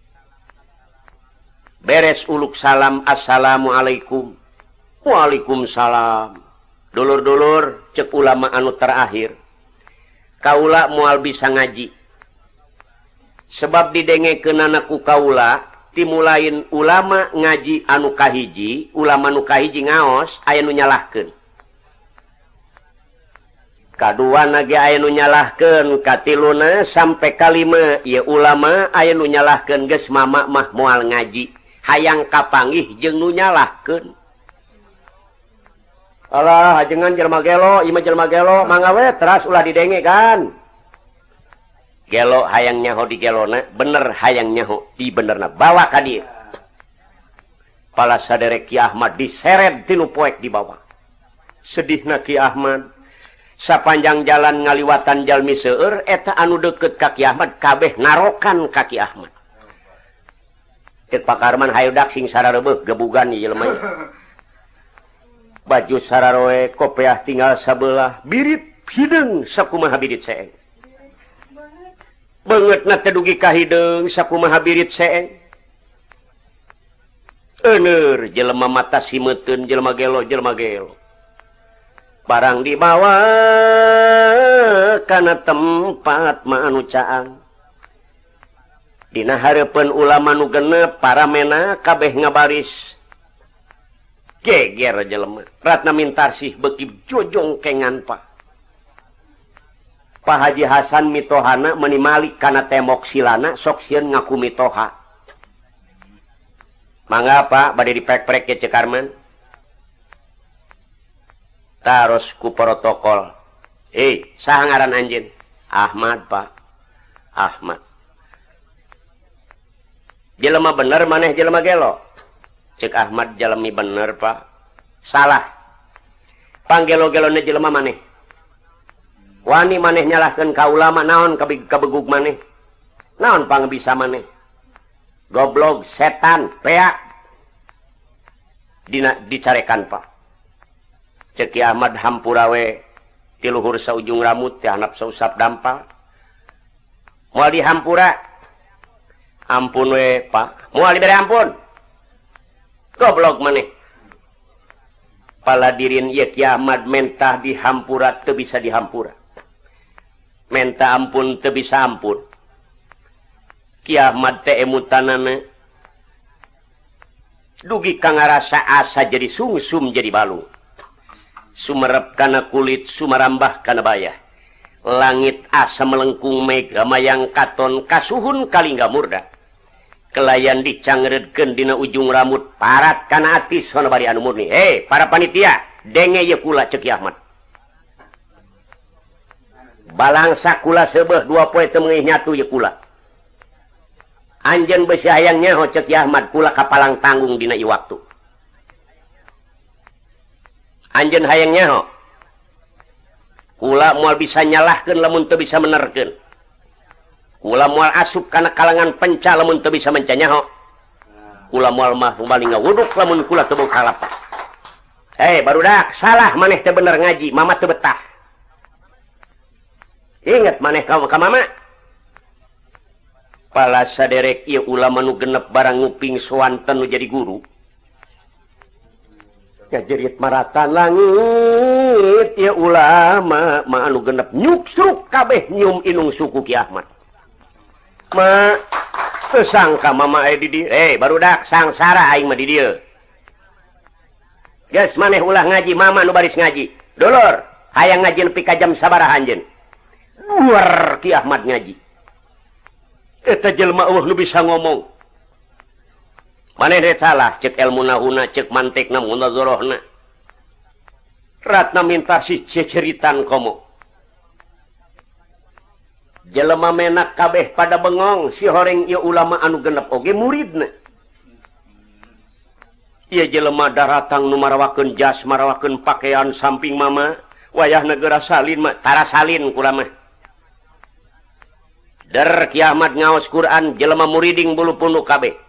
beres uluk salam assalamualaikum waalaikumsalam dulur-dulur cek ulama anu terakhir kaula moal bisa ngaji sebab didengekeun ku kaula timulain ulama ngaji anu kahiji ulama anu kahiji ngaos aya nu nyalahkeun kadua nage aya nu nyalahkeun katiluna sampai kalima ieu ulama aya nu nyalahkeun geus mama mah moal ngaji hayang kapanggih jeung nu nyalahkeun alah ajengan jelema gelo ieu mah jelema gelo mangga we teras ulah didenge kan gelo hayang nyaho di gelona bener hayang nyaho di benerna bawa ka dieu pala sadere Ki Ahmad diseret tinu poek di bawah sedihna Ki Ahmad sapanjang jalan ngaliwatan jalmi seueur eta anu deukeut ka Ki Ahmad kabeh narokan ka Ki Ahmad cek Pak Karman hayudak sing sarareubeuh gebugan ieu jelema baju sararoe kopeah tinggal sabelah birit hideung sakumaha birit seeng beungeutna teh dugi ka hideung sakumaha birit seeng euneur jelema mata simeuteun jelema gelo jelema gelo barang dibawa kana tempat manu caang dina hareupeun ulama nu genep para mena kabeh ngabaris geger jelema Ratna Mintarsih beuki jojong kengan Pak Pak Haji Hasan mitohana meuni malik kana tembok silana sok sieun ngaku mitoha mangga Pak bade dipek-pek ke Cek Karman taros ku protokol eh saha ngaran anjeun Ahmad Pak Ahmad jelema bener maneh jelema gelo cek Ahmad jalemi bener Pak salah panggelo-gelona jelema maneh wani maneh nyalahkeun ka ulama naon kabegug maneh naon pangabisa maneh goblok setan peak dina dicarekan Pak cek Ki Ahmad hampura we ti luhur saujung rambut teh handap sausap dampal moal dihampura ampun we Pak moal dibere ampun goblok maneh paladirin ieu Ki Ahmad mentah dihampura teu bisa dihampura menta ampun teu bisa ampun Ki Ahmad teh emutanana dugi ka ngarasa asa jadi sungsum jadi balung sumerep kana kulit sumarambah kana bayah langit asa melengkung mega mayang katon kasuhun kalingga murda kelayan dicangredkeun dina ujung rambut parat kana atis sono bari anu murni. Hei para panitia denge ye kula ceuk Ahmad balangsa kula seubeuh dua poe teu meungih nyatu ye kula anjeun beusi hayang nyaho ceuk Ahmad kula kapalang tanggung dina ieu waktu anjeun hayang nyaho kula moal bisa nyalahkeun lamun teu bisa menerkeun kula moal asup kana kalangan penca lamun teu bisa menca nyaho kula moal mah bali ngawuduk lamun kula teu boga kalapa. Hei barudak salah maneh teh bener ngaji mama teu betah inget maneh ka mama pala saderek ieu ulama nu genep barang nguping soanten nu jadi guru ya jerit maratan langit ya ulama ma anu genep nyuksruk kabeh nyium inung suku Ki Ahmad ma teu sangka mama aya di dieu. Eh barudak sangsara aing mah di dieu geus maneh ulah ngaji mama nu baris ngaji dulur hayang ngaji nepi ka jam sabaraha anjeun luar Ki Ahmad ngaji eta jelema eueuh nu bisa ngomong maneh teh salah cek ilmu nahuna cek mantekna munazarahna ratna minta si ceceritan komo jelema menak kabeh pada bengong si horeng ieu ulama anu genep oge muridna ieu jelema daratang nu marawakeun jas marawakeun pakaian samping mama wayah negara salin mah tara salin kula mah der Ki Ahmad ngaos Quran jelema muriding bulu punduk kabeh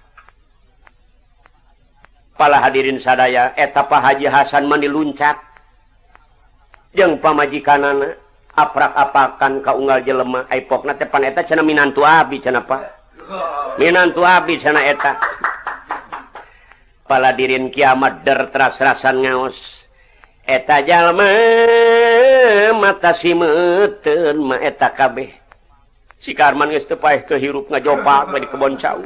pala hadirin sadaya eta Pak Haji Hasan mah diluncat jeung pamajikanana aprak-apakan ka unggal jelema aipokna teh pan eta cenah minantu abi cenah Pak minantu abi cenah eta pala hadirin kiamat der teras-terasan ngaos eta jalma mata simeuteun mah eta kabeh si Karman geus teu paeh kehirup ngajopak di kebon cau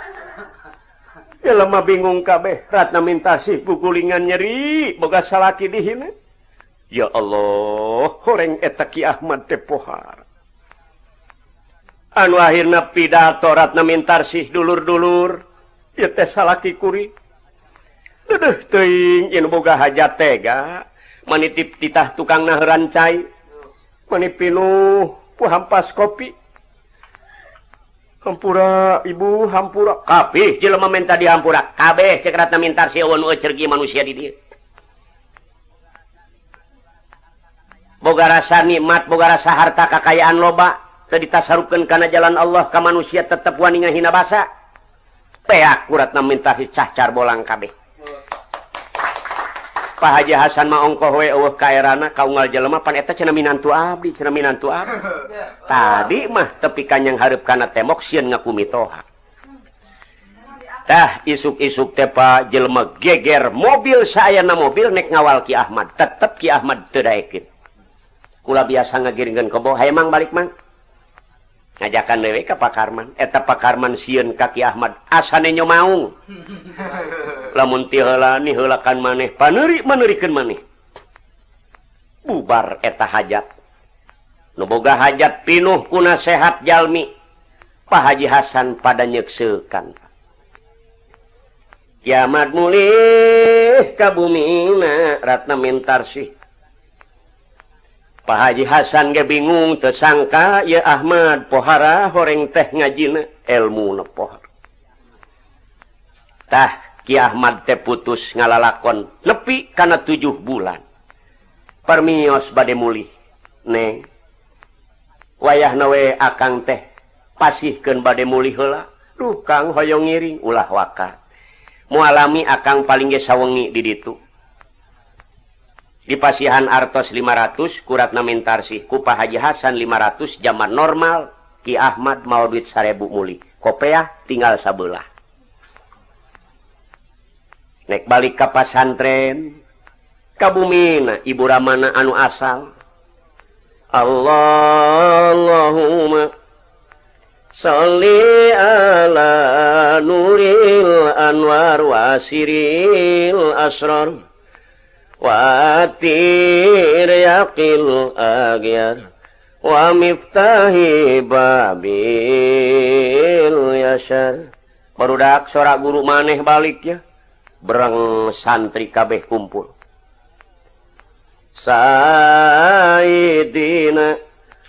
jelema bingung kabeh ratna minta sih pukulingan nyeri boga salaki di hina ya Allah horeng eta Ki Ahmad teh pohar anu akhirna pidato ratna minta sih dulur-dulur ieu teh salaki kuri deuh teuing yen boga hajat tega manitip titah tukang naheran cai mani pinuh ku hampas kopi hampura ibu hampura kabeh jelema minta dihampura kabeh cek ratna mintar si eueun eucergi manusia di dieu boga rasa nikmat boga rasa harta kakayaan loba teu ditasarupkeun kana jalan Allah ka manusia tetep wani ngahina basa peak kuratna minta cacar bolang kabeh Pak Haji Hasan mah ongkoh we eueuh ka erana ka unggal jelema pan eta cenah minantu abdi cenah minantu abdi tadi mah tepi kanyang hareup kana tembok sieun ngakumitoha tah isuk-isuk teh Pak jelema geger mobil saayana mobil nek ngawal Ki Ahmad tetep Ki Ahmad teu daekeun kula biasa ngagiringkeun kobo haye mang balik mang ngajakan dewe ka Pak Karman eta Pak Karman sieun ka Ki Ahmad asane nyomaung lamun ti heula ni heulakan maneh paneuri maneurikeun maneh bubar eta hajat nu boga hajat pinuh ku nasehat jalmi Pak Haji Hasan pada nyekseukan kiamat mulih ka bumina ratna mintarsih Pak Haji Hasan ge bingung teu sangka ya Ahmad pohara horeng teh ngajina ilmuna pohar tah Ki Ahmad teh putus ngalalakon nepi kana tujuh bulan permios bade mulih neng wayahna we akang teh pasihkeun bade mulih heula duh Kang hoyong ngiring ulah waka mualami akang paling ge sawengi di ditu di pasihan artos lima ratus kuratna mintarsih ku Pak Haji Hasan lima ratus zaman normal Ki Ahmad mau duit seribu mulih kopeah tinggal sabelah nek balik ka pasantren ka bumina ibu ramana anu asal Allahumma sholli ala nuril anwar wasiril asrar watir yaqil agyar wa miftahi babil yasar. Barudak sora guru maneh balik ya. Bereng santri kabeh kumpul. Sayyidina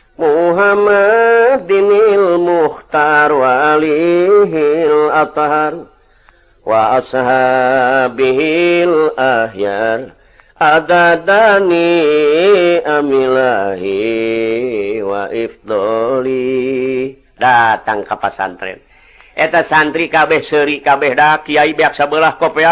Muhammadinil Mukhtar walihil athar wa ashabihil ahyar adadani amilahi wa ifdoli. Datang ke pesantren eta santri kabeh seuri kabeh da kiai beak sabelah kopiah.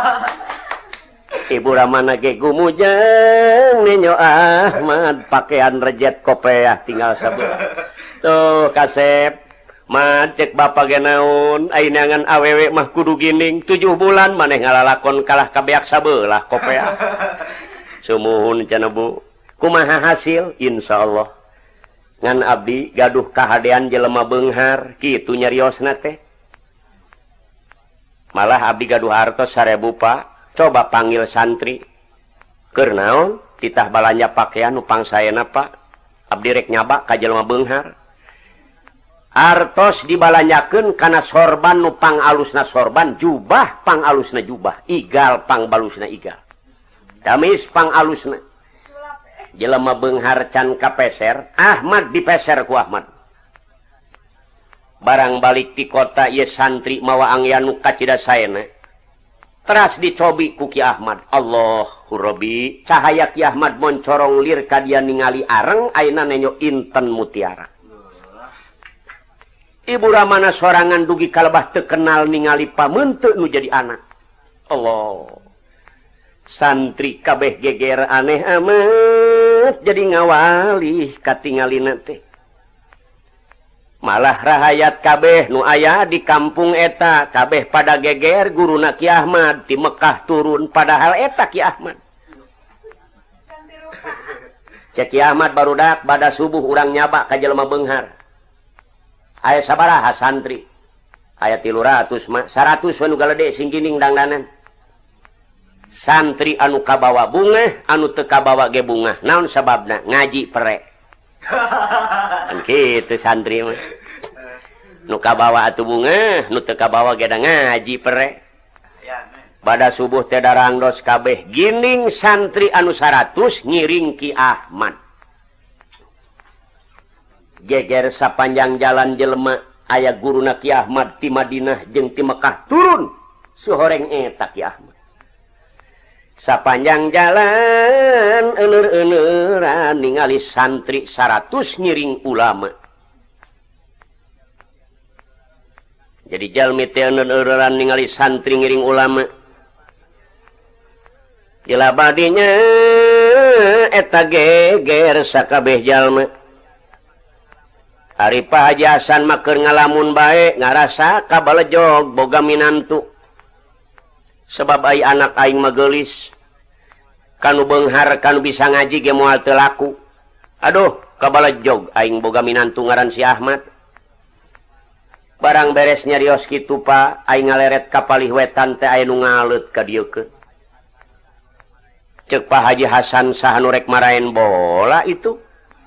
Ibu ramana ge gumujeng Ninyo Ahmad pakaian rejet kopiah tinggal sabelah. Tuh kasep mah cek bapak ge naon ayeunangan awewe mah kudu gining tujuh bulan maneh ngalalakon kalah kabeak sabelah kopiah. Sumuhun cenah Bu. Kumaha hasil? Insyaallah ngan abdi gaduh kahadean jelema beunghar kitu nyariosna teh. Malah abdi gaduh hartos sarebu Pak. Coba panggil santri. Keur naon? Titah balanja pakaian nu pangsaena Pak. Abdi rek nyaba ka jelema beunghar. Artos dibalanjakeun kana sorban nu pangalusna sorban, jubah pangalusna jubah, igal pangbalusna igal. Tamis pangalusna. Jelema beunghar can kapeser, Ahmad dipeser ku Ahmad. Barang balik ti kota ieu santri mawa angyan nu kacida saena. Teras dicobi ku Ki Ahmad. Allahu Rabbi, cahaya Ki Ahmad moncorong lir ka dia ningali areng ayeuna nenyo inten mutiara. Ibu ramana sorangan dugi kalebah teu kenal ningali pameunteun nu jadi anak. Allah. Santri kabeh geger aneh amat jadi ngawali katingalina teh. Malah rahayat kabeh nu aya di kampung eta kabeh pada geger guruna Ki Ahmad ti Mekah turun padahal eta Ki Ahmad. Cek Ki Ahmad barudak bada subuh urang nyaba ka jelema beunghar. Aya sabaraha santri? Aya tilu ratus mah, seratus we nu galede sing gining dangdanan. Santri anu kabawa bunga, anu teu kabawa ge bunga. Naon sababna? Ngaji pere. Kan kitu santri mah. Nu kabawa atuh bunga, nu teu kabawa ge da ngaji pere. Bada subuh teh darangdos kabeh gining santri anu seratus ngiring Ki Ahmad. Geger sapanjang jalan jelema aya guruna Ki Ahmad ti Madinah jeung ti Mekah turun suhoreng eta Ki Ahmad. Sapanjang jalan eueur-eueuran ningali santri seratus ngiring ulama. Jadi jalmi teh eueur-eueuran ningali santri ngiring ulama. Gila badinya eta geger sakabeh jalma. Ari Pak Haji Hasan mah keur ngalamun bae ngarasa kabalejog boga minantu. Sebab ai anak aing mah geulis. Kanu beunghar kanu bisa ngaji ge moal teu laku. Aduh, kabalejog aing boga minantu ngaran si Ahmad. Barang beres nyarios kitu Pak, aing ngaleret ka palih wetan teh aya nu ngaleut ka dieu keun. Cek Pak Haji Hasan saha nu rek maraen bola itu.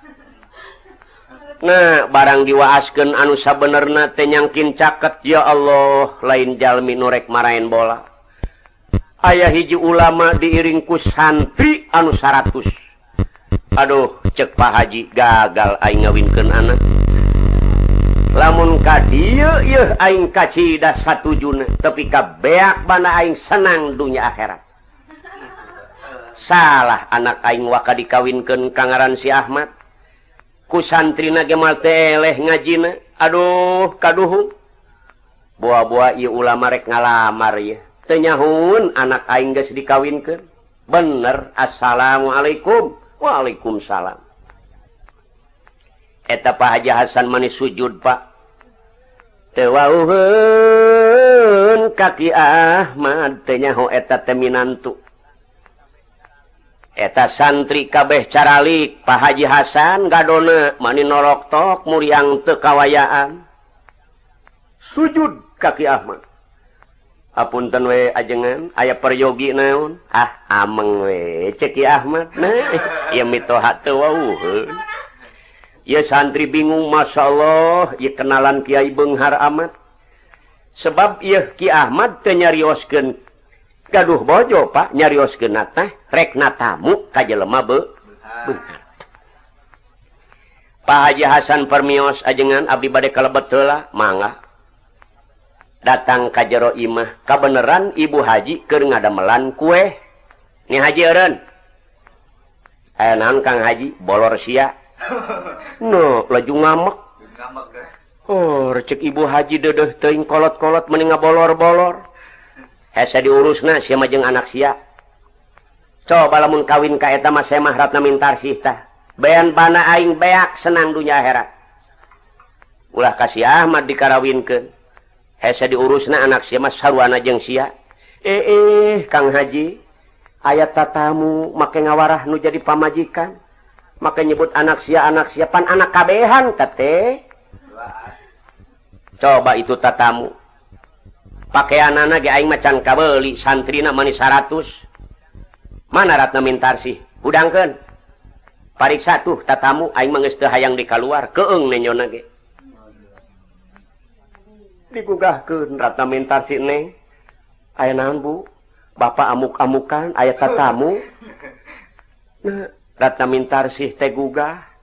Nah, barang diwaaskeun anu sabenerna teh nyangkin caket, ya Allah, lain jalmi nu rek maraen bola. Aya hiji ulama diiring ku santri anu seratus. Aduh, cek Pak Haji, gagal aing ngawinkeun anak. Lamun ka dieu yeuh aing kacida satujuna, tapi ka beak bana aing senang dunya akhirat. Salah anak aing waka dikawinkeun ka ngaran si Ahmad. Ku santrina ge mal teh eleh ngajina. Aduh, kaduhu. Buah-buah ieu ulama rek ngalamar ya. Teu nyahun anak aing geus dikawinkeun. Bener. Assalamualaikum. Waalaikumsalam. Eta Pak Haji Hasan manis sujud Pak. Teu wauheun kaki Ahmad teu nyaho eta teh minantu. Eta santri kabeh caralik Pak Haji Hasan gadona mani norok tok muriang teu kawayaan. Sujud kaki Ahmad. Apunten we ajengan aya peryogi naon? Ah ameng we cek Ki Ahmad. Nah, ieu mitoha teu wauheun. Ya santri bingung, Masya Allah, ya kenalan Kiai Benghar amat. Sebab ya Ki Ahmad teu nyarioskeun gaduh bojo Pak, nyarioskeun teh rek tamu ka jelema be Benghar. Pak Haji Hasan permios ajengan abdi bade kalebet heula, mangga. Datang ka jero imah, kabeneran Ibu Haji keur ngadamelan kue. Ni Haji eureun. Aya naon Kang Haji? Bolor sia. No, laju ngamek. Ngamek deh. Oh, recek Ibu Haji dedeh teuing kolot-kolot mending ngabolor-bolor. Hese diurusna sia mah jeung anak sia. Coba lamun kawin ka eta mah semah ratna mintarsih tah. Bean bana aing beak senang dunya akhirat. Ulah kasih Ahmad dikarawinkeun. Hese diurusna anak sia mah saruana jeung sia. Eh eh Kang Haji, aya tatamu make ngawarah nu jadi pamajikan. Make nyebut anak sia anak sia pan anak kabehan teh. Coba itu tatamu. Pakaianana ge aing macan kabeuli, santrina mani seratus. Mana ratna mintarsih? Hudangkeun. Pariksa tuh tatamu aing mah geus teu hayang dikaluar, keung nenyona ge. Digugahkeun ratna mintarsih neng. Aya naon Bu? Bapak amuk-amukan aya tatamu. Nah, ratna mintarsih teh gugah.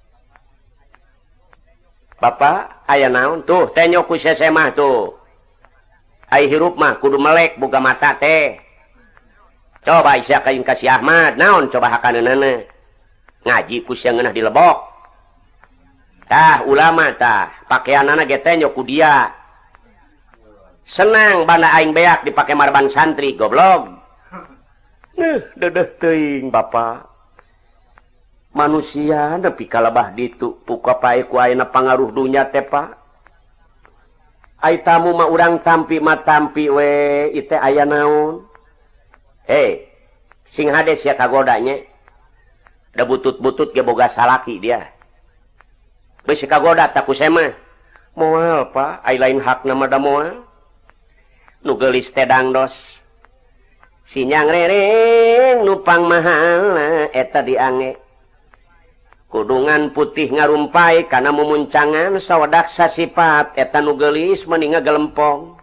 Bapak, aya naon? Tuh, teh nyoku sese mah tuh. Ai hirup mah kudu melek boga mata teh. Coba isya kain kasih Ahmad, naon coba hakaneunana. Ngaji ku sia ngeunah dilebok. Tah, ulama tah, pakaianana ge teh nyoku dia. Senang banda aing beak dipake marban santri, goblok. Nah, dedeh teuing Bapak. Manusia nepi kalebah ditu puka pae ku ayeuna pangaruh dunya teh Pak. Ai tamu mah urang tampi mah tampi we, ieu teh aya naon? Hei, sing hades ya kagodanya. Da butut-butut ge boga salaki dia. Beus kagoda tak ku mah. Moal Pak, ai lain hakna mah da moal. Nu geulis teh dangdos. Sinyang rereng nupang mahal eta diange. Kudungan putih ngarumpai kana mumuncangan sawadak sasipat eta nu geulis mending ngagelempong.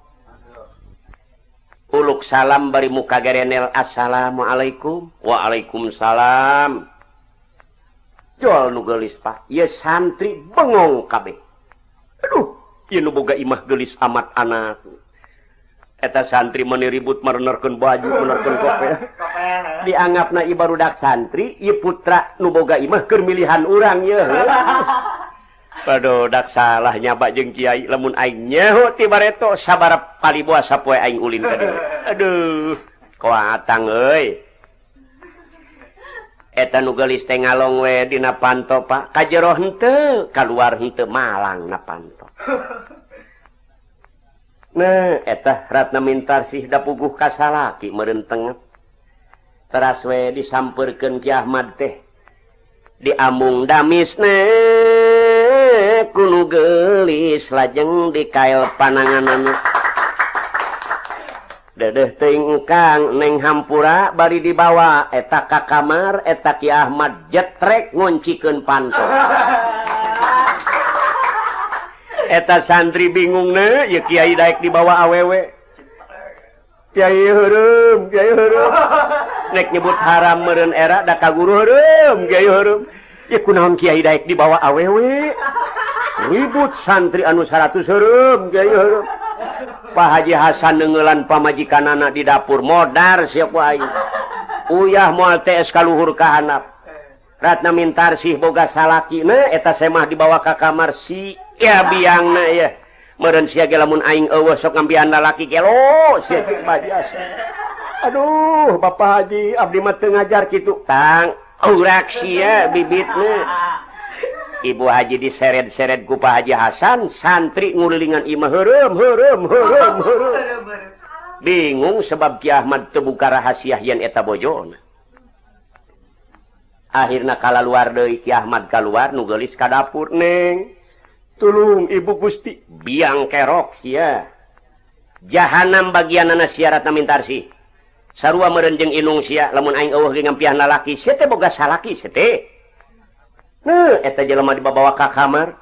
Uluk salam bari muka gerenel assalamualaikum. Waalaikumsalam. Jol nu geulis Pak, ieu santri bengong kabeh. Aduh, ieu nu boga imah geulis amat anak. Eta santri meni ribut merenerkeun baju, merenerkeun kope. Dianggapna ieu barudak santri, ieu putra nu boga imah keur milihan urang ieu. Aduh, dak salah nyaba jeung kiai lamun aing nyeho ti bareto sabaraha paliboa sapoe aing ulin ka dieu. Aduh, koatang euy. Eta nu geulis teh ngalong we dina panto Pak, ka jero henteu, kaluar henteu malangna panto. Nah, eta ratna mintarsih da puguh ka salaki meureun tenget. Teras we disampeurkeun Ki Ahmad teh. Diambung damisna ku nu geulis lajeng dikael pananganana. Dedeh teuing Kang neng hampura bari dibawa eta ka kamar eta Ki Ahmad jetrek ngoncikeun panto. Eta santri bingung na, ya kiai daek dibawa awewe. Kiai heureum, kiai heureum. Nek nyebut haram meureun era da ka guru heureum, kiai heureum. Ya kunaon kiai daek dibawa awewe. Ribut santri anu seratus heureum, kiai heureum. Pak Haji Hasan neungeulan pamajikanana di dapur modar siap wae. Uyah moal teh es kaluhur ka handap. Ratna mintarsih boga salaki na eta semah dibawa ka kamar si ya biangna ya. Meureun sia ge lamun aing eueuh sok ngambian lalaki kelo sia teh bajasa. Aduh, Bapak Haji abdi mah teu ngajar kitu. Tang, urak sia bibitna. Ibu Haji diseret-seret ku Pak Haji Hasan, santri ngulilingan imah heureum heureum heureum heureum. Bingung sebab Ki Ahmad teu buka rahasia yen eta bojona. Akhirna kalaluar deui Ki Ahmad kaluar nu geulis ka dapur, Neng. Tulung Ibu Gusti, biang kerok sia. Jahanam bagianana sia ratna mintarsih. Sarua meureun jeung inung sia lamun aing eueuh ge ngampihan lalaki, sia teh boga salaki sia teh. Nah, eta jelema dibawa ka kamar.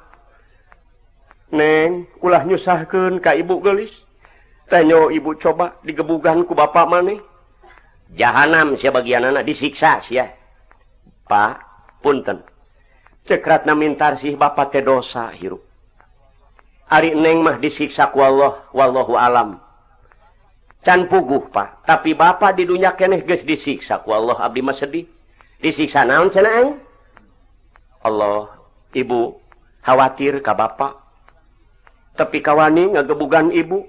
Neng, ulah nyusahkeun ka ibu geulis. Tanyo ibu coba digebugan ku bapak maneh. Jahanam sia bagianana disiksa sia. Pak, punten. Cekratna mintarsih bapak teh dosa hirup. Ari neng mah disiksa ku Allah, wallahu alam. Can puguh, Pak. Tapi bapak di dunia keneh geus disiksa ku Allah, abdi mah sedih. Disiksa naon cenah aing? Allah, ibu khawatir ka bapak. Tapi kawani ngagebugan ibu.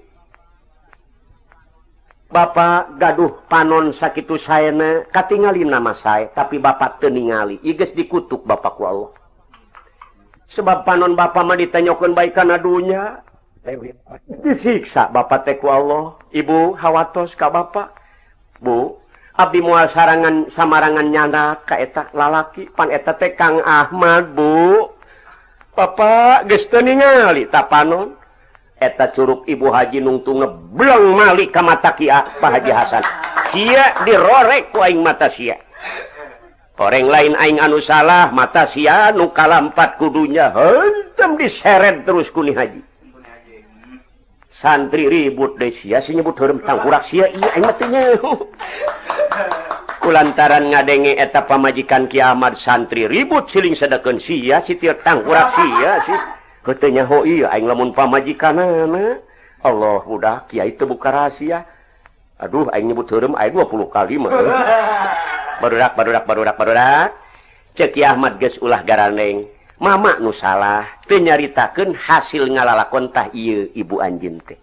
Bapak gaduh panon sakitu saena katingali nama saya, tapi bapak teu ningali. Ieu geus dikutuk bapak ku Allah. Sebab panon bapak mah ditanyakeun baik kana dunya, disiksa bapak teh ku Allah. Ibu hawatos ka bapak. Bu, abdi moal sarangan samarangan nyana ka eta lalaki, pan eta teh Kang Ahmad, Bu. Bapak geus teu ningali ta panon. Eta curug ibu haji nungtu ngebleng mali ka mata kia Pak Haji Hasan. Sia dirorek ku aing mata sia. Orang lain aing anu salah, mata sia nu kalampat kudunya hentem diseret terus ku ni haji. Santri ribut deui sia, si nyebut heureum tangkurak sia, iya aing mah teu nyeuh. Kulantaran ngadenge eta pamajikan Ki Ahmad santri ribut siling sedekeun sia, si tieu tangkurak sia si. Katanya ho iya aing lamun pamajikanana. Allah udah kiai teu buka rahasia. Aduh aing nyebut heureum aya dua puluh kali mah. Barudak barudak barudak barudak. Ceuk Ki Ahmad geus ulah garandeng. Mama nu salah teu nyaritakeun hasil ngalalakon tah ieu ibu anjeun teh.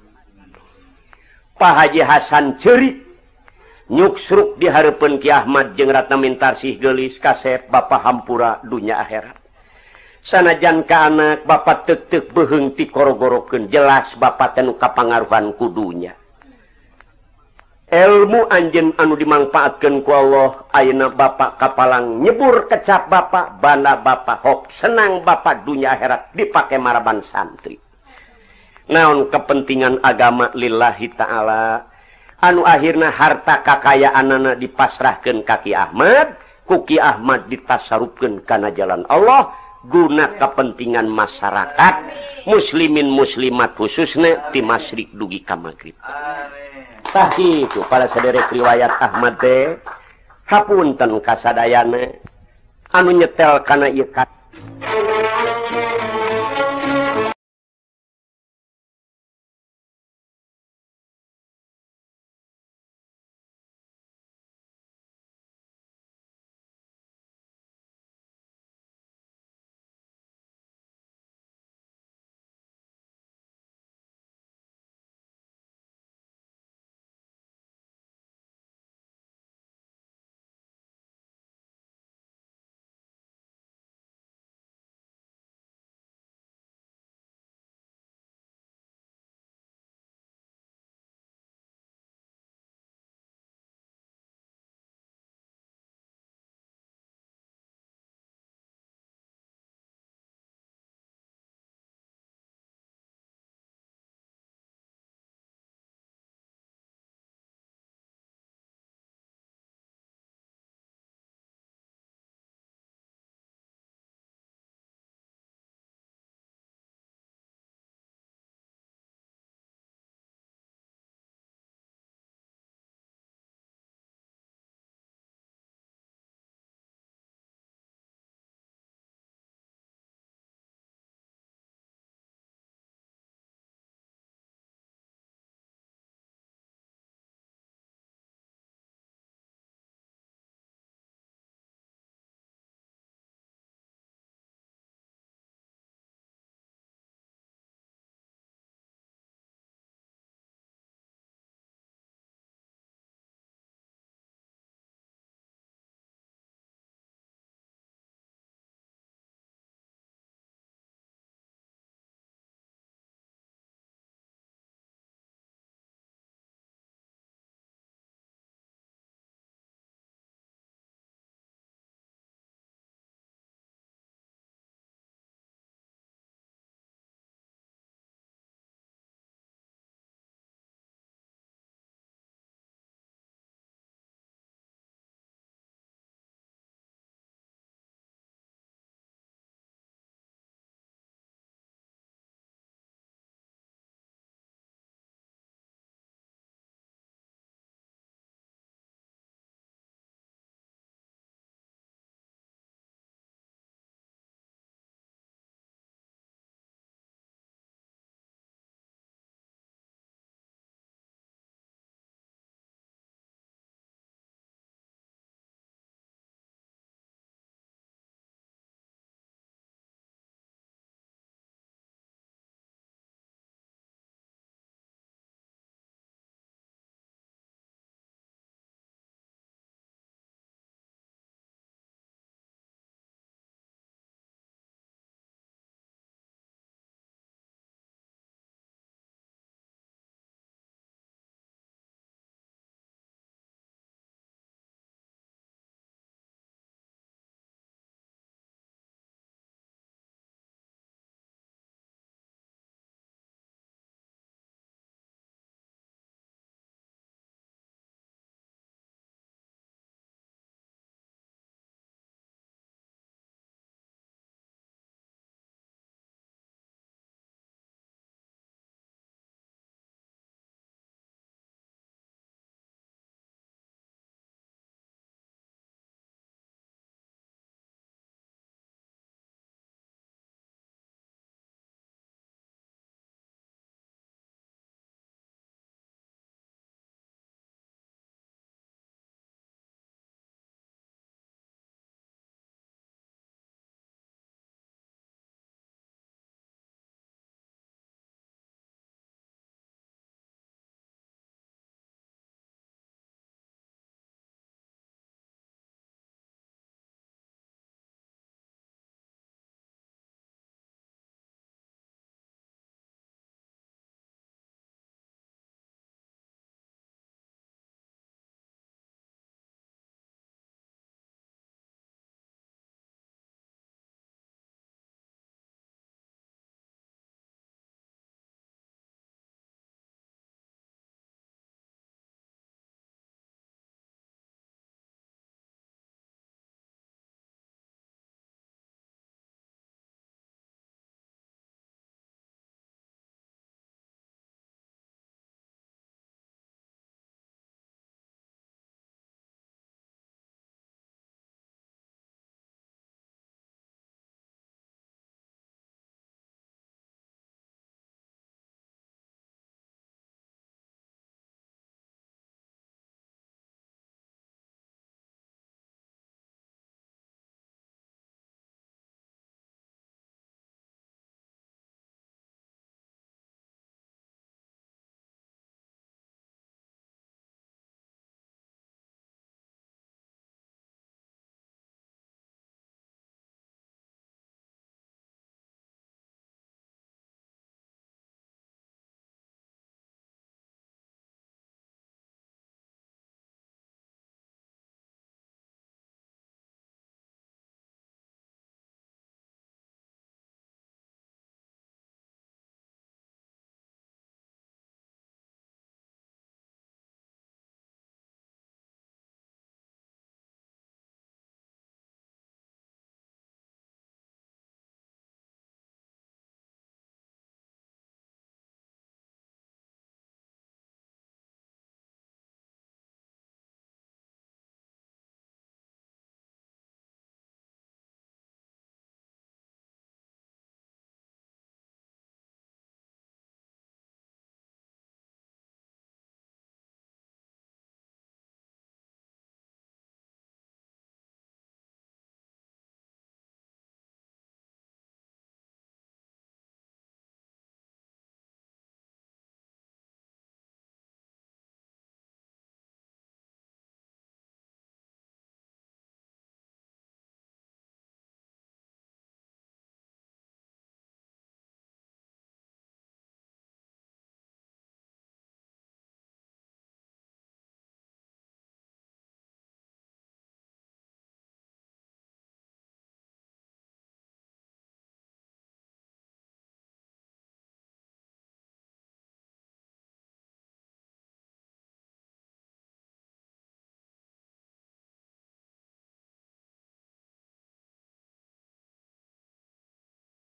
Pak Haji Hasan ceurik nyuksruk di hareupeun Ki Ahmad jeung Ratna Mintarsih geulis kasep Bapak hampura dunya akhirat. Sanajan ka anak bapak teuk-teuk beuheung ti korogorokeun jelas bapak teh nu kapangaruhan kudunya. Ilmu anjeun anu dimangpaatkeun ku Allah ayeuna bapak kapalang nyebur kecap bapak banda bapak hop senang bapak dunya akhirat dipake maraban santri. Naon kepentingan agama lillahi ta'ala anu akhirna harta kakayaanana dipasrahkeun ka Ki Ahmad, ku Ki Ahmad ditasarupkeun kana jalan Allah guna kepentingan masyarakat muslimin muslimat khususnya ti masyrik dugi ka magrib. Tah kitu para saderek riwayat Ahmad teh hapunten kasadayana anu nyetel kana ieu